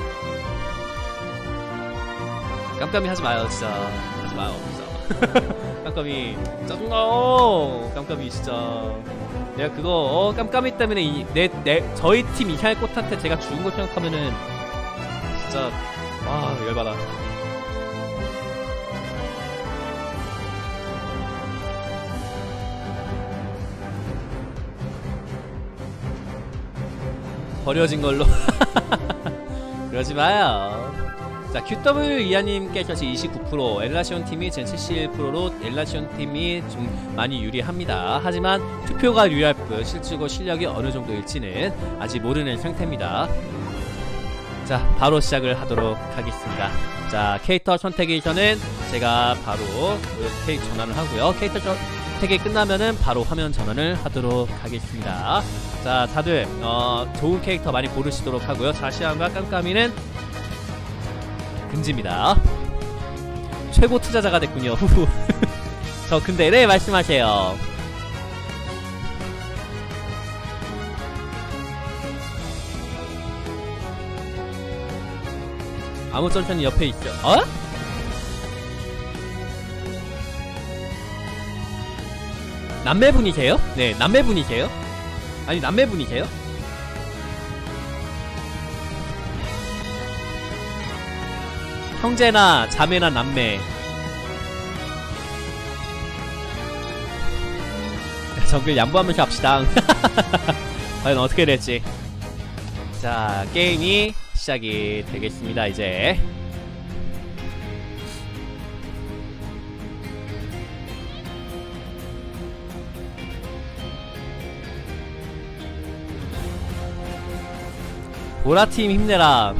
깜깜이 하지마요. 진짜 하지마요. 진짜. 깜깜이 짜증나요. 깜깜이 진짜. 내가 그거 깜깜이 때문에 저희 팀 이상할 꽃한테 제가 죽은 거 생각하면은 진짜 열받아. 버려진 걸로. 그러지 마요. 자, QW 이하님께서 29%, 엘라시온 팀이 전 71%로 엘라시온 팀이 좀 많이 유리합니다. 하지만 투표가 유리할 뿐 실제로 실력이 어느 정도일지는 아직 모르는 상태입니다. 자, 바로 시작을 하도록 하겠습니다. 자, 캐릭터 선택에서는 제가 바로 캐릭터 전환을 하고요. 캐릭터 선택이 끝나면은 바로 화면 전환을 하도록 하겠습니다. 자, 다들 좋은 캐릭터 많이 고르시도록 하고요. 자시안과 깜깜이는 금지입니다. 최고 투자자가 됐군요. 후후. 저 근데 네, 말씀하세요. 아무천천히 옆에 있죠. 어? 남매분이세요? 네, 남매분이세요? 아니, 남매분이세요? 형제나 자매나 남매. 정글 양보하면서 합시다. 과연 어떻게 될지. 자, 게임이 시작이 되겠습니다. 이제 보라팀 힘내라.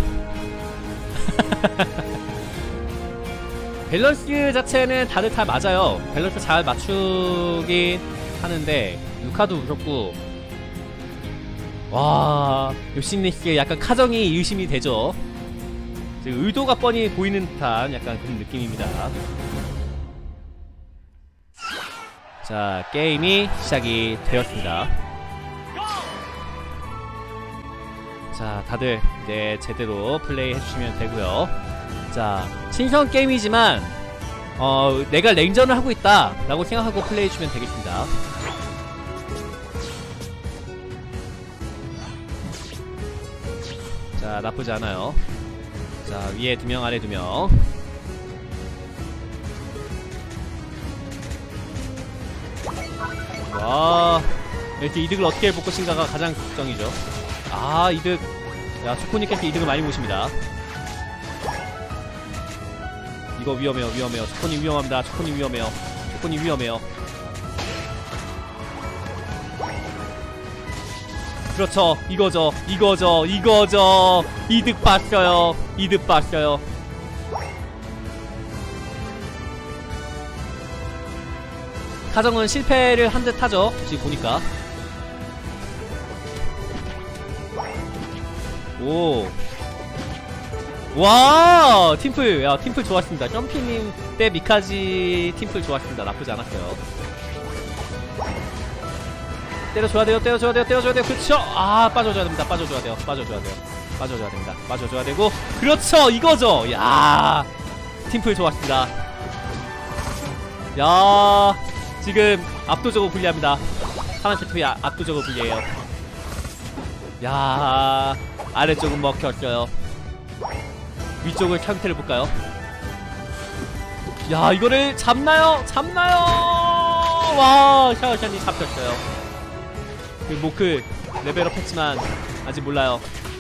밸런스 자체는 다들 다 맞아요. 밸런스 잘 맞추긴 하는데 루카도 무섭고, 와, 요시니스의 약간 카정이 의심이 되죠. 의도가 뻔히 보이는 듯한 약간 그런 느낌입니다. 자, 게임이 시작이 되었습니다. 자, 다들 이제 제대로 플레이 해주시면 되고요. 자, 신선 게임이지만 내가 랭전을 하고 있다 라고 생각하고 플레이 해주시면 되겠습니다. 자, 나쁘지 않아요. 자, 위에 2명, 아래 2명. 와, 이렇게 이득을 어떻게 볼 것인가가 가장 걱정이죠. 아, 이득. 야, 초코님께서 이득을 많이 보십니다. 이거 위험해요, 위험해요. 초코님 위험합니다. 초코님 위험해요. 초코님 위험해요. 그렇죠. 이거죠. 이거죠. 이거죠. 이득 봤어요. 이득 봤어요. 카정은 실패를 한 듯 하죠. 지금 보니까. 오. 와! 팀플. 야, 팀플 좋았습니다. 점피님 때 미카지 팀플 좋았습니다. 나쁘지 않았어요. 때려줘야 돼요, 때려줘야 돼요, 때려줘야 돼요. 그렇죠. 아, 빠져줘야 됩니다. 빠져줘야 돼요. 빠져줘야 돼요. 빠져줘야 됩니다. 빠져줘야 되고. 그렇죠. 이거죠. 야, 팀플 좋았습니다. 야, 지금 압도적으로 불리합니다. 파란색 투이 압도적으로 불리해요. 야, 아래쪽은 먹혔어요. 위쪽을 상태를 볼까요? 야, 이거를 잡나요? 잡나요? 와, 샤오샤님 잡혔어요. 그 모크 레벨업 했지만 아직 몰라요.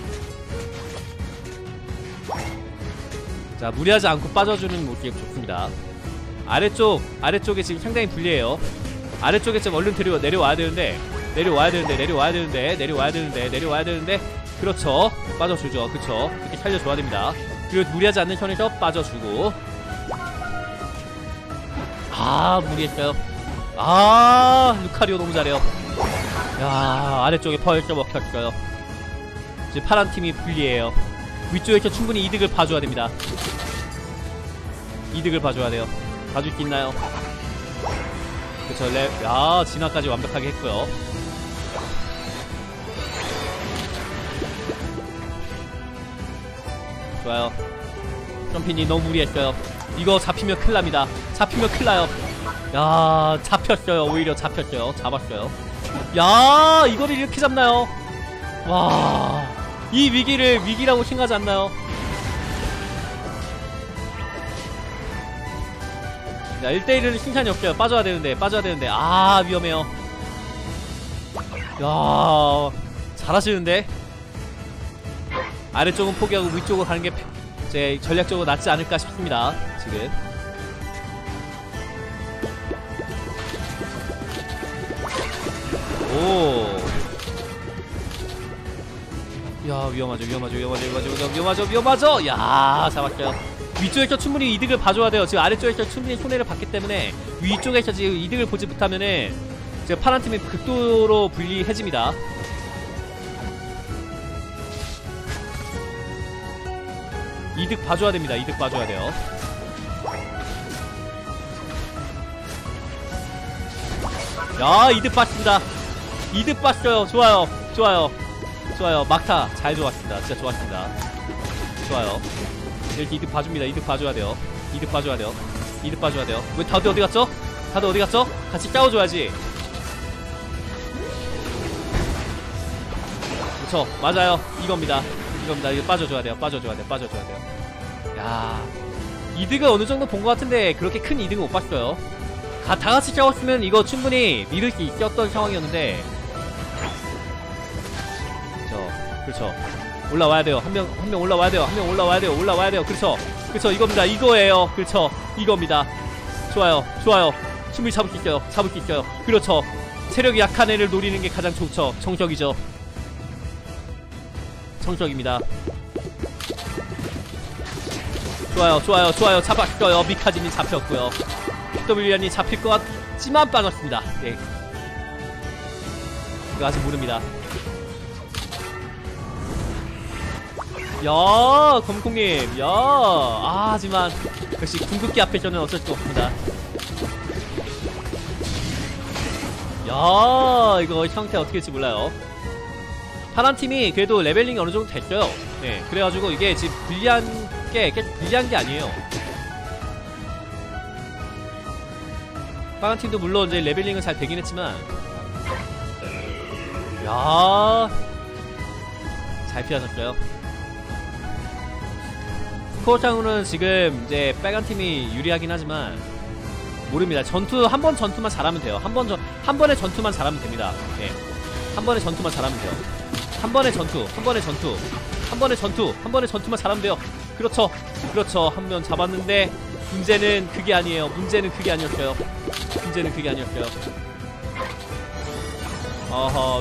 자, 무리하지 않고 빠져주는 모습이 좋습니다. 아래쪽에 지금 상당히 불리해요. 아래쪽에 좀 얼른 내려와야 되는데, 내려와야 되는데, 그렇죠. 빠져주죠. 그쵸. 이렇게 살려줘야 됩니다. 그리고 무리하지 않는 선에서 빠져주고. 아, 무리했어요. 아, 루카리오 너무 잘해요. 야, 아래쪽에 벌써 먹혔어요. 이제 파란팀이 불리해요. 위쪽에서 충분히 이득을 봐줘야 됩니다. 이득을 봐줘야 돼요. 봐줄 수 있나요? 그쵸. 야, 진화까지 완벽하게 했고요. 좋아요. 점피님 너무 무리했어요. 이거 잡히면 큰일납니다. 잡히면 큰일나요. 야, 잡혔어요. 오히려 잡혔어요. 잡았어요. 야, 이거를 이렇게 잡나요? 와, 이 위기를 위기라고 생각하지 않나요? 야, 1대1은 칭찬이 없어요. 빠져야 되는데. 아, 위험해요. 야, 잘하시는데? 아래쪽은 포기하고 위쪽으로 가는 게 제 전략적으로 낫지 않을까 싶습니다. 지금 오, 야 위험하죠. 야 잡았죠. 위쪽에서 충분히 이득을 봐줘야 돼요. 지금 아래쪽에서 충분히 손해를 봤기 때문에 위쪽에서 지금 이득을 보지 못하면은 지금 파란 팀이 극도로 불리해집니다. 이득 봐줘야 됩니다. 이득 봐줘야 돼요. 야, 이득 봤습니다. 이득 봤어요. 좋아요. 막타 잘 좋았습니다. 진짜 좋았습니다. 좋아요. 이렇게 이득 봐줍니다. 이득 봐줘야 돼요. 왜 다들 어디 갔죠? 같이 싸워줘야지. 그쵸, 맞아요. 이겁니다. 이거 빠져줘야 돼요. 야, 이득을 어느 정도 본 것 같은데 그렇게 큰 이득은 못 봤어요. 다 같이 싸웠으면 이거 충분히 밀을 수 있었던 상황이었는데. 그렇죠. 올라와야 돼요. 한 명 올라와야 돼요. 그렇죠. 이거예요. 그렇죠. 이겁니다. 좋아요. 충분히 잡을 수 있어요. 그렇죠. 체력이 약한 애를 노리는 게 가장 좋죠. 정석이죠. 정석입니다. 좋아요. 잡았어요. 미카진이 잡혔고요. WR이 잡힐 것 같지만 빠졌습니다. 네. 이거 아직 모릅니다. 야, 검콩님. 야, 하지만 역시 궁극기 앞에서는 어쩔 수 없습니다. 야, 이거 형태 어떻게 될지 몰라요. 파란 팀이 그래도 레벨링이 어느 정도 됐어요. 네, 그래가지고 이게 지금 불리한 게 아니에요. 파란 팀도 물론 이제 레벨링은 잘 되긴 했지만, 야, 잘 피하셨어요. 스코어상으로는 지금 이제 빨간 팀이 유리하긴 하지만 모릅니다. 한 번 전투만 잘하면 돼요. 한 번의 전투만 잘하면 됩니다. 네, 한 번의 전투만 잘하면 돼요. 한 번의 전투만 잘하면 돼요. 그렇죠. 한 명 잡았는데 문제는 그게 아니에요. 문제는 그게 아니었어요. 어허,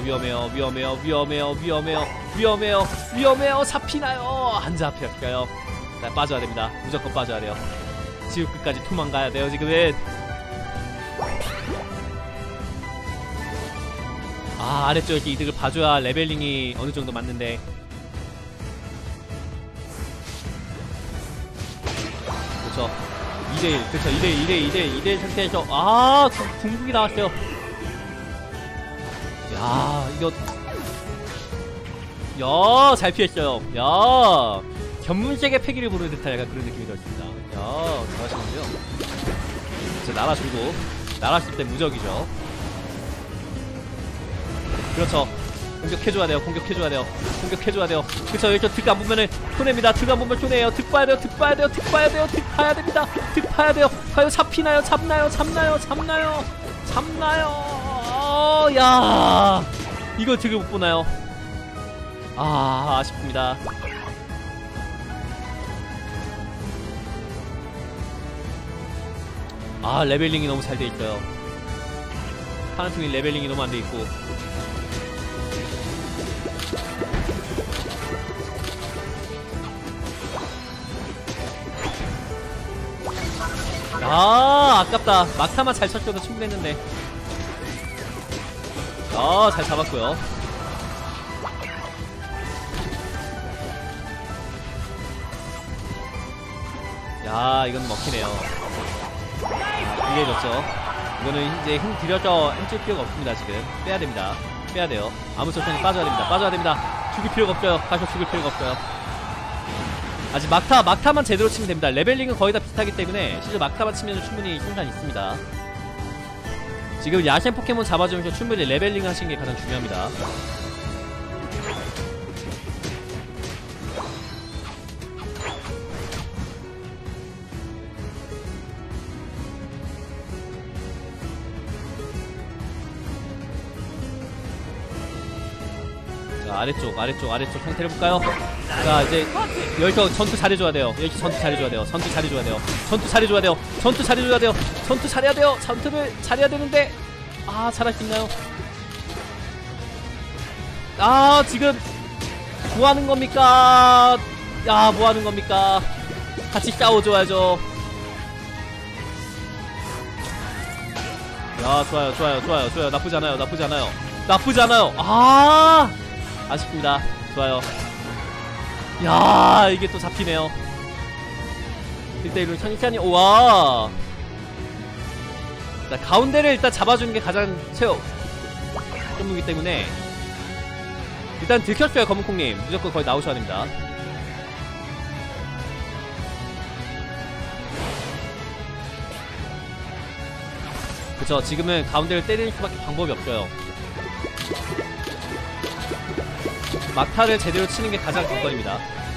위험해요. 잡히나요? 안 잡혔어요. 자, 빠져야 됩니다. 무조건 빠져야 돼요. 지옥 끝까지 도망가야 돼요. 지금은. 아래쪽에 이득을 봐줘야 레벨링이 어느 정도 맞는데. 그렇죠. 2대1. 그렇죠. 2대1 상태에서 궁극이 나왔어요. 야, 이거. 야, 잘 피했어요. 야, 견문색의 패기를 보는 듯한 약간 그런 느낌이 들었습니다. 야, 잘하시는데요. 진짜 날아줄 때 무적이죠. 그렇죠. 공격해줘야 돼요. 그쵸, 여기서 득 안 보면은 손해입니다. 득 안 보면 손해예요. 득 봐야 돼요. 과연 잡히나요? 잡나요? 야, 이걸 득을 못 보나요? 아쉽습니다. 레벨링이 너무 잘 돼 있어요. 파란 팀이 레벨링이 너무 안 돼 있고. 아깝다. 막타만 잘 쳤어도 충분했는데. 잘 잡았고요. 야, 이건 먹히네요. 불리해졌죠. 이거는 이제 힘 들여서 힘줄 필요가 없습니다. 지금 빼야 돼요. 아무 소통이 빠져야 됩니다. 죽일 필요가 없어요. 아직 막타만 제대로 치면 됩니다. 레벨링은 거의 다 비슷하기 때문에 실제 막타만 치면 충분히 승산이 있습니다. 지금 야생 포켓몬 잡아주면서 충분히 레벨링 하시는 게 가장 중요합니다. 자, 아래쪽 상태를 볼까요? 자, 이제 여기서 전투 잘해줘야 돼요. 여기서 전투 잘해줘야 돼요. 전투 잘해줘야 돼요. 전투 잘해줘야 돼요. 전투 잘해줘야 돼요. 전투 잘해야 돼요. 전투를 잘해야 되는데, 아, 잘할 수 있나요? 아, 지금 뭐 하는 겁니까? 야, 뭐 하는 겁니까? 같이 싸워줘야죠. 야, 좋아요. 나쁘지 않아요. 아, 아쉽습니다. 좋아요. 야, 이게 또 잡히네요. 1대1로 천천히. 우와. 자, 가운데를 일단 잡아주는 게 가장 최고 전무기 때문에 일단 들켰어요. 검은콩님 무조건 거의 나오셔야 됩니다. 그쵸, 지금은 가운데를 때리는 수밖에 방법이 없어요. 막타를 제대로 치는 게 가장 관건입니다.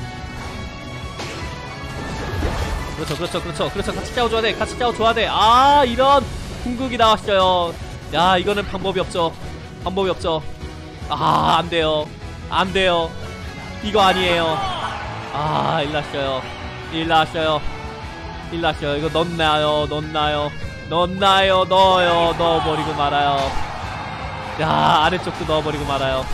그렇죠. 같이 싸워줘야 돼. 아, 이런 궁극이 나왔어요. 야, 이거는 방법이 없죠. 아, 안 돼요. 이거 아니에요. 아, 일 났어요. 이거 넣어버리고 말아요. 야, 아래쪽도 넣어버리고 말아요.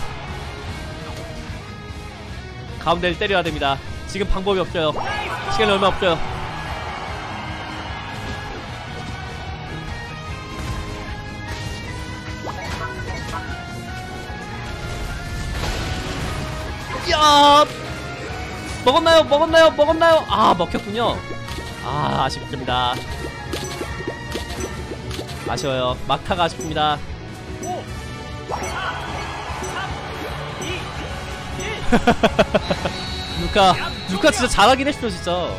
가운데를 때려야 됩니다. 지금 방법이 없어요. 시간이 얼마 없어요. 야, 먹었나요? 아, 먹혔군요. 아, 아쉽습니다. 아쉬워요. 막타가 아쉽습니다. 루카 진짜 잘하긴 했어, 진짜.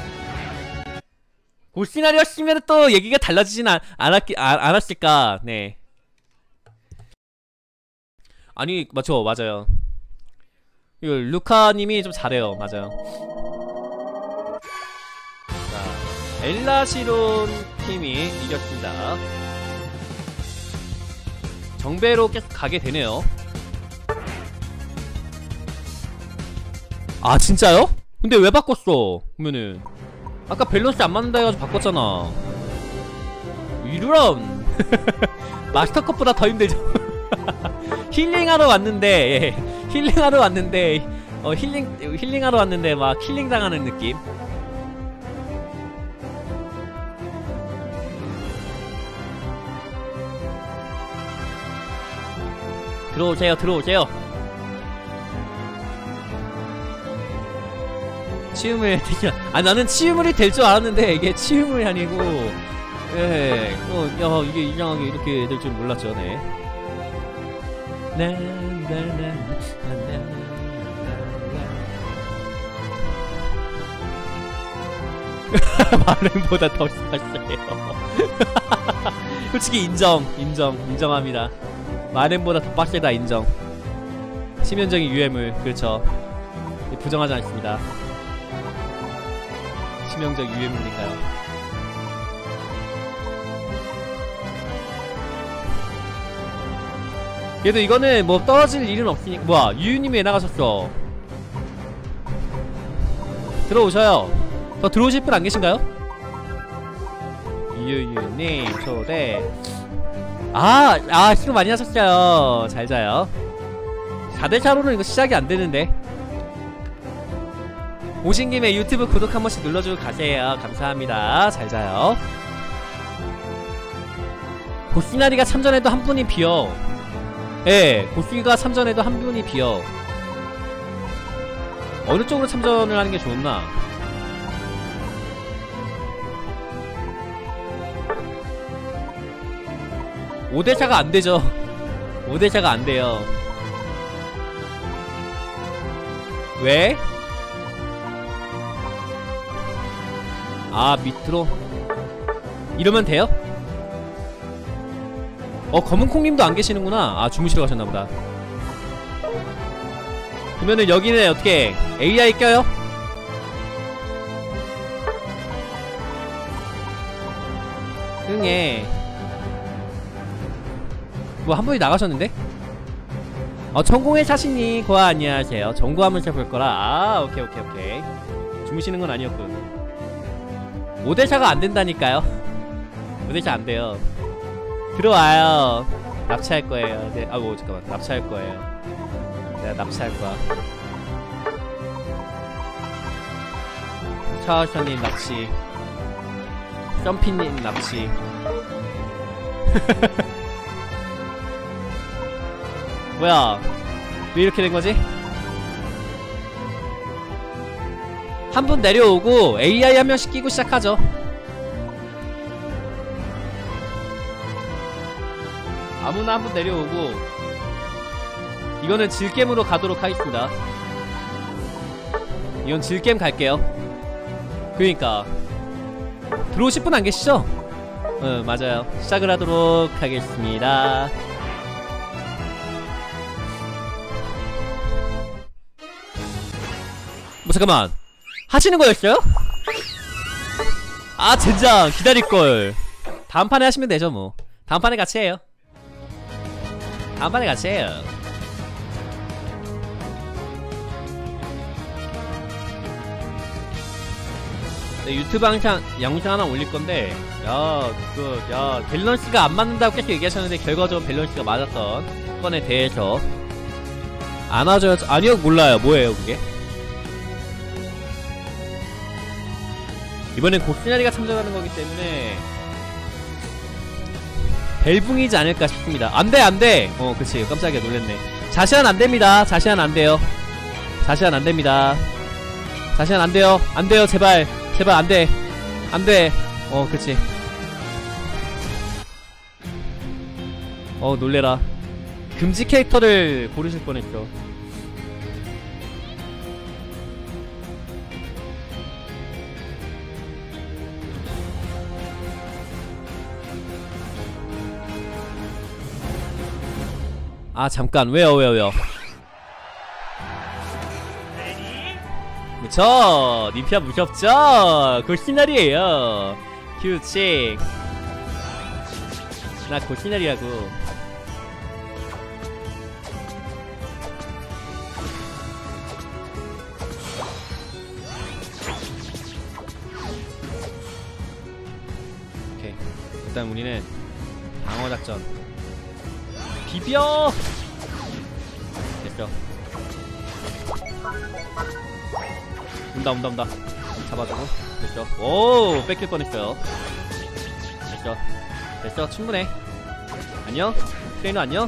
보시나리였으면 또 얘기가 달라지진 않았을까. 네. 아니, 맞아요. 이거 루카님이 좀 잘해요. 맞아요. 자, 엘라시론 팀이 이겼습니다. 정배로 계속 가게 되네요. 아, 진짜요? 근데 왜 바꿨어? 그러면은 아까 밸런스 안 맞는다 해가지고 바꿨잖아. 이런 마스터컵보다 더 힘들죠. 힐링하러 왔는데 힐링하러 왔는데 막 킬링 당하는 느낌. 들어오세요. 치유물 되게, 아, 나는 치유물이 될 줄 알았는데 이게 치유물이 아니고, 예, 야, 이게 이상하게 이렇게 될 줄 몰랐죠. 네. 마름보다 더 빡세요. 솔직히 인정합니다. 마름보다 더 빡세다. 인정. 치명적인 유해물, 그렇죠. 부정하지 않습니다. 치명적 유해물이니까요. 그래도 이거는 뭐 떨어질 일은 없으니까. 뭐야, 유유님이 왜 나가셨어? 들어오셔요. 더 들어오실 분 안 계신가요? 유유님 초대. 수고 많이 하셨어요. 잘 자요. 4대4로는 이거 시작이 안 되는데. 오신 김에 유튜브 구독 한 번씩 눌러주고 가세요. 감사합니다. 잘 자요. 보스나리가 참전해도 한 분이 비어. 예, 보스가 참전해도 한 분이 비어. 어느 쪽으로 참전을 하는 게 좋나? (5대4가) 안 되죠. 5대4가 안 돼요. 왜? 아, 밑으로 이러면 돼요? 검은콩님도 안 계시는구나. 아, 주무시러 가셨나보다. 그러면은 여기는 어떻게 AI 껴요? 응애. 뭐 한 분이 나가셨는데? 천공의 사신님 고아 안녕하세요. 정구하면서 볼 거라. 아 오케이 오케이 오케이. 주무시는 건 아니었군. 5대4가 안 된다니까요. 5대4 안 돼요. 들어와요. 납치할 거예요. 네, 아고 잠깐만. 납치할 거예요. 내가 납치할 거야. 차하샤님 납치. 점피님 납치. 뭐야? 왜 이렇게 된 거지? 한 분 내려오고 AI 한 명씩 끼고 시작하죠. 아무나 한 분 내려오고 이거는 질겜으로 가도록 하겠습니다. 이건 질겜 갈게요. 그러니까 들어오실 분 안 계시죠? 응 맞아요. 시작을 하도록 하겠습니다. 뭐 잠깐만 하시는 거였어요? 아 젠장 기다릴걸. 다음 판에 하시면 되죠 뭐. 다음 판에 같이 해요. 다음 판에 같이 해요. 네, 유튜브 영상 하나 올릴 건데, 야, 밸런스가 안 맞는다고 계속 얘기하셨는데, 결과적으로 밸런스가 맞았던 건에 대해서. 안 와줘요? 아니요, 몰라요. 뭐예요, 그게? 이번엔 고스나리가 참전하는 거기 때문에, 벨붕이지 않을까 싶습니다. 안 돼, 안 돼! 그치. 깜짝이야, 놀랬네. 자시한 안 됩니다. 자시한 안 돼요. 자시한 안 됩니다. 자시한 안 돼요. 안 돼요, 제발. 제발 안 돼. 안 돼. 그치. 놀래라. 금지 캐릭터를 고르실 뻔했죠. 아 잠깐 왜요 그쵸 니피아 무섭죠? 골시나리에요. 규칙 나 골시나리라고. 오케이 일단 우리는 방어작전 비벼! 됐죠. 온다. 잡아주고. 됐죠. 오! 뺏길 뻔했어요. 됐죠. 충분해. 안녕? 트레이너 안녕?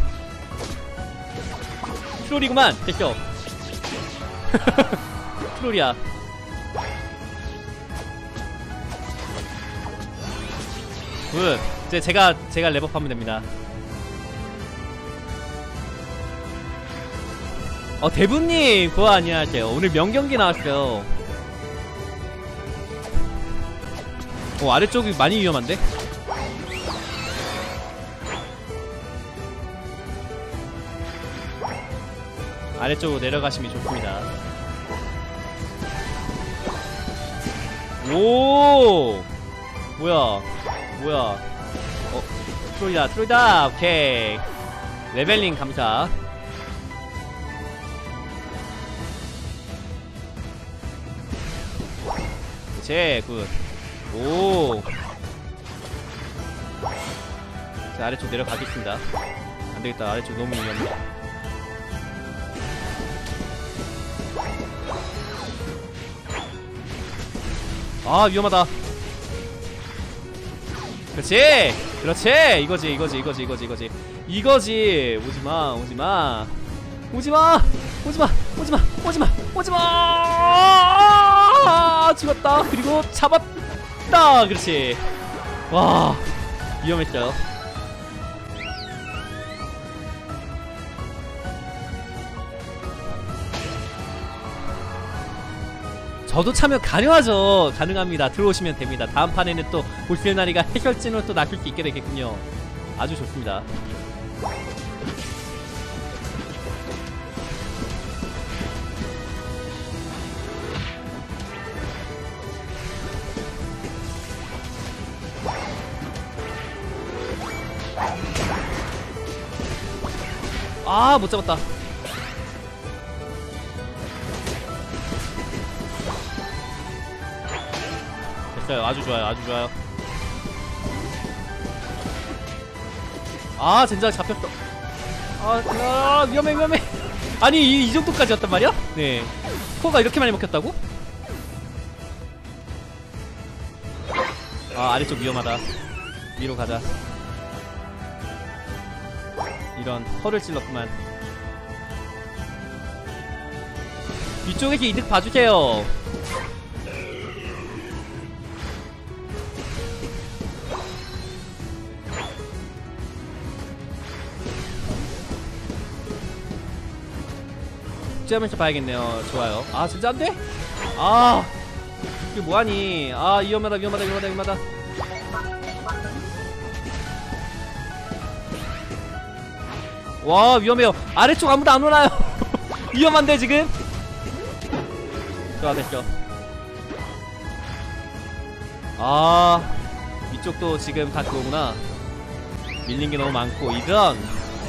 트롤이구만! 됐죠. 트롤이야. 굿. 이제 제가 랩업하면 됩니다. 대부님 그거 안녕하세요. 오늘 명경기 나왔어요. 아래쪽이 많이 위험한데? 아래쪽으로 내려가시면 좋습니다. 오 뭐야 트로이다 오케이. 레벨링 감사. 그치 굿. 오. 자 아래쪽 내려가겠습니다. 안되겠다. 아래쪽 너무 위험해. 아 위험하다. 그렇지 이거지. 오지마. 죽었다. 그리고 잡았다. 그렇지. 와 위험했어요. 저도 참여 가능하죠. 가능합니다. 들어오시면 됩니다. 다음 판에는 또 골실나리가 해결진으로 또 낚일 수 있게 되겠군요. 아주 좋습니다. 아 못잡았다. 됐어요. 아주 좋아요. 아주 좋아요. 아 젠장 잡혔어. 위험해 위험해. 아니 이 정도까지였단 말이야? 네. 코어가 이렇게 많이 먹혔다고? 아 아래쪽 위험하다. 위로 가자. 이런 허를 찔렀구만. 위쪽에서 이득 봐주세요. 숙제하면서 봐야겠네요. 좋아요. 아 진짜 안돼? 아 이게 뭐하니. 아 위험하다 위험하다 위험하다 위험하다. 와 위험해요. 아래쪽 아무도 안 오나요? 위험한데 지금? 좋아 됐죠. 아 이쪽도 지금 다 그거구나. 밀린게 너무 많고. 이런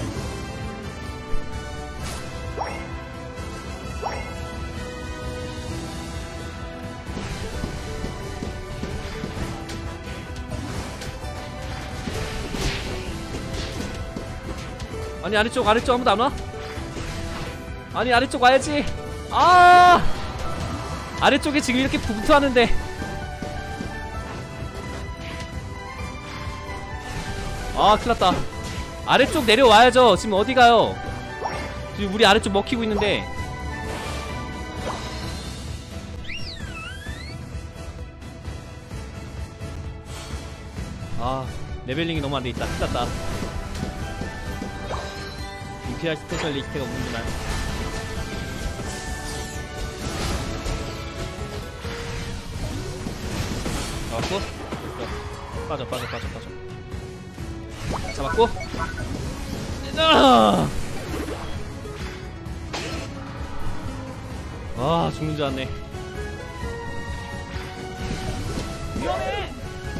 아니 아래쪽 아무도 안 와? 아니 아래쪽 와야지. 아 아래쪽에 지금 이렇게 분투하는데. 아 큰일났다. 아래쪽 내려와야죠. 지금 어디가요? 지금 우리 아래쪽 먹히고 있는데. 아 레벨링이 너무 안돼있다. 큰일났다. 임페리얼 스페셜리스트가 없는구나. 잡았고 빠져 잡았고. 아 죽는 줄 알았네. 위험해.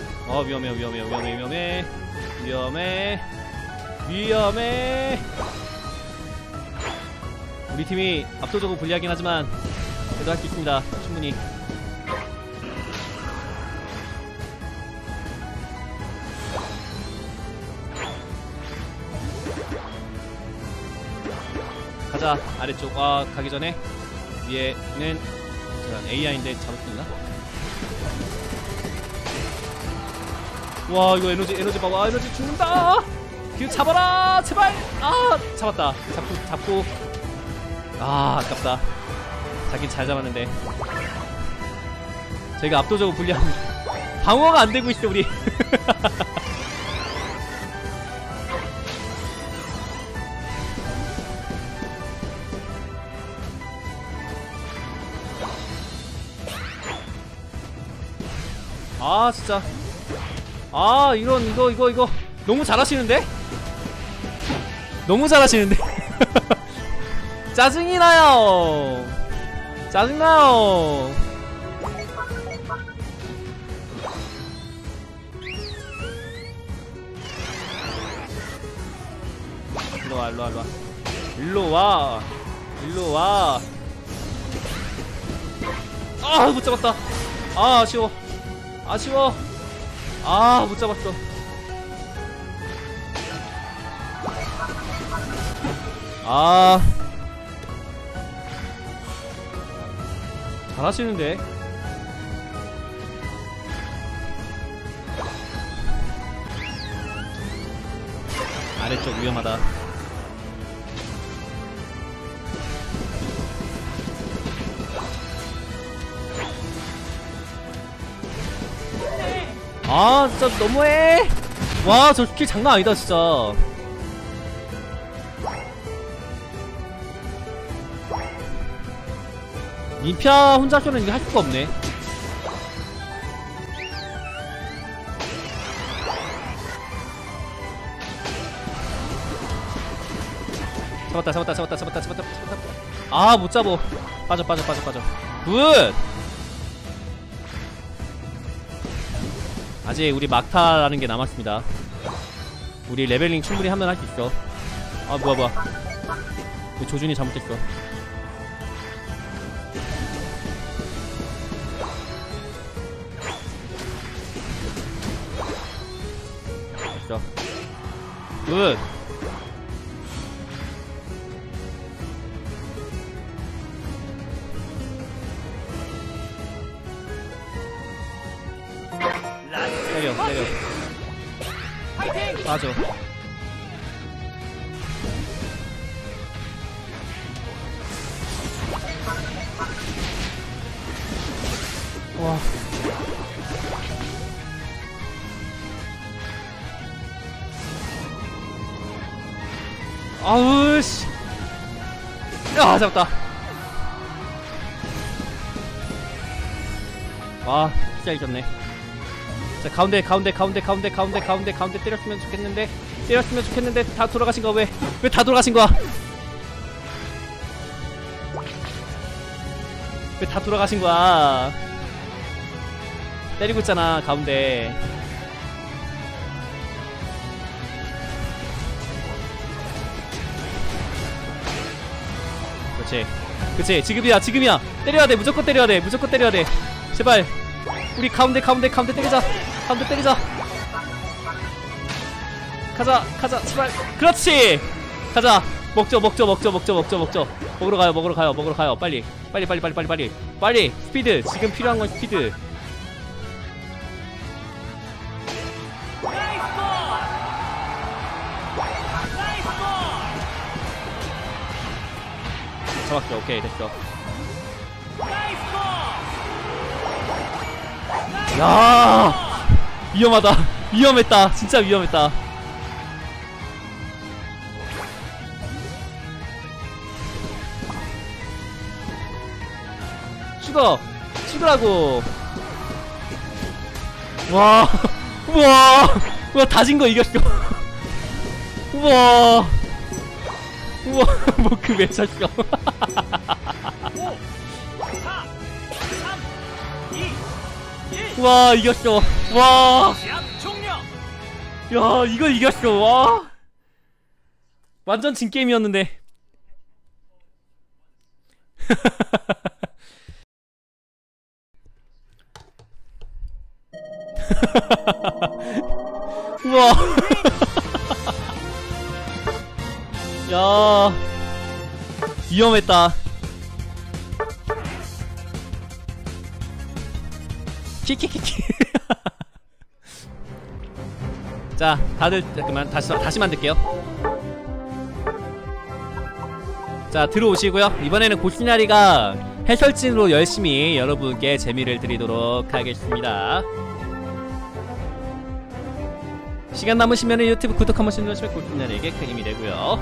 위험해. 우리 팀이 압도적으로 불리하긴 하지만 그래도 할 수 있습니다. 충분히. 가자 아래쪽. 아 가기 전에 위에는 AI인데 잡을 수 있나? 와 이거 에너지 봐봐. 에너지 죽는다. 이거 잡아라 제발. 아 잡았다. 잡고 아 아깝다. 자긴 잘 잡았는데 저희가 압도적으로 불리한. 방어가 안 되고 있어 우리. 아 진짜. 아 이거 너무 잘하시는데? 너무 잘하시는데? 짜증이 나요. 짜증나요. 일로와. 아 못잡았다. 아 아쉬워. 아 못잡았어. 아 잘하시는데. 아래쪽 위험하다. 아 진짜 너무해. 와 저 스킬 장난 아니다 진짜. 민피아 혼자서는 이거 할 수가 없네. 잡았다. 아 못 잡어. 빠져. 굿. 아직 우리 막타라는 게 남았습니다. 우리 레벨링 충분히 하면 할 수 있어. 아 뭐야. 조준이 잘못했어. 됐어. 굿. 때려 때려. 빠져. 와. 아우 씨. 아 잡았다. 와 진짜 이겼네. 자 가운데 때렸으면 좋겠는데 다 돌아가신 거야. 왜 다 돌아가신 거야? 왜 다 돌아가신 거야? 때리고 있잖아 가운데. 그치 지금이야. 때려야돼. 무조건 때려야돼. 제발 우리 가운데 때리자. 가자 제발. 그렇지. 가자. 먹죠. 먹으러 가요. 빨리. 스피드. 지금 필요한 건 스피드. 잡았어. 오케이 됐어. 야 위험했다. 진짜 위험했다. 죽으라고. 우와 다진 거 이겼어. 우와 뭐그 왜 찼어. 5 4 3 2 1 와 이겼어. 와 야 이걸 이겼어. 와 완전 진게임이었는데. 우와 야 위험했다. 키키키키. 자 다들 잠깐만 다시 만들게요. 자 들어오시고요. 이번에는 고시나리가 해설진으로 열심히 여러분께 재미를 드리도록 하겠습니다. 시간 남으시면 유튜브 구독 한 번씩 눌러주시면 고시나리에게 큰 힘이 되고요.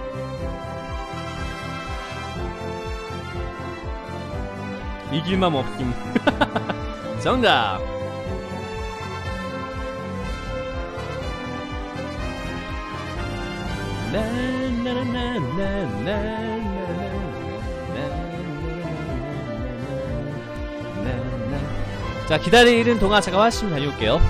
이길만 없임. 정답. 자 기다리는 동안 잠깐 화장실 다녀올게요.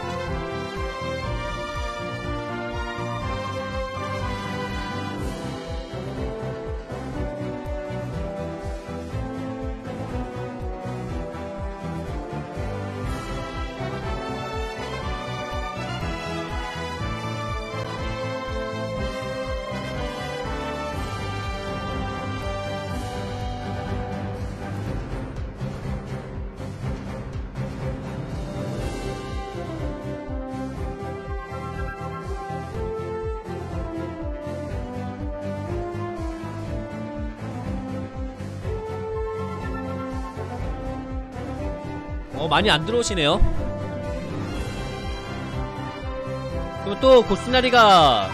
많이 안 들어오시네요. 그럼 또 고스나리가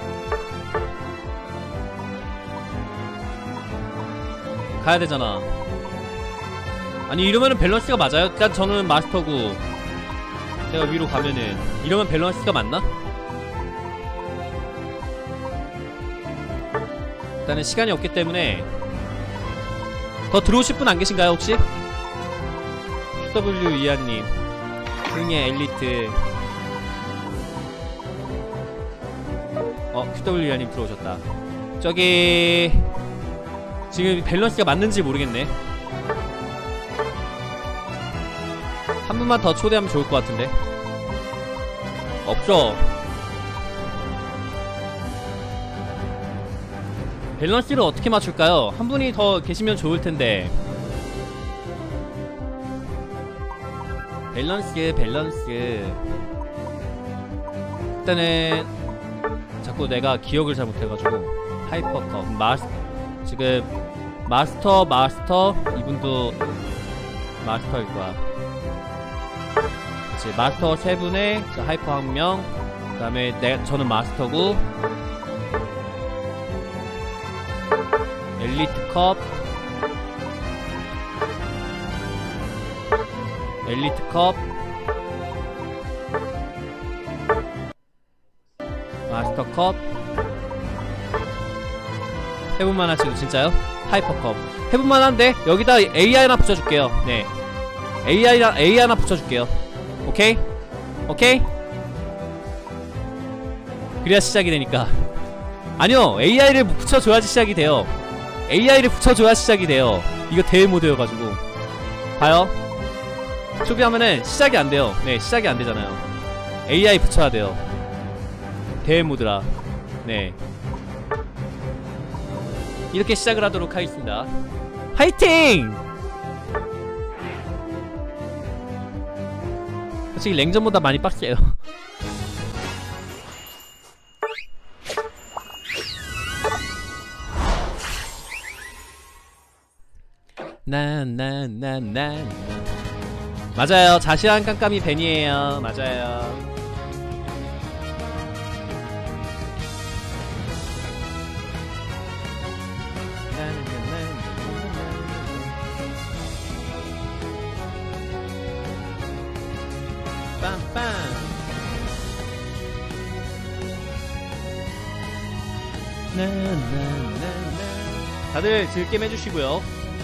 가야 되잖아. 아니 이러면은 밸런스가 맞아요? 일단 저는 마스터고 제가 위로 가면은 이러면 밸런스가 맞나? 일단은 시간이 없기 때문에 더 들어오실 분 안 계신가요 혹시? QW 이하님, 흥의 엘리트. QW 이하님 들어오셨다. 저기 지금 밸런스가 맞는지 모르겠네. 한 분만 더 초대하면 좋을 것 같은데. 없죠. 밸런스를 어떻게 맞출까요? 한 분이 더 계시면 좋을 텐데. 밸런스. 일단은 자꾸 내가 기억을 잘 못해가지고 하이퍼컵 지금 마스터 이분도 마스터일 거야. 그치, 마스터 3분에 하이퍼 1명, 그 다음에 저는 마스터고, 엘리트컵 마스터컵 해볼만하지. 진짜요? 하이퍼컵 해볼만한데 여기다 AI 하나 붙여줄게요. 네, AI 하나 붙여줄게요. 오케이? 그래야 시작이 되니까. 아니요, AI를 붙여줘야지 시작이 돼요. AI를 붙여줘야 시작이 돼요. 이거 대회 모드여가지고. 봐요, 초비하면은 시작이 안 돼요. 네, 시작이 안 되잖아요. AI 붙여야 돼요. 대회 모드라. 네, 이렇게 시작을 하도록 하겠습니다. 화이팅! 솔직히 랭전보다 많이 빡세요. 난 맞아요. 자시한 깜깜이 벤이에요. 맞아요. 빰빰. 다들 즐겜 해주시고요.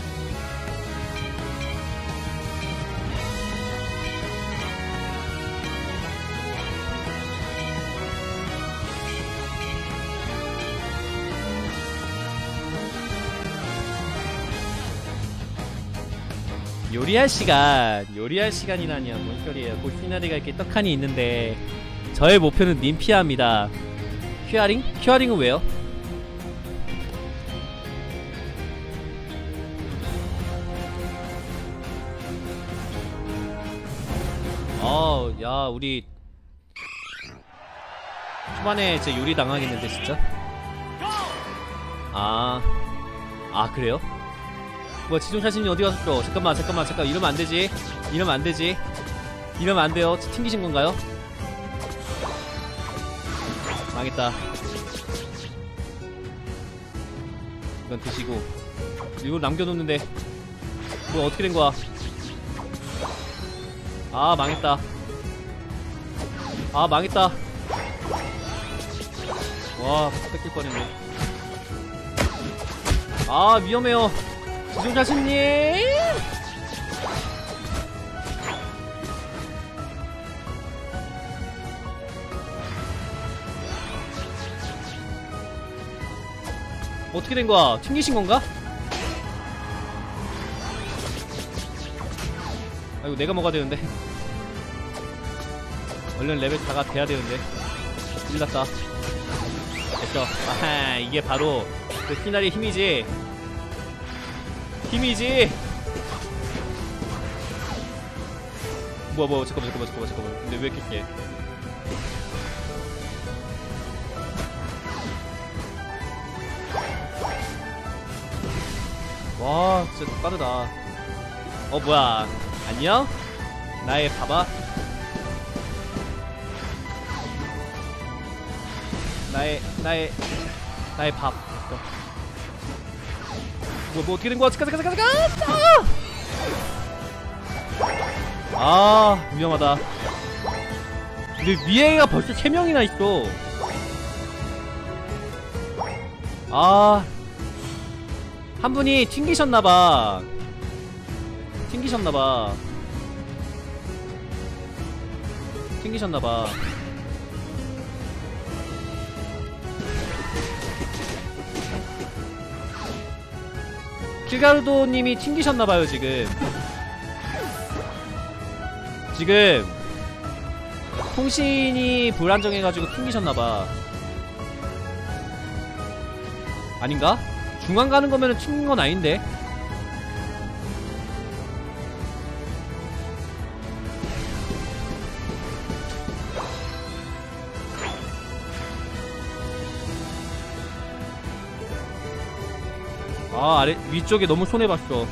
요리할 시간이라니요. 뭔 소리예요. 곧 시나리가 이렇게 떡하니 있는데 저의 목표는 님피아입니다. 큐어링? 큐어링은 왜요? 야, 우리 초반에 제 요리 당하겠는데 진짜? 그래요? 뭐야, 지존사신이 어디 갔어? 잠깐만 이러면 안되지. 이러면 안돼요. 튕기신 건가요? 망했다. 이건 드시고. 이걸 남겨놓는데 뭐 어떻게 된 거야? 망했다. 와, 뺏길 뻔했네. 위험해요. 지존자신님! 어떻게 된 거야? 튕기신 건가? 이거 내가 먹어야 되는데. 얼른 레벨 4가 돼야 되는데. 일났다. 됐어. 아하, 이게 바로 그 피날의 힘이지. 뭐야, 잠깐만. 근데 왜 이렇게 세? 와, 진짜 빠르다. 뭐야. 안녕? 나의 밥아? 나의 밥. 뭐 어떻게 된 거야? 위험하다. 근데 위에가 벌써 3명이나 있어. 한 분이 튕기셨나봐. 킬가르도님이 튕기셨나봐요. 지금 통신이 불안정해가지고 튕기셨나봐. 아닌가? 중앙 가는 거면은 튕긴 건 아닌데. 아, 아래 위쪽에 너무 손해봤어.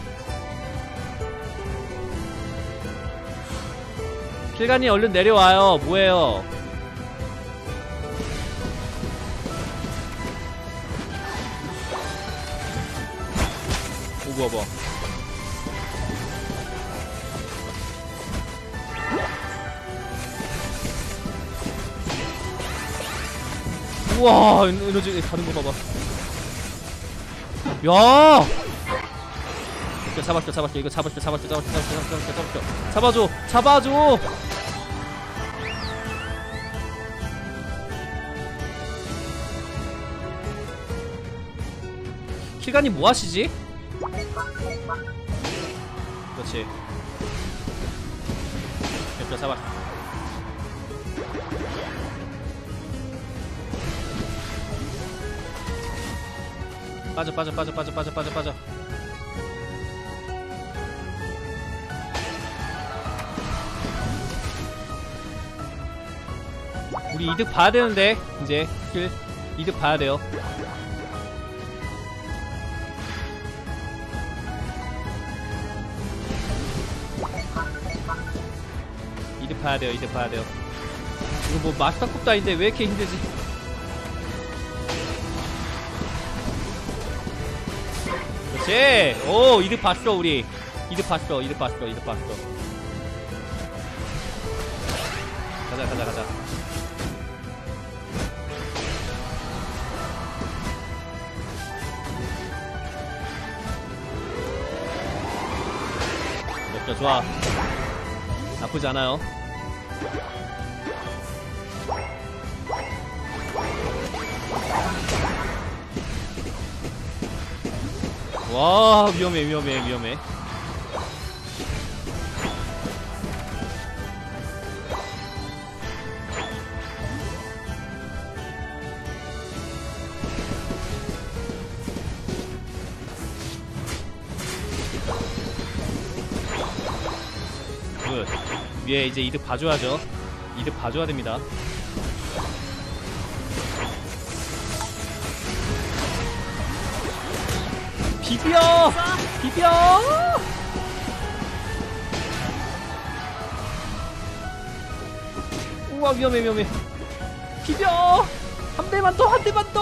킬간이 얼른 내려와요. 뭐해요? 오, 뭐야. 우와, 에너지 가는 거 봐봐. 야! 이거 잡았어. 이거 잡았어. 잡아줘. 킬간이 뭐 하시지? 그렇지. 됐어, 잡았어. 빠져. 우리 이득 봐야 되는데, 이제 킬 이득 봐야 돼요. 이득 봐야 돼요. 이거 뭐 마스터급도 아닌데 왜 이렇게 힘들지? 그렇지. 오, 이득 봤어. 우리 이득 봤어. 가자. 됐죠. 좋아. 나쁘지 않아요. 와, 위험해. 굿. 위에 이제 이득 봐줘야죠. 이득 봐줘야 됩니다. 비벼! 우와, 위험해. 비벼! 한 대만 더!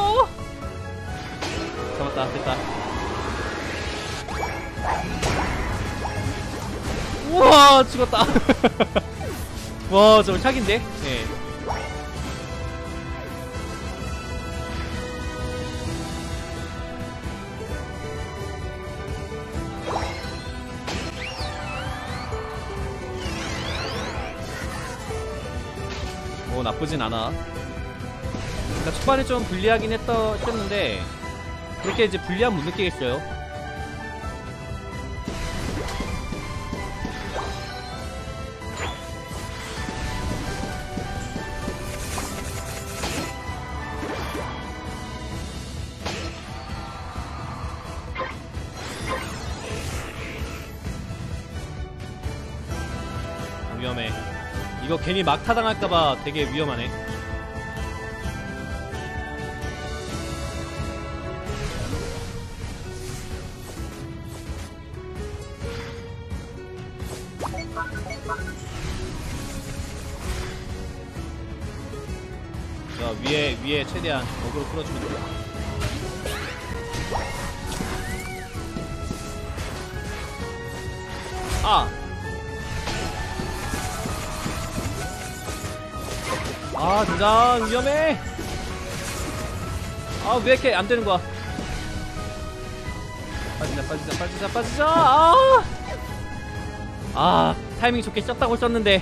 잡았다, 됐다. 우와, 죽었다. 와, 저거 샥인데? 네. 뭐 나쁘진 않아. 그러니까 초반에 좀 불리하긴 했었는데 그렇게 이제 불리함 못 느끼겠어요. 위험해. 이거 괜히 막타 당할까봐 되게 위험하네. 자, 위에 최대한 어그로 끌어주면 돼. 진짜 위험해. 왜 이렇게 안 되는 거야? 빠지자. 타이밍 좋게 썼다고 썼는데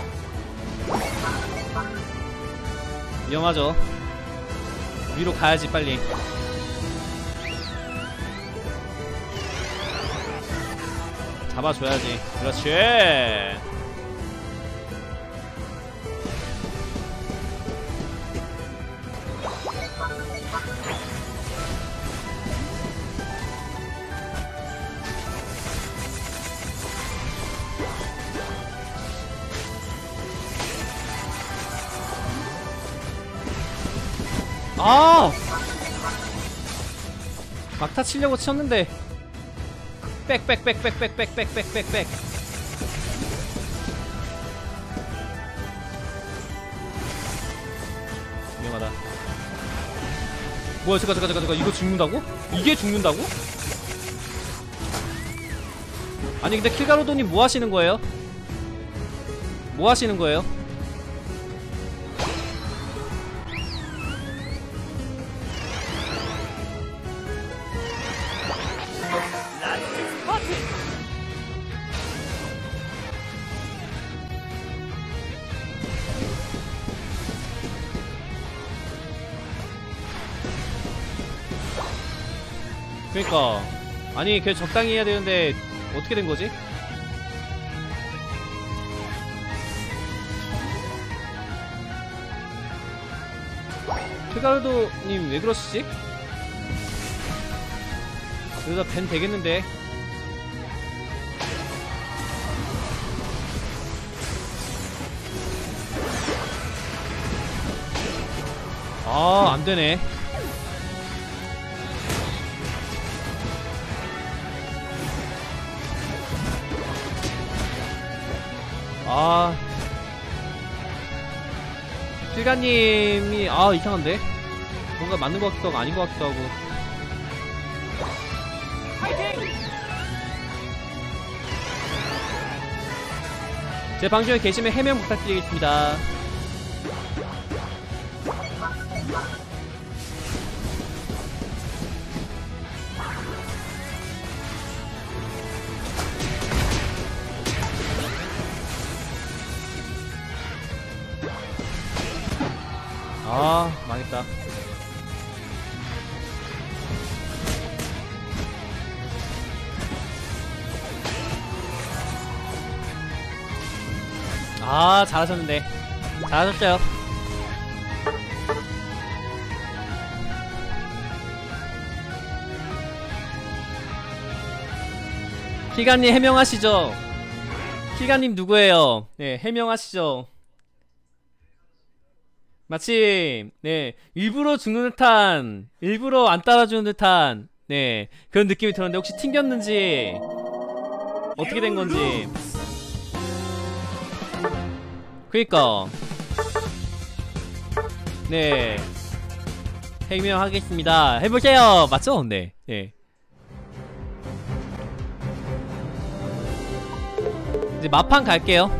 위험하죠. 위로 가야지 빨리. 잡아줘야지. 그렇지. 아! 막타 치려고 쳤는데 빽빽빽빽빽빽빽빽빽 위험하다. 뭐야, 잠깐 이거 죽는다고? 이게 죽는다고? 아니 근데 킬가로도님 뭐 하시는 거예요? 뭐 하시는 거예요? 그니까 아니 걔 적당히 해야 되는데 어떻게 된 거지? 킬가르도님 왜 그러시지? 이러다 밴 되겠는데. 아 안되네. 아 필가님이 이상한데? 뭔가 맞는 것 같기도 하고 아닌 것 같기도 하고. 제 방송에 계시면 해명 부탁드리겠습니다. 망했다. 잘하셨는데. 잘하셨어요. 키가님 해명하시죠. 키가님 누구예요? 네, 해명하시죠. 마침 네 일부러 죽는 듯한, 일부러 안 따라주는 듯한 네 그런 느낌이 들었는데 혹시 튕겼는지 어떻게 된 건지. 그니까 네 해명하겠습니다. 해보세요. 맞죠? 네. 예. 이제 마판 갈게요.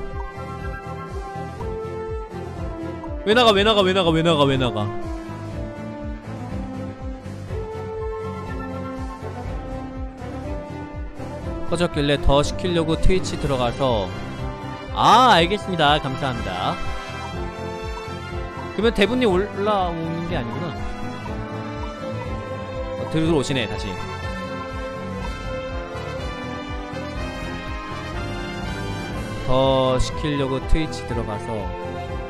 왜 나가. 꺼졌길래 더 시키려고 트위치 들어가서. 알겠습니다. 감사합니다. 그러면 대분님 올라오는 게 아니구나. 들어오시네 다시. 더 시키려고 트위치 들어가서.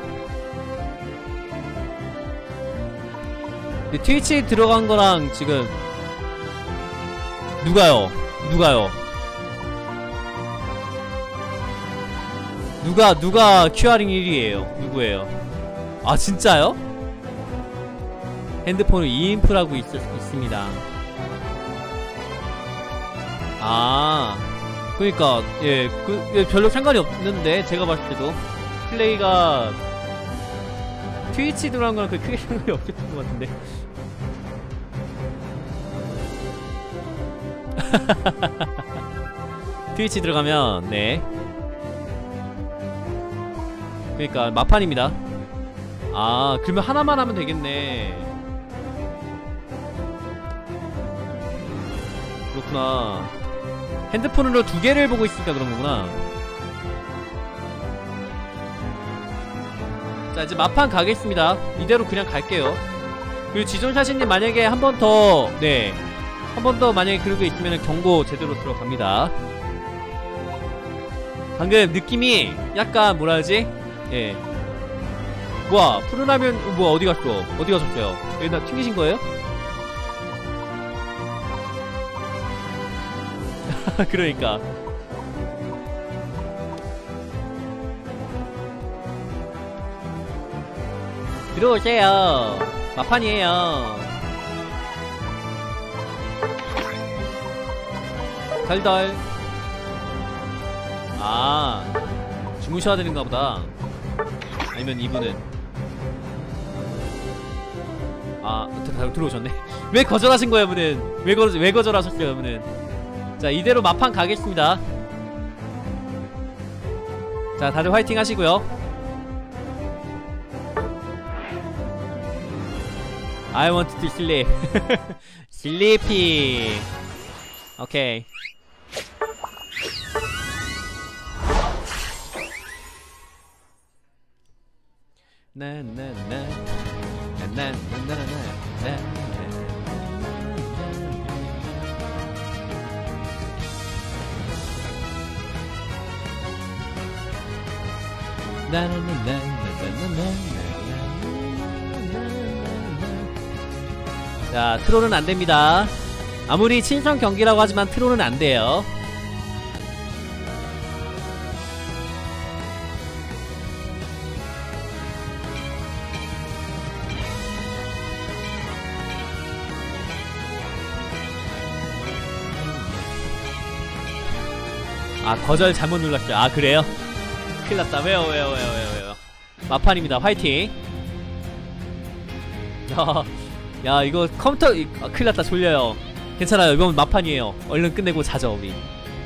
트위치 들어간 거랑 지금 누가요? 누가 QR링 1위에요? 누구예요? 진짜요? 핸드폰을 2인프라고 있습니다. 그니까 예, 별로 상관이 없는데 제가 봤을 때도 플레이가 트위치 들어간 거랑 크게 상관이 없겠던 것 같은데. 트위치 들어가면 네 그니까 마판입니다. 그러면 하나만 하면 되겠네. 그렇구나. 핸드폰으로 2개를 보고 있으니까 그런 거구나. 자 이제 마판 가겠습니다. 이대로 그냥 갈게요. 그리고 지존샤신님 만약에 한 번 더 한 번 더 만약에 그런 게 있으면 경고 제대로 들어갑니다. 방금 느낌이 약간 뭐라 하지? 예. 뭐야 푸른라면 뭐야 어디 가셨어요? 여기 나 튕기신 거예요? 그러니까 들어오세요. 마판이에요. 덜덜. 아, 주무셔야 되는가 보다. 아니면 이분은 들어오셨네. 왜 거절하신 거예요, 분은? 왜 거절하셨어요, 분은? 자, 이대로 마판 가겠습니다. 자, 다들 화이팅 하시고요. I want to sleep. sleepy. 오케이. 자, 트롤은 안됩니다. 아무리 친선 경기라고 하지만 트롤은 안돼요. 아, 거절 잘못 눌렀죠. 아, 그래요? 큰일났다. 왜요? 마판입니다. 화이팅. 야, 이거 컴퓨터 큰일났다. 졸려요. 괜찮아요. 이건 마판이에요. 얼른 끝내고 자죠, 우리.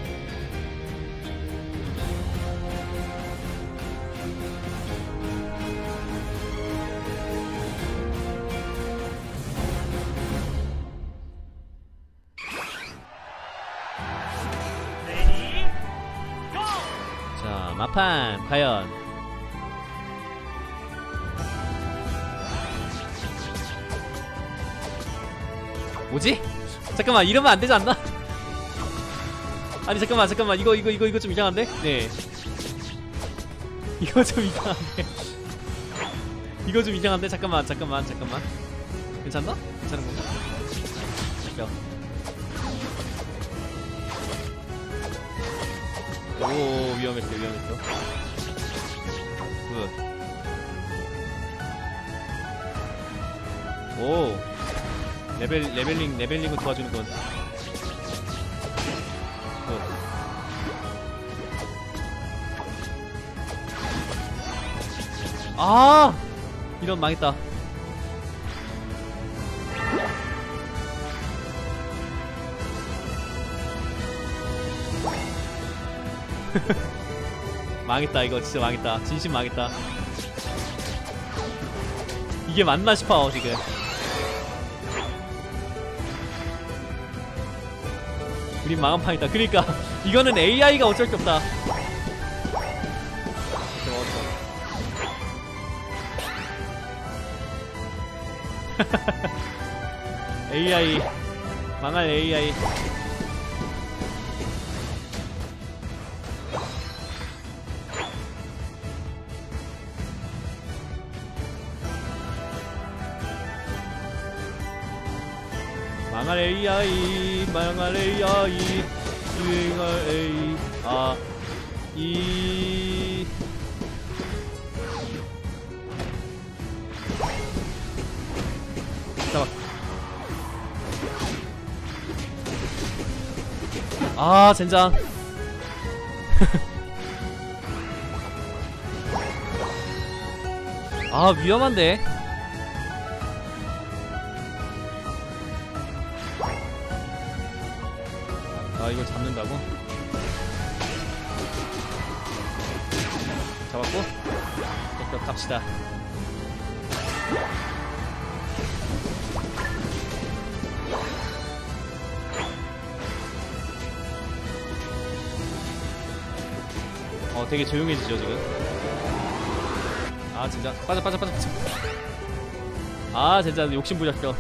자, 마판 과연 뭐지? 잠깐만, 이러면 안 되지 않나? 아니, 잠깐만, 이거 좀 이상한데? 네. 이거 좀 이상한데? 이거 좀 이상한데? 잠깐만. 괜찮나? 괜찮은 건가? 자. 오, 위험했어. 오. 레벨링을 도와주는 건. 아! 이런, 망했다. 망했다. 이거 진짜 망했다. 진심 망했다. 이게 맞나 싶어 지금. 우린 망한 판이다. 그러니까 이거는 AI가 어쩔 수 없다. AI, 망할 AI. 망할 AI, 망할 AI, 유행할 AI. 아, 이 잡았어. 아, 젠장. 아, 위험한데. 아, 이걸 잡는다고? 잡았고, 또 갑시다. 되게 조용해지죠 지금. 아, 진짜 빠져. 아, 진짜 욕심 부렸어.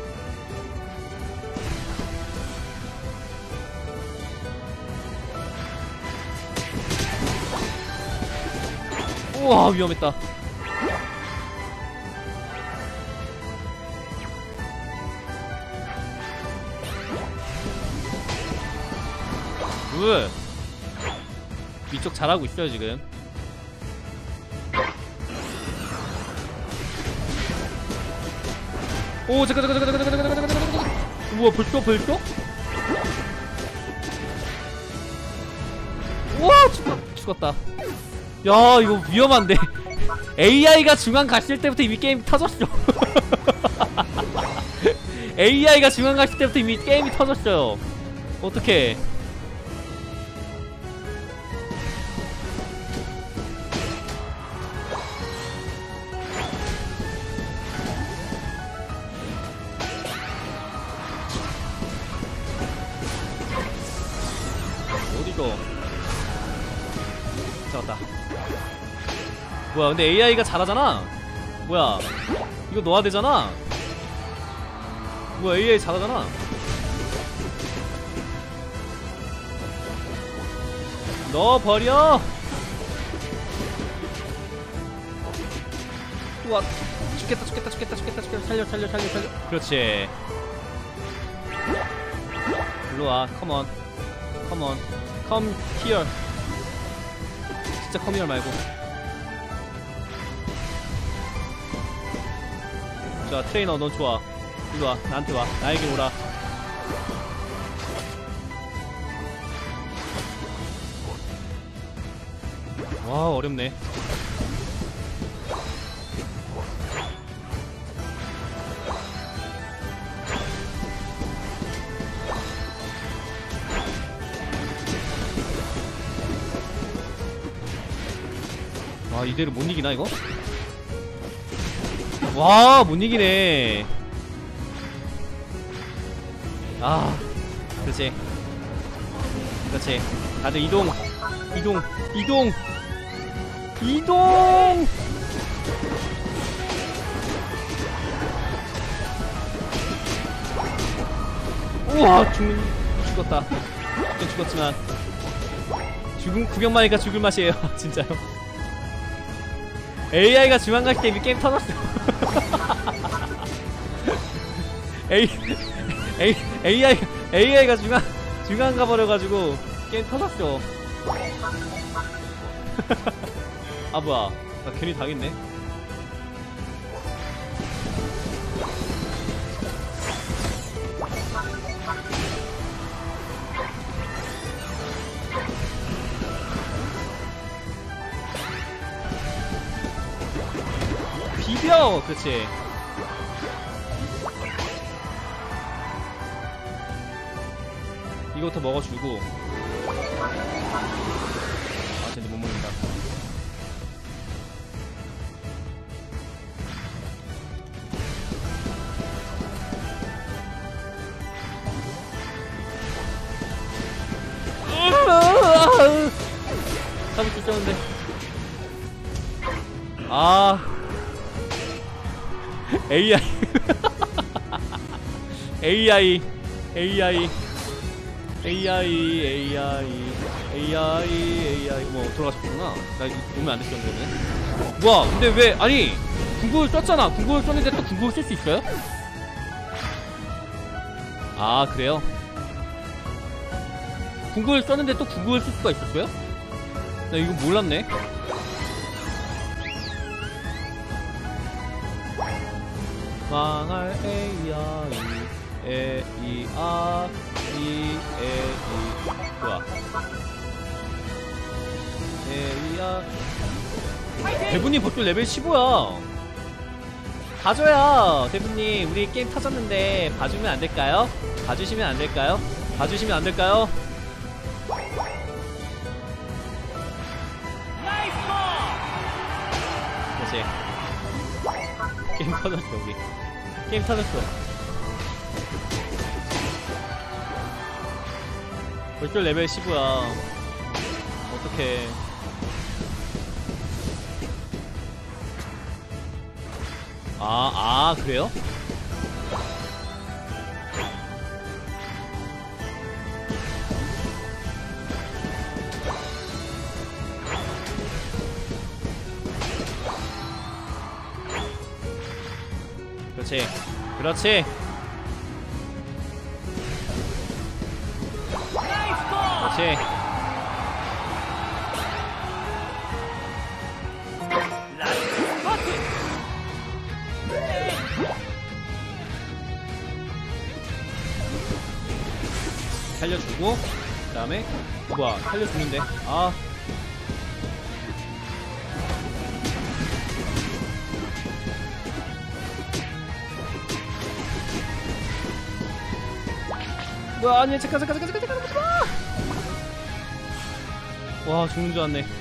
우와, 위험했다. 왜? 위쪽 잘하고 있어요 지금. 오 잠깐. 우와 벌써? 우와 죽었다. 야 이거 위험한데. AI가 중앙 갔을 때부터 이미 게임 터졌어. AI가 중앙 갔을 때부터 이미 게임이 터졌어요. 어떡해. 어디서 잡았다. 뭐야 근데 AI가 잘하잖아. 뭐야 이거 넣어야 되잖아. 뭐야 AI 잘하잖아. 넣어버려. 우와 죽겠다. 살려. 그렇지. 일로와. 컴온 come here. 진짜 come here 말고. 자 트레이너 넌 좋아. 일로와 나한테 와. 나에게 오라. 와 어렵네. 와 이대로 못 이기나 이거? 와 못 이기네. 아 그렇지. 다들 이동. 우와 죽었다. 죽었지만 구경만 하니까 죽을 맛이에요. 진짜요. AI가 중앙 갔을 때 이미 게임 터졌어. AI가 중앙 가버려가지고 게임 터졌어. 아 뭐야 나 괜히 당했네. 비벼. 그렇지. 이거부터 먹어주고. 아 쟤네 못 먹는다. 잡을 수 있었는데. 아 AI 뭐 돌아가셨구나. 나 이거 보면 안 됐던 거네. 뭐야 근데 왜 아니 궁극을 썼잖아. 궁극을 썼는데 또 궁극을 쓸 수 있어요? 아 그래요? 궁극을 썼는데 또 궁극을 쓸 수가 있었어요? 나 이거 몰랐네. 망할 뭐야 대부님 벌써 레벨 15야. 봐줘요 대부님. 우리 게임 터졌는데 봐주면 안될까요? 봐주시면 안될까요? 그렇지. 게임 터졌어 우리. 게임 터졌어. 벌써 레벨 15야. 어떡해. 그래요? 그렇지. 그렇지. 살려주고 그 다음에 뭐야 살려주는데 아 뭐야 아니 잠깐 와 죽는 줄 알았네.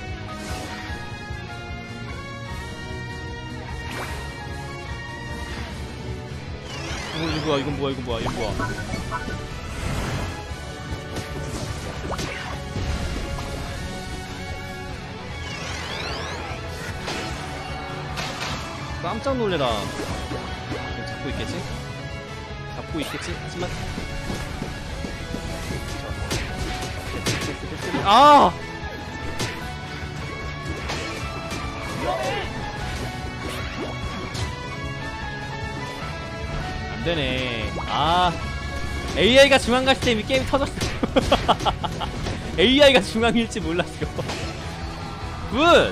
이건 뭐야 이거 뭐야 깜짝 놀래라. 잡고 있겠지 하지만 아 안되네. 아 AI가 중앙 갔을 때 이미 게임이 터졌어. AI가 중앙일지 몰랐어. 굿!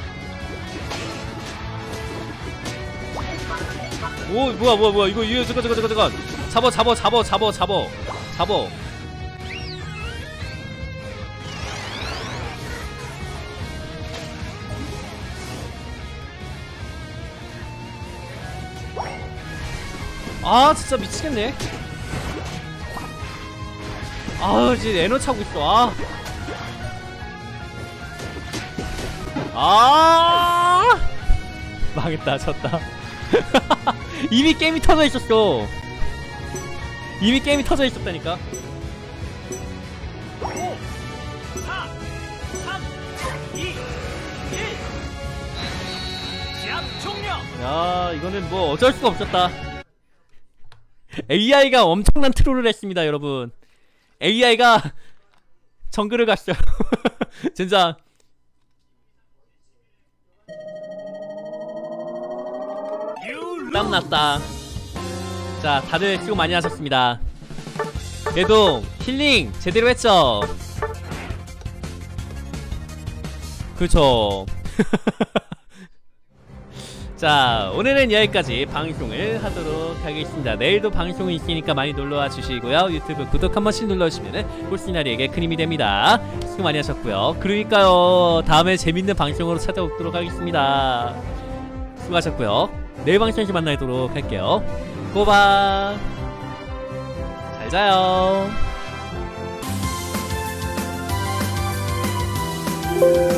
오 뭐야 이거 잠깐 잡어. 아 진짜 미치겠네. 아우 지금 에너 차고 있어. 망했다 졌다. 이미 게임이 터져 있었어. 이미 게임이 터져 있었다니까. 5, 4, 3, 2, 1. 시합 종료. 야 이거는 뭐 어쩔 수가 없었다. AI가 엄청난 트롤을 했습니다 여러분. AI가 정글을 갔어요. 진짜 땀났다. 자 다들 수고 많이 하셨습니다. 그래도 힐링 제대로 했죠? 그쵸. 자 오늘은 여기까지 방송을 하도록 하겠습니다. 내일도 방송이 있으니까 많이 놀러와 주시고요. 유튜브 구독 한 번씩 눌러주시면 꼴찌나리에게 큰 힘이 됩니다. 수고 많이 하셨고요. 그러니까요 다음에 재밌는 방송으로 찾아오도록 하겠습니다. 수고하셨고요. 내일 방송에서 만나도록 할게요. 꼬박 잘 자요.